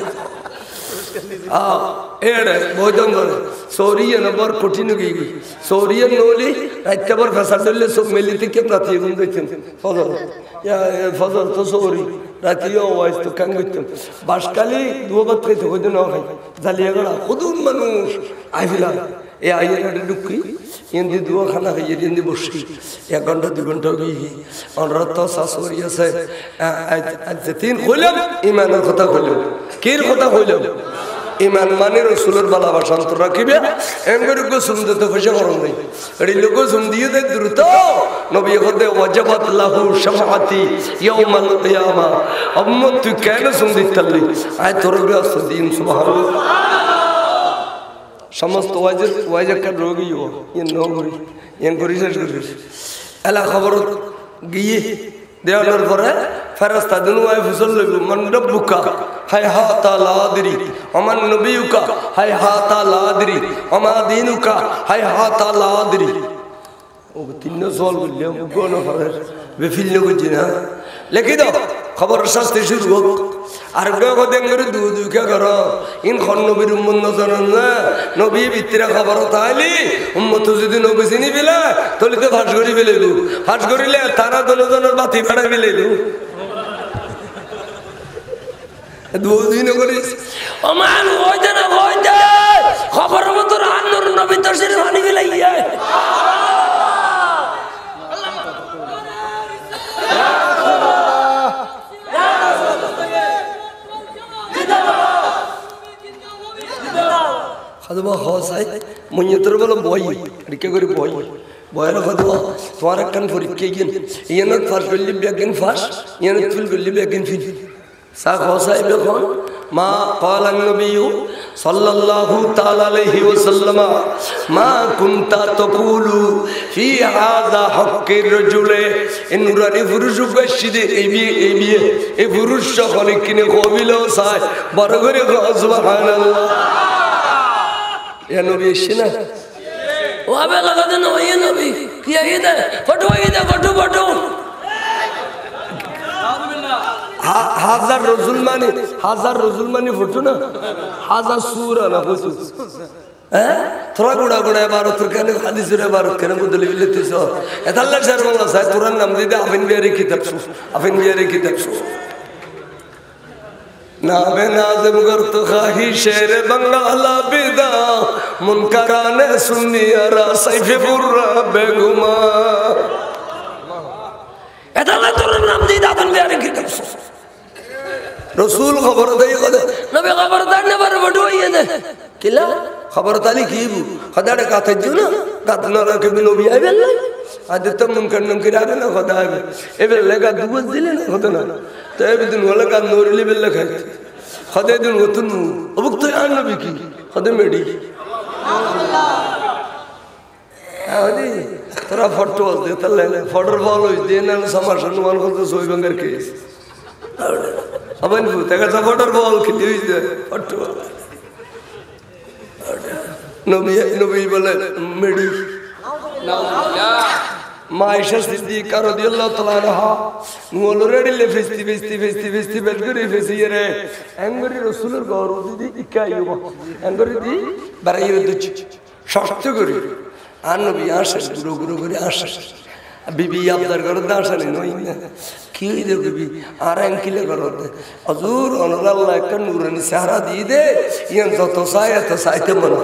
আ এড়ে বয়দন করে সৌরিয়া নবার কঠিন গই সৌরিয়া নলি রাতবার ফসল দিলে সব মিলিতে কে রাতে গুন দিতেন ফজর ইয়া ফজর তো সৌরি রাতিও ওয়াইস তো কাং দিতেন বাসকালি দুবার কইতে হইতো না ভাই জালিয়া গড়া খুদুন মানুষ আইলা এ আইয়া ঢুকি ইন্দি দুয়া খানা খাইয়ে ইন্দি বসি এক ঘন্টা দুই ঘন্টা গই অনরত শাশুড়ি আছে আজ তিন কইলাম ইমানের কথা কইলাম কির কথা কইলাম ইমান মানে রাসূলের ভালোবাসা অন্তর রাখিবে এমগরে গো সুন্দর তো পয়সা করন নাই এডি লোক সুন দিয়ে দে দ্রুত নবী হদে ওয়াজবাত লাহু শাফাআতি ইয়াউমাল কিয়ামা উম্মত তুই কেন সুন দিতলি আয় তোর ব্যস্ত দিন সুবহানাল্লাহ সমস্ত ওয়াজিব ওয়াজিব কা রোগী হো ইন নগরি ইন গরি শেষ করি এলা খবর গিয়ে দেওয়ার পরে ফেরেশতা দুনু আই ফসল লইব মান রব্বুকা হায় হা তাআলা আদরি ওমান নবিয়ুকা হায় হা তাআলা আদরি ওমা দীনুকা হায় হা তাআলা আদরি ও তিন সওয়াল বললাম কোন করে বেফিল লগি না লিখি দাও খবর শাস্তি শুরু হোক আর গো দেন করে দু দু কে করো ইন খন নবীর উম্মত ন জানেন না নবী ভিতরে খবর তাইলি উম্মত যদি নবী চিনি বিলা তলি তো ফাঁস করি বেলেলু ফাঁস করিলে তারা দলজনের বাতি ফাড়া বেলেলু দুদিন করিস ওমান হইতে না হইতে খবর মতো রান্নর নবী তরসির পানি বিলাইয়া খাদবা হসাই মুনিয়তর বল বই রিকে করে বই বয়ের খাদবা তোমার কান পরীক্ষা গিন ইয়ানত ফাস গলি বেগিন ফাস ইয়ানত ফুল গলি বেগিন ফিল সা হসাই বেখন মা قال النبي صلى الله تعالى عليه وسلم ما كنت تقول في هذا حق الرجل ان نوراني পুরুষ গশিদ এবি এবি এ পুরুষ সকলে কিনে কবিল সাই বড় করে সুবহানাল্লাহ يا نبي شنا وابا لغدنا ويا نبي يا ايده فٹو ايده فٹو فٹو হাজার রসুল মানে হাজার রসুল মানে ফটো না হাজার সূরা না ফটো হ্যাঁ তোরা গুড়া গুড়া বারো তোর কেন হাদিসের বারো কেন বদলে বিলেতেছ এতাল্লা স্যার বাংলা স্যার তোরার নাম দিতে আফিন বিহারি কিতাব আফিন বিহারি কিতাব নাবে নাজম করত খাহি শের বাংলা বিদা মুনকারানে সুন্নিয়ারা সাইফে বুররা বেগুমা এতাল্লা তোরার নাম দিতে আফিন বিহারি কিতাব রসুল খবর দেই কদে নবী খবর দার না বার বড় হইয়ে দে কিলা খবর তালি কিবু খদাড়ে কাতে জুনা কাতনা রাখে নবী আইবেন না আদত মুনকার নমকির আবে না খদা আবে এবে লাগা দুবস দিলে না হতো না তো এবে দিন ওলা কা নরলি বেল খাই খদে দিন হতুন অবুক্ত আর নবী কি খদে মেডি আল্লাহ আদি তোরা ফটো দে তালে ফটোর বল হই দে না সমাশন মান কত সই বাঙ্গার কেস abang tu, tengah supporter ball kita itu, foto. Nabi Nabi bala medi. Maisha Siddiqa radhiyallahu ta'ala anha, ngoloredi le festi festi festi festi belguri festi yere. Angori Rasulur gauru di ikayuba. Angori di barayiru duch. Shakti guri. An Nabi asher guru guru guri asher. বিবি আপনার ঘরে দাঁড়ানি নই না কি হইলে বিবি আর কিলে ঘরতে হজুর অনরাল্লাহ একটা নুরানি চেহারা দিয়ে দে ইয়ান যত চাই এত চাইতে মনে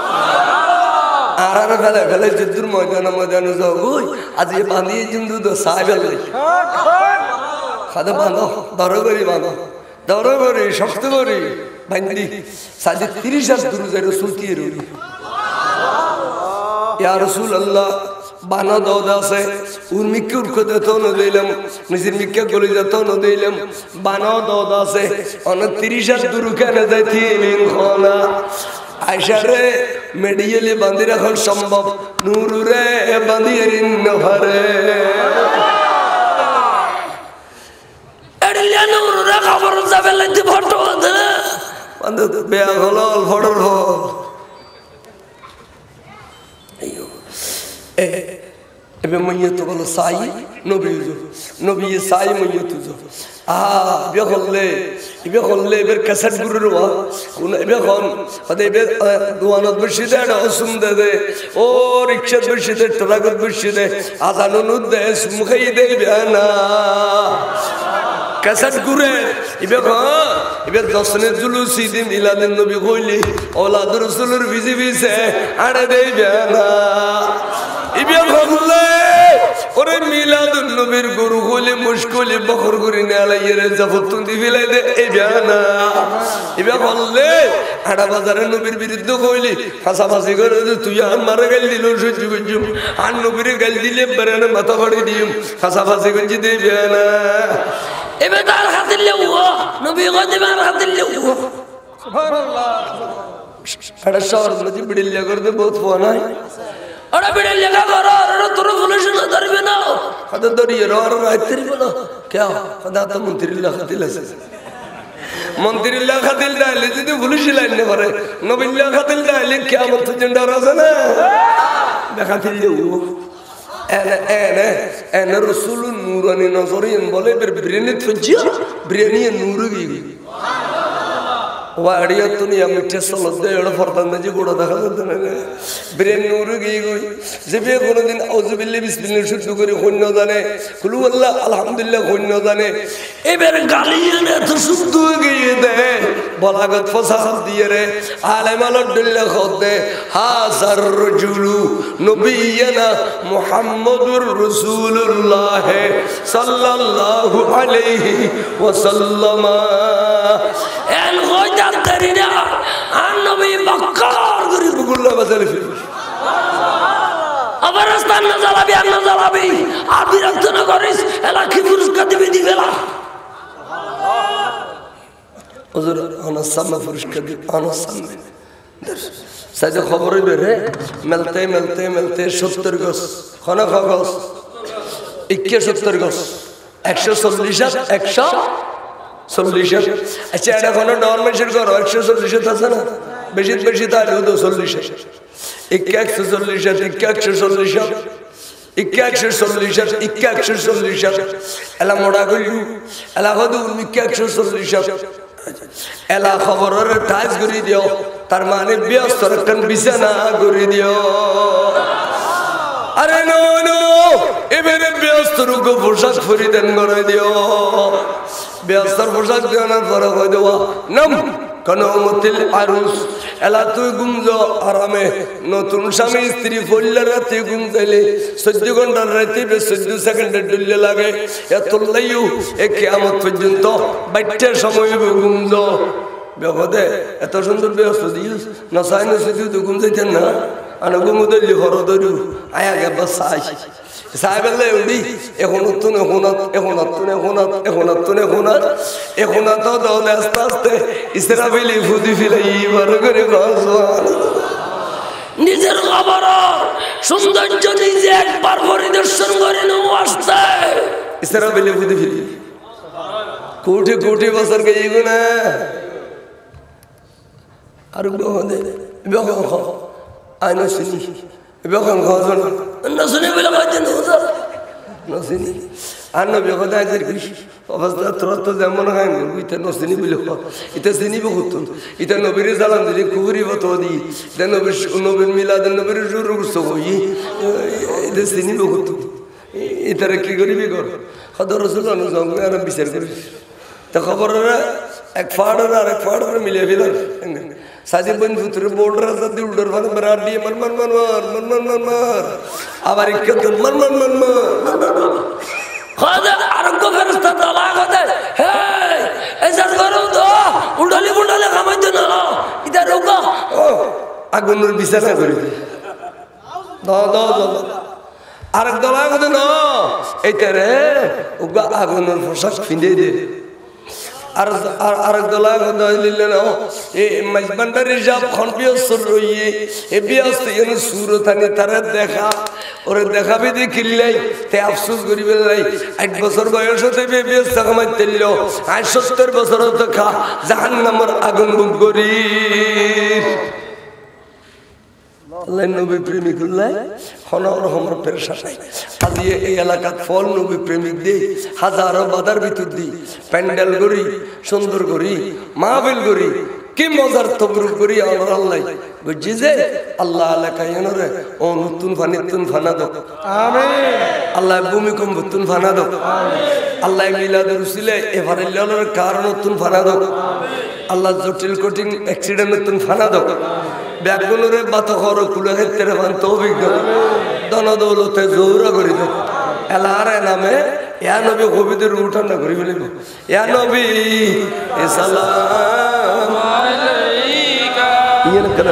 আর আর ফেলে ফেলে যুদ্ধর ময়দানে ময়দানে যাও ওই আজ এ বাঁধিয়ে কিন্তু তো চাই ফেলে খাদে বাঁধো ধরো করি বাঁধো ধরো করি শক্ত করি বান্ধি সাজে তিরিশ হাজার দূর যাই রসুল দিয়ে রবি ইয়া রসুল আল্লাহ বানা দৌদ আছে উর মিক্কে উর্কতে তো দিলাম নিজের মিক্কে গলি যেত দিলাম বানাও দৌদ আছে অনেক তিরিশ হাজার দূর কেন যাইতিলেন খনা আয়সারে মেডিয়েলে বাঁধি রাখা সম্ভব নুরুরে বাঁধিয়ে রিন্ন ভরে এড়িলে নুরুরে খবর যাবে লাইতে ফটো দে বাঁধে বেয়া হলো ফটোর হল আইয়ো এ এবে মইয়ত বলো সাই নবী নবী সাই মইয়ত আ বে হলে ইবে হলে এবে কাসেট গুরুর ওয়া কোন এবে কোন ওদে এবে দুয়ানত বসিদে অসুম দে ও রিকশা বসিদে ট্রাকত বসিদে আজানুন দে সুমখাই দে বিয়ানা কাসেট গুরে ইবে কোন ইবে দশনে জুলুসি দিন ইলাদিন নবী কইলি ওলাদ রাসূলের বিজি বিছে আড়ে দে বিয়ানা ইবে হলে ওরে মিলাদুন নবীর গুরু হলে মুশকিলে বখর করে নালাইরে জাফতুন দি ফেলাই দে এই বিয়ানা ইবে হলে আড়া বাজারে নবীর বিরুদ্ধে কইলি ফাঁসাফাঁসি করে তুই আমার গাল দিল সহ্য করছুম আর নবীর গাল দিলে বেরেনে মাথা ফাড়ি দিম ফাঁসাফাঁসি করে দে বিয়ানা এবে তার হাতে লেও নবী গো দেবার হাতে লেও সুবহানাল্লাহ আড়া শহর মধ্যে বিড়িয়া করতে বহুত ফোন হয় আরে বিড়ে লেখা করো আরে তোর পুলিশ না ধরবে না কত ধরিয়ে রর রাইতের বলো কে খোদা তো মন্ত্রী লেখা দিলেছে মন্ত্রী লেখা দিল ডাইলে যদি পুলিশ লাইন নে করে নবী লেখা দিল ডাইলে কিয়ামত পর্যন্ত আছে না দেখা দিল এনে এনে এনে রাসূল নূরানি নজরিন বলে ব্রেনে থজিয়া ব্রেনে নূর গই वाड़िया तो नहीं हम इट्टे सलद दे एड़ा फरदान जी गोड़ा देखा जाता है ब्रेन नूर गई गई जब ये कोनो दिन औजुबिल्लाह बिस्मिल्लाह शुरू करे खुन्न जाने कुलु अल्लाह अल्हम्दुलिल्लाह खुन्न जाने ए मेरे गालियां ने तो शुद्ध हो गई दे बलागत फसाद दिए रे आलम अल्लाह खुद दे हाजर रजुलु नबियना मुहम्मदुर रसूलुल्लाह सल्लल्लाहु अलैहि वसल्लम एन गोदा तरीना आन नबी बक्कार गरीब गुल्ला बदल फिर अबरस्तान न जलाबी न जलाबी आप विरक्त न करिस एला की पुरुष कदी बेदी वेला हुजूर अना सब पुरुष कदी अना सब साजे खबर बेरे मिलते मिलते मिलते सत्तर गस खाना खागस इक्कीस गस एक सौ चल्लिस एक सौ चल्लिस अच्छा এটা কোন ডরমেন্টের করো একশো চল্লিশ আছে না বেশি বেশি তাহলে তো চল্লিশ একশো চল্লিশ একশো চল্লিশ একশো চল্লিশ একশো চল্লিশ এলা মোড়া কইলু এলা কত একশো চল্লিশ এলা খবরের টাইজ করে দিও তার মানে ব্যস্ত রাখেন বিছানা করে দিও আরে নো নো এবারে ব্যস্ত রুগো পোশাক ফরিদেন করে দিও ব্যস্ত পোশাক দেওয়ার পরে কই দেওয়া নাম কনমতিল আরুস এলা তুই গুমজো আরামে নতুন স্বামী স্ত্রী ফল্লা রাতে গুমজাইলে চোদ্দ ঘন্টার রাতে চোদ্দ সেকেন্ডের ডুললে লাগে এত লাইও এ কিয়ামত পর্যন্ত বাইটের সময় গুমজো বেগদে এত সুন্দর ব্যস্ত দিস না চাই না শুধু গুমজাইতেন না আনা গুমুদলি হরদরু আয়া গে বসাই সাহেবলে উড়ি এখন তুন এখনত এখনত তুন এখনত এখনত তুন এখনত এখনত তো দলে আস্তে আস্তে ইসরাফিলি ফুদি ফিলাই বার করে গজওয়ান নিজের খবর সৌন্দর্য নিজে একবার পরিদর্শন করে নাও আসতে ইসরাফিলি ফুদি ফিলি কোটি কোটি বছর গই গুনা আর গহদে বেগহ আইনো সিনি বেগহ গজন নসনে বলে গাজন হুজুর নসনি আন্ন বেগদা আজের কি অবস্থা তরত যেমন হয় ইতে নসনি বলে ইতে সিনি বহুত ইতে নবীর সালাম দিলে কুবরি বতো দি ইতে নবীর নবীর মিলাদ নবীর শুরু করছো হই ইতে সিনি বহুত ইতারে কি করিবি কর হদ রসুল অনুসঙ্গে আর বিচার করিস তা খবরের এক ফাড়ের আর এক ফাড়ের মিলিয়ে ফেলার সাজিব বন ফুতুরে বোর্ডের রাস্তা দিয়ে উল্টোর ফাঁদে বেড়ার দিয়ে মন মন মন মর মন মন মন মর আবার ইকে মন মন মন মর খাদা আরঙ্গ ফেরস্তা তালা খাদা হে এসাস করো তো উল্টালি উল্টালি কামাই না ইদা রোকা ও আগুনের বিছানা করে দে দাও দাও দাও আরেক দলা কথা না এইটা রে উগা আগুনের পোশাক ফিন্দে দে আর আরেক দলা কথা লিলে না এ মাইজবান্ডারি যাব খন বিয়সর রইয়ে এ বিয়স এনে সুরতানি তারে দেখা ওরে দেখাবি দেখিলাই তে আফসোস করিবে নাই এক বছর বয়স হতে বিয়স কামাই তেল আজ সত্তর বছর তো খা জাহান্নামের আগুন বুক করি আল্লাহ নবী প্রেমিক উল্লাই হনর হমর পেরেশান নাই আজি এই এলাকাত ফল নবী প্রেমিক দি হাজারো বাধার ভিতর দি প্যান্ডেল করি সুন্দর করি মাহফিল করি কি মজার তবরুক করি আমার আল্লাহ বুঝছি যে আল্লাহ এলাকায় এনরে ও নতুন ফানি নতুন ফানা দাও আমিন আল্লাহ ভূমিকম্প নতুন ফানা দাও আল্লাহ মিলাদের উসিলে এবারে ললের কারণ নতুন ফানা দাও আল্লাহ জটিল কঠিন অ্যাক্সিডেন্ট নতুন ফানা দাও ব্যাগুলোরে বাত করো কুলে হেতেরে বান তৌফিক দাও দন দৌলতে জোরা করে দাও এলারে নামে ইয়া নবী কবিদের উঠান না করি বলিব ইয়া নবী সালাম আলাইকা ইয়া নকরা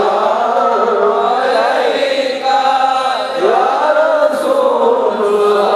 Allah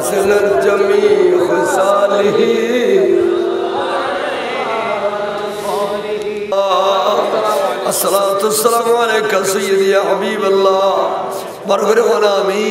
حسنت جميع خصاله الصلاة والسلام عليك سيدي يا حبيب الله برغر غلامي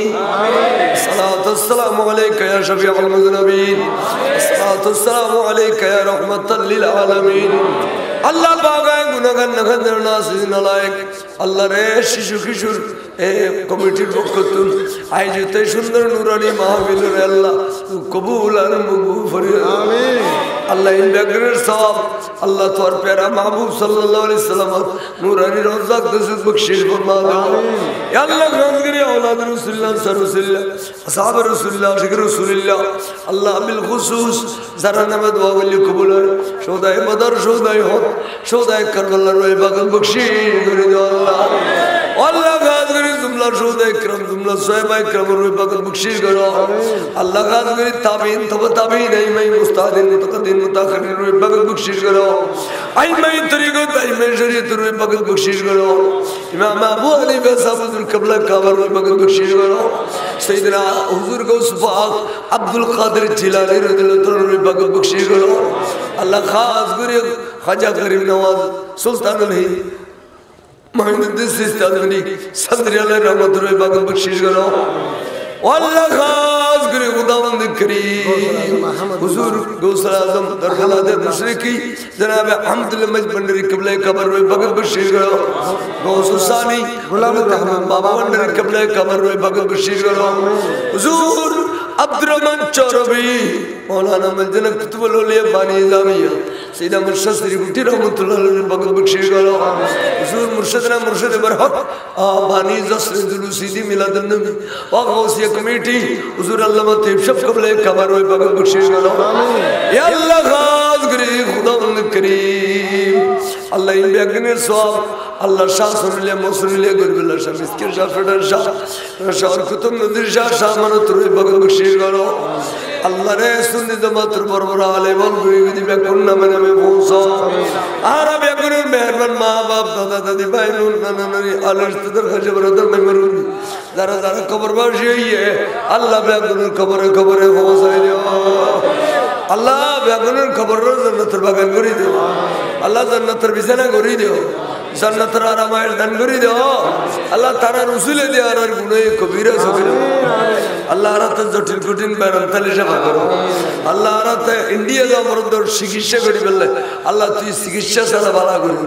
الصلاة والسلام عليك يا شفيع المذنبين الصلاة والسلام عليك يا رحمة للعالمين আল্লাহ বাগায় গুনাহগার নাগাদের নাসিন নালায়েক আল্লাহ রে শিশু কিশোর এ কমিটির পক্ষ থেকে আয়োজিত সুন্দর নুরানি মাহফিলের আল্লাহ কবুল আর মকবুল ফরিদ আমিন আল্লাহ ইন বেগরের সওয়াব আল্লাহ তোর প্যারা মাহবুব সাল্লাল্লাহু আলাইহি সাল্লাম নুরানি রওজা কসুদ বখশিশ ফরমা দাও ইয়া আল্লাহ গাজগরি اولاد রাসূলুল্লাহ সাল্লাল্লাহু আসহাব রাসূলুল্লাহ শিকর রাসূলুল্লাহ আল্লাহ বিল খুসুস যারা নামাজ দোয়া বলি কবুল শোদায়ে বদর শোদায়ে হদ শোদায়ে কারবালার ওই বাগান বখশিশ করে দাও আল্লাহ আল্লাহ গাজগরি জুমলা শোদায়ে کرام জুমলা সাহাবায়ে کرامর ওই বাগান বখশিশ করো আল্লাহ গাজগরি তাবিন তবে তাবিন এই মাই মুস্তাদিন মুতাকাদ্দিম মুতাখিরিন ওই বাগান বখশিশ করো আই মাই তরিকত আই মাই শরীয়তের ওই বাগান বখশিশ করো ইমাম আবু হানিফা সাহেবুল কিবলা কাবার ওই বাগান বখশিশ করো সাইয়েদনা হুজুর গৌস পাক আব্দুল কাদের জিলানী রাদিয়াল্লাহু তাআলা ওই বাগান বখশিশ করো আল্লাহ খাস করে খাজা করিম নওয়াজ সুলতানুল হিন্দ মহিনুদ্দিন সিস্তানি সদরি আলাইহি রহমাতুল্লাহি বাগান বখশিশ করো আল্লাহ খাস করে খুদাবন্দ করিম হুজুর গৌসুল আজম দরগাহ মুশরিকি জনাব আহমদুল্লাহ মজবন্ডরি কিবলা কবর ওই বাগান বখশিশ করো গৌসুল সানি গোলামুর রহমান বাবা বন্ডরি কিবলা কবর ওই বাগান বখশিশ করো হুজুর আব্দুর রহমান চৌরবি মৌলানা মজনা কুতুবুল আউলিয়া বানী জামিয়া سيدنا مرشد سريبوتي رحمة الله عليه بقول بخشيش قالوا حضور مرشدنا مرشد برحق باني زسر دلو سيدي ميلاد النبي وغوثية كميتي حضور الله ما تيب شف قبل كبار وي بقول بخشيش قالوا يا الله خاص قري خدا الكريم الله إن بيأكنير سواب الله شاه سنلي موسنلي قرب الله شاه مسكين شاه فردان شاه شاه كتب ندر شاه شاه منو تروي بقول بخشيش قالوا الله رسول نظام تربر برا عليه والبري بدي بيكون نامنا مبوسا أنا بيكون مهربان ما باب دادا دادي باينون نانا ناني على استدر خشب ردر ممروني دارا دارا قبر باشيء الله بيكون قبر قبر خوصا إليه الله بيكون قبر جنة تربان غوري ديو الله جنة تربيسنا غوري ديو جنة ترارا ماير دان غوري ديو الله تارا رسول دي آرار غنوي كبيرة سكرة الله رات جوتين كوتين بيرم تليشة بكرو الله رات إنديا دا مردور سيكيشة غوري بله الله تي سيكيشة سالا بالا غوري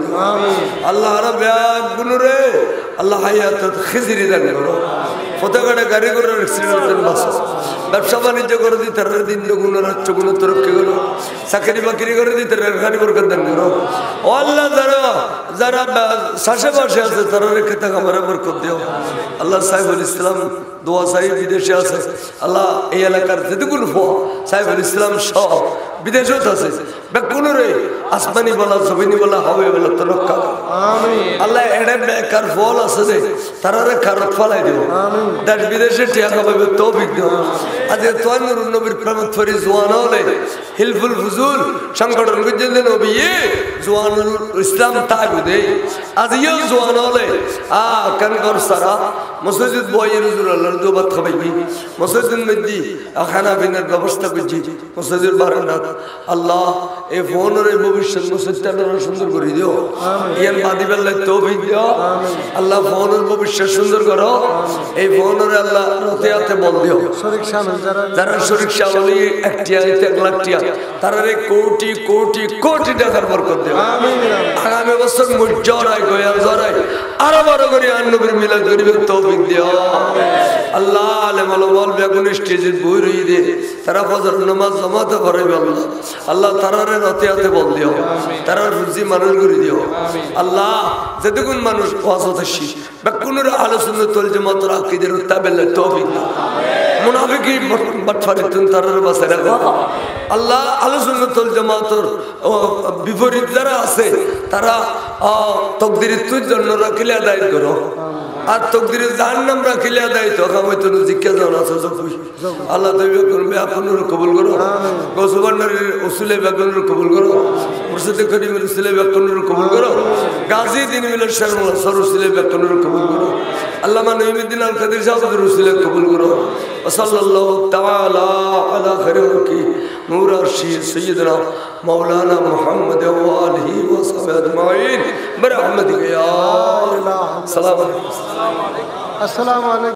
الله رب يا غنورة الله حياة خزيري دان غورو فتاكادا غاري غورو ركسيرو تن باس ব্যবসা বাণিজ্য করে দি তার দিন দুগুণ রাত চগুণ তরক্কি করো চাকরি বাকরি করে দি তার খানি বরকত দান করো ও আল্লাহ যারা যারা শ্বাসে বাসে আছে তারা রেখে থাকা আমার বরকত দিও আল্লাহ সাহেবুল ইসলাম দোয়া সাহেব বিদেশে আছে আল্লাহ এই এলাকার যেটুকুন ফো সাহেবুল ইসলাম সহ বিদেশত আছে বেকুনরে আসমানি বলা জমিনি বলা হবে বলা তরক্কা আমিন আল্লাহ এড়ে বেকার ফল আছে যে তারারে কারত ফলাই দিও আমিন দেশ বিদেশে টিয়া খাবে তৌফিক দিও আজ তোয়ান নূর নবীর প্রেমত ফরি জওয়ান হলে হিলফুল ফুজুল সংগঠন গুজেন নবী জওয়ানুল ইসলাম তাগুদে আজ ইও জওয়ান হলে আ কানগর সারা মসজিদ বয়ের হুজুর আল্লাহর দোবাত খাবাইবি মসজিদ মধ্যে খানা বিনার ব্যবস্থা করছি মসজিদের বারান্দা আল্লাহ এই ফোনের ভবিষ্যৎ মসজিদটা সুন্দর করে দিও ইয়ান বাদিবেল্লাহ তৌফিক দিও আল্লাহ ফোনের ভবিষ্যৎ সুন্দর করো এই ফোনের আল্লাহ রতে হাতে বল দিও শরীক শামিল যারা যারা শরীক শামিল একটিয়া এক লাখ টিয়া তারারে কোটি কোটি কোটি টাকার বরকত দিও আমিন আগামী বছর মুজরাই গোয়াল জরাই আরো বড় করে নবীর মিলাদ করিবে তৌফিক দিও আল্লাহ আলেম আলম বেগুন স্টেজে বই রই দে তারা ফজর নামাজ জামাতে পড়াইবে আল্লাহ আল্লাহ তারারে রতে হাতে বল দিও তারা রুজি মানুষ করে দিও আল্লাহ যেটুকুন মানুষ ওয়াজত আসি বেগুনের আহলে সুন্নাত ওয়াল জামাতের আকীদার তাবেলে তৌফিক দাও মুনাফিকি বাটফারিতুন তারারে বাঁচায় রাখো আল্লাহ আহলে সুন্নাত ওয়াল জামাতের বিপরীত যারা আছে তারা তাকদীরের জন্য রাখিলে আদায় করো আর তকদিরে জাহান্নাম রাখিলে আদায় তো কামাইতো জিজ্ঞাসা জানা আছে জকুই আল্লাহ দয়া করবে আপনার কবুল করো গৌসবান্ডারের উসুলে বেগুনের কবুল করো মুর্শিদে করিমের উসুলে বেগুনের কবুল করো গাজী দিন মিলার শর্মা সর উসুলে বেগুনের কবুল করো আল্লামা নঈমুদ্দিন আল কাদের সাহেবের উসুলে কবুল করো सल्लल्लाहु तआला अला खैर की नूर अर्शी सय्यदना मौलाना मुहम्मद व आलिहि व सहाबे अजमाइन बरहमतिक या अल्लाह। अस्सलाम वालेकुम। अस्सलाम वालेकुम।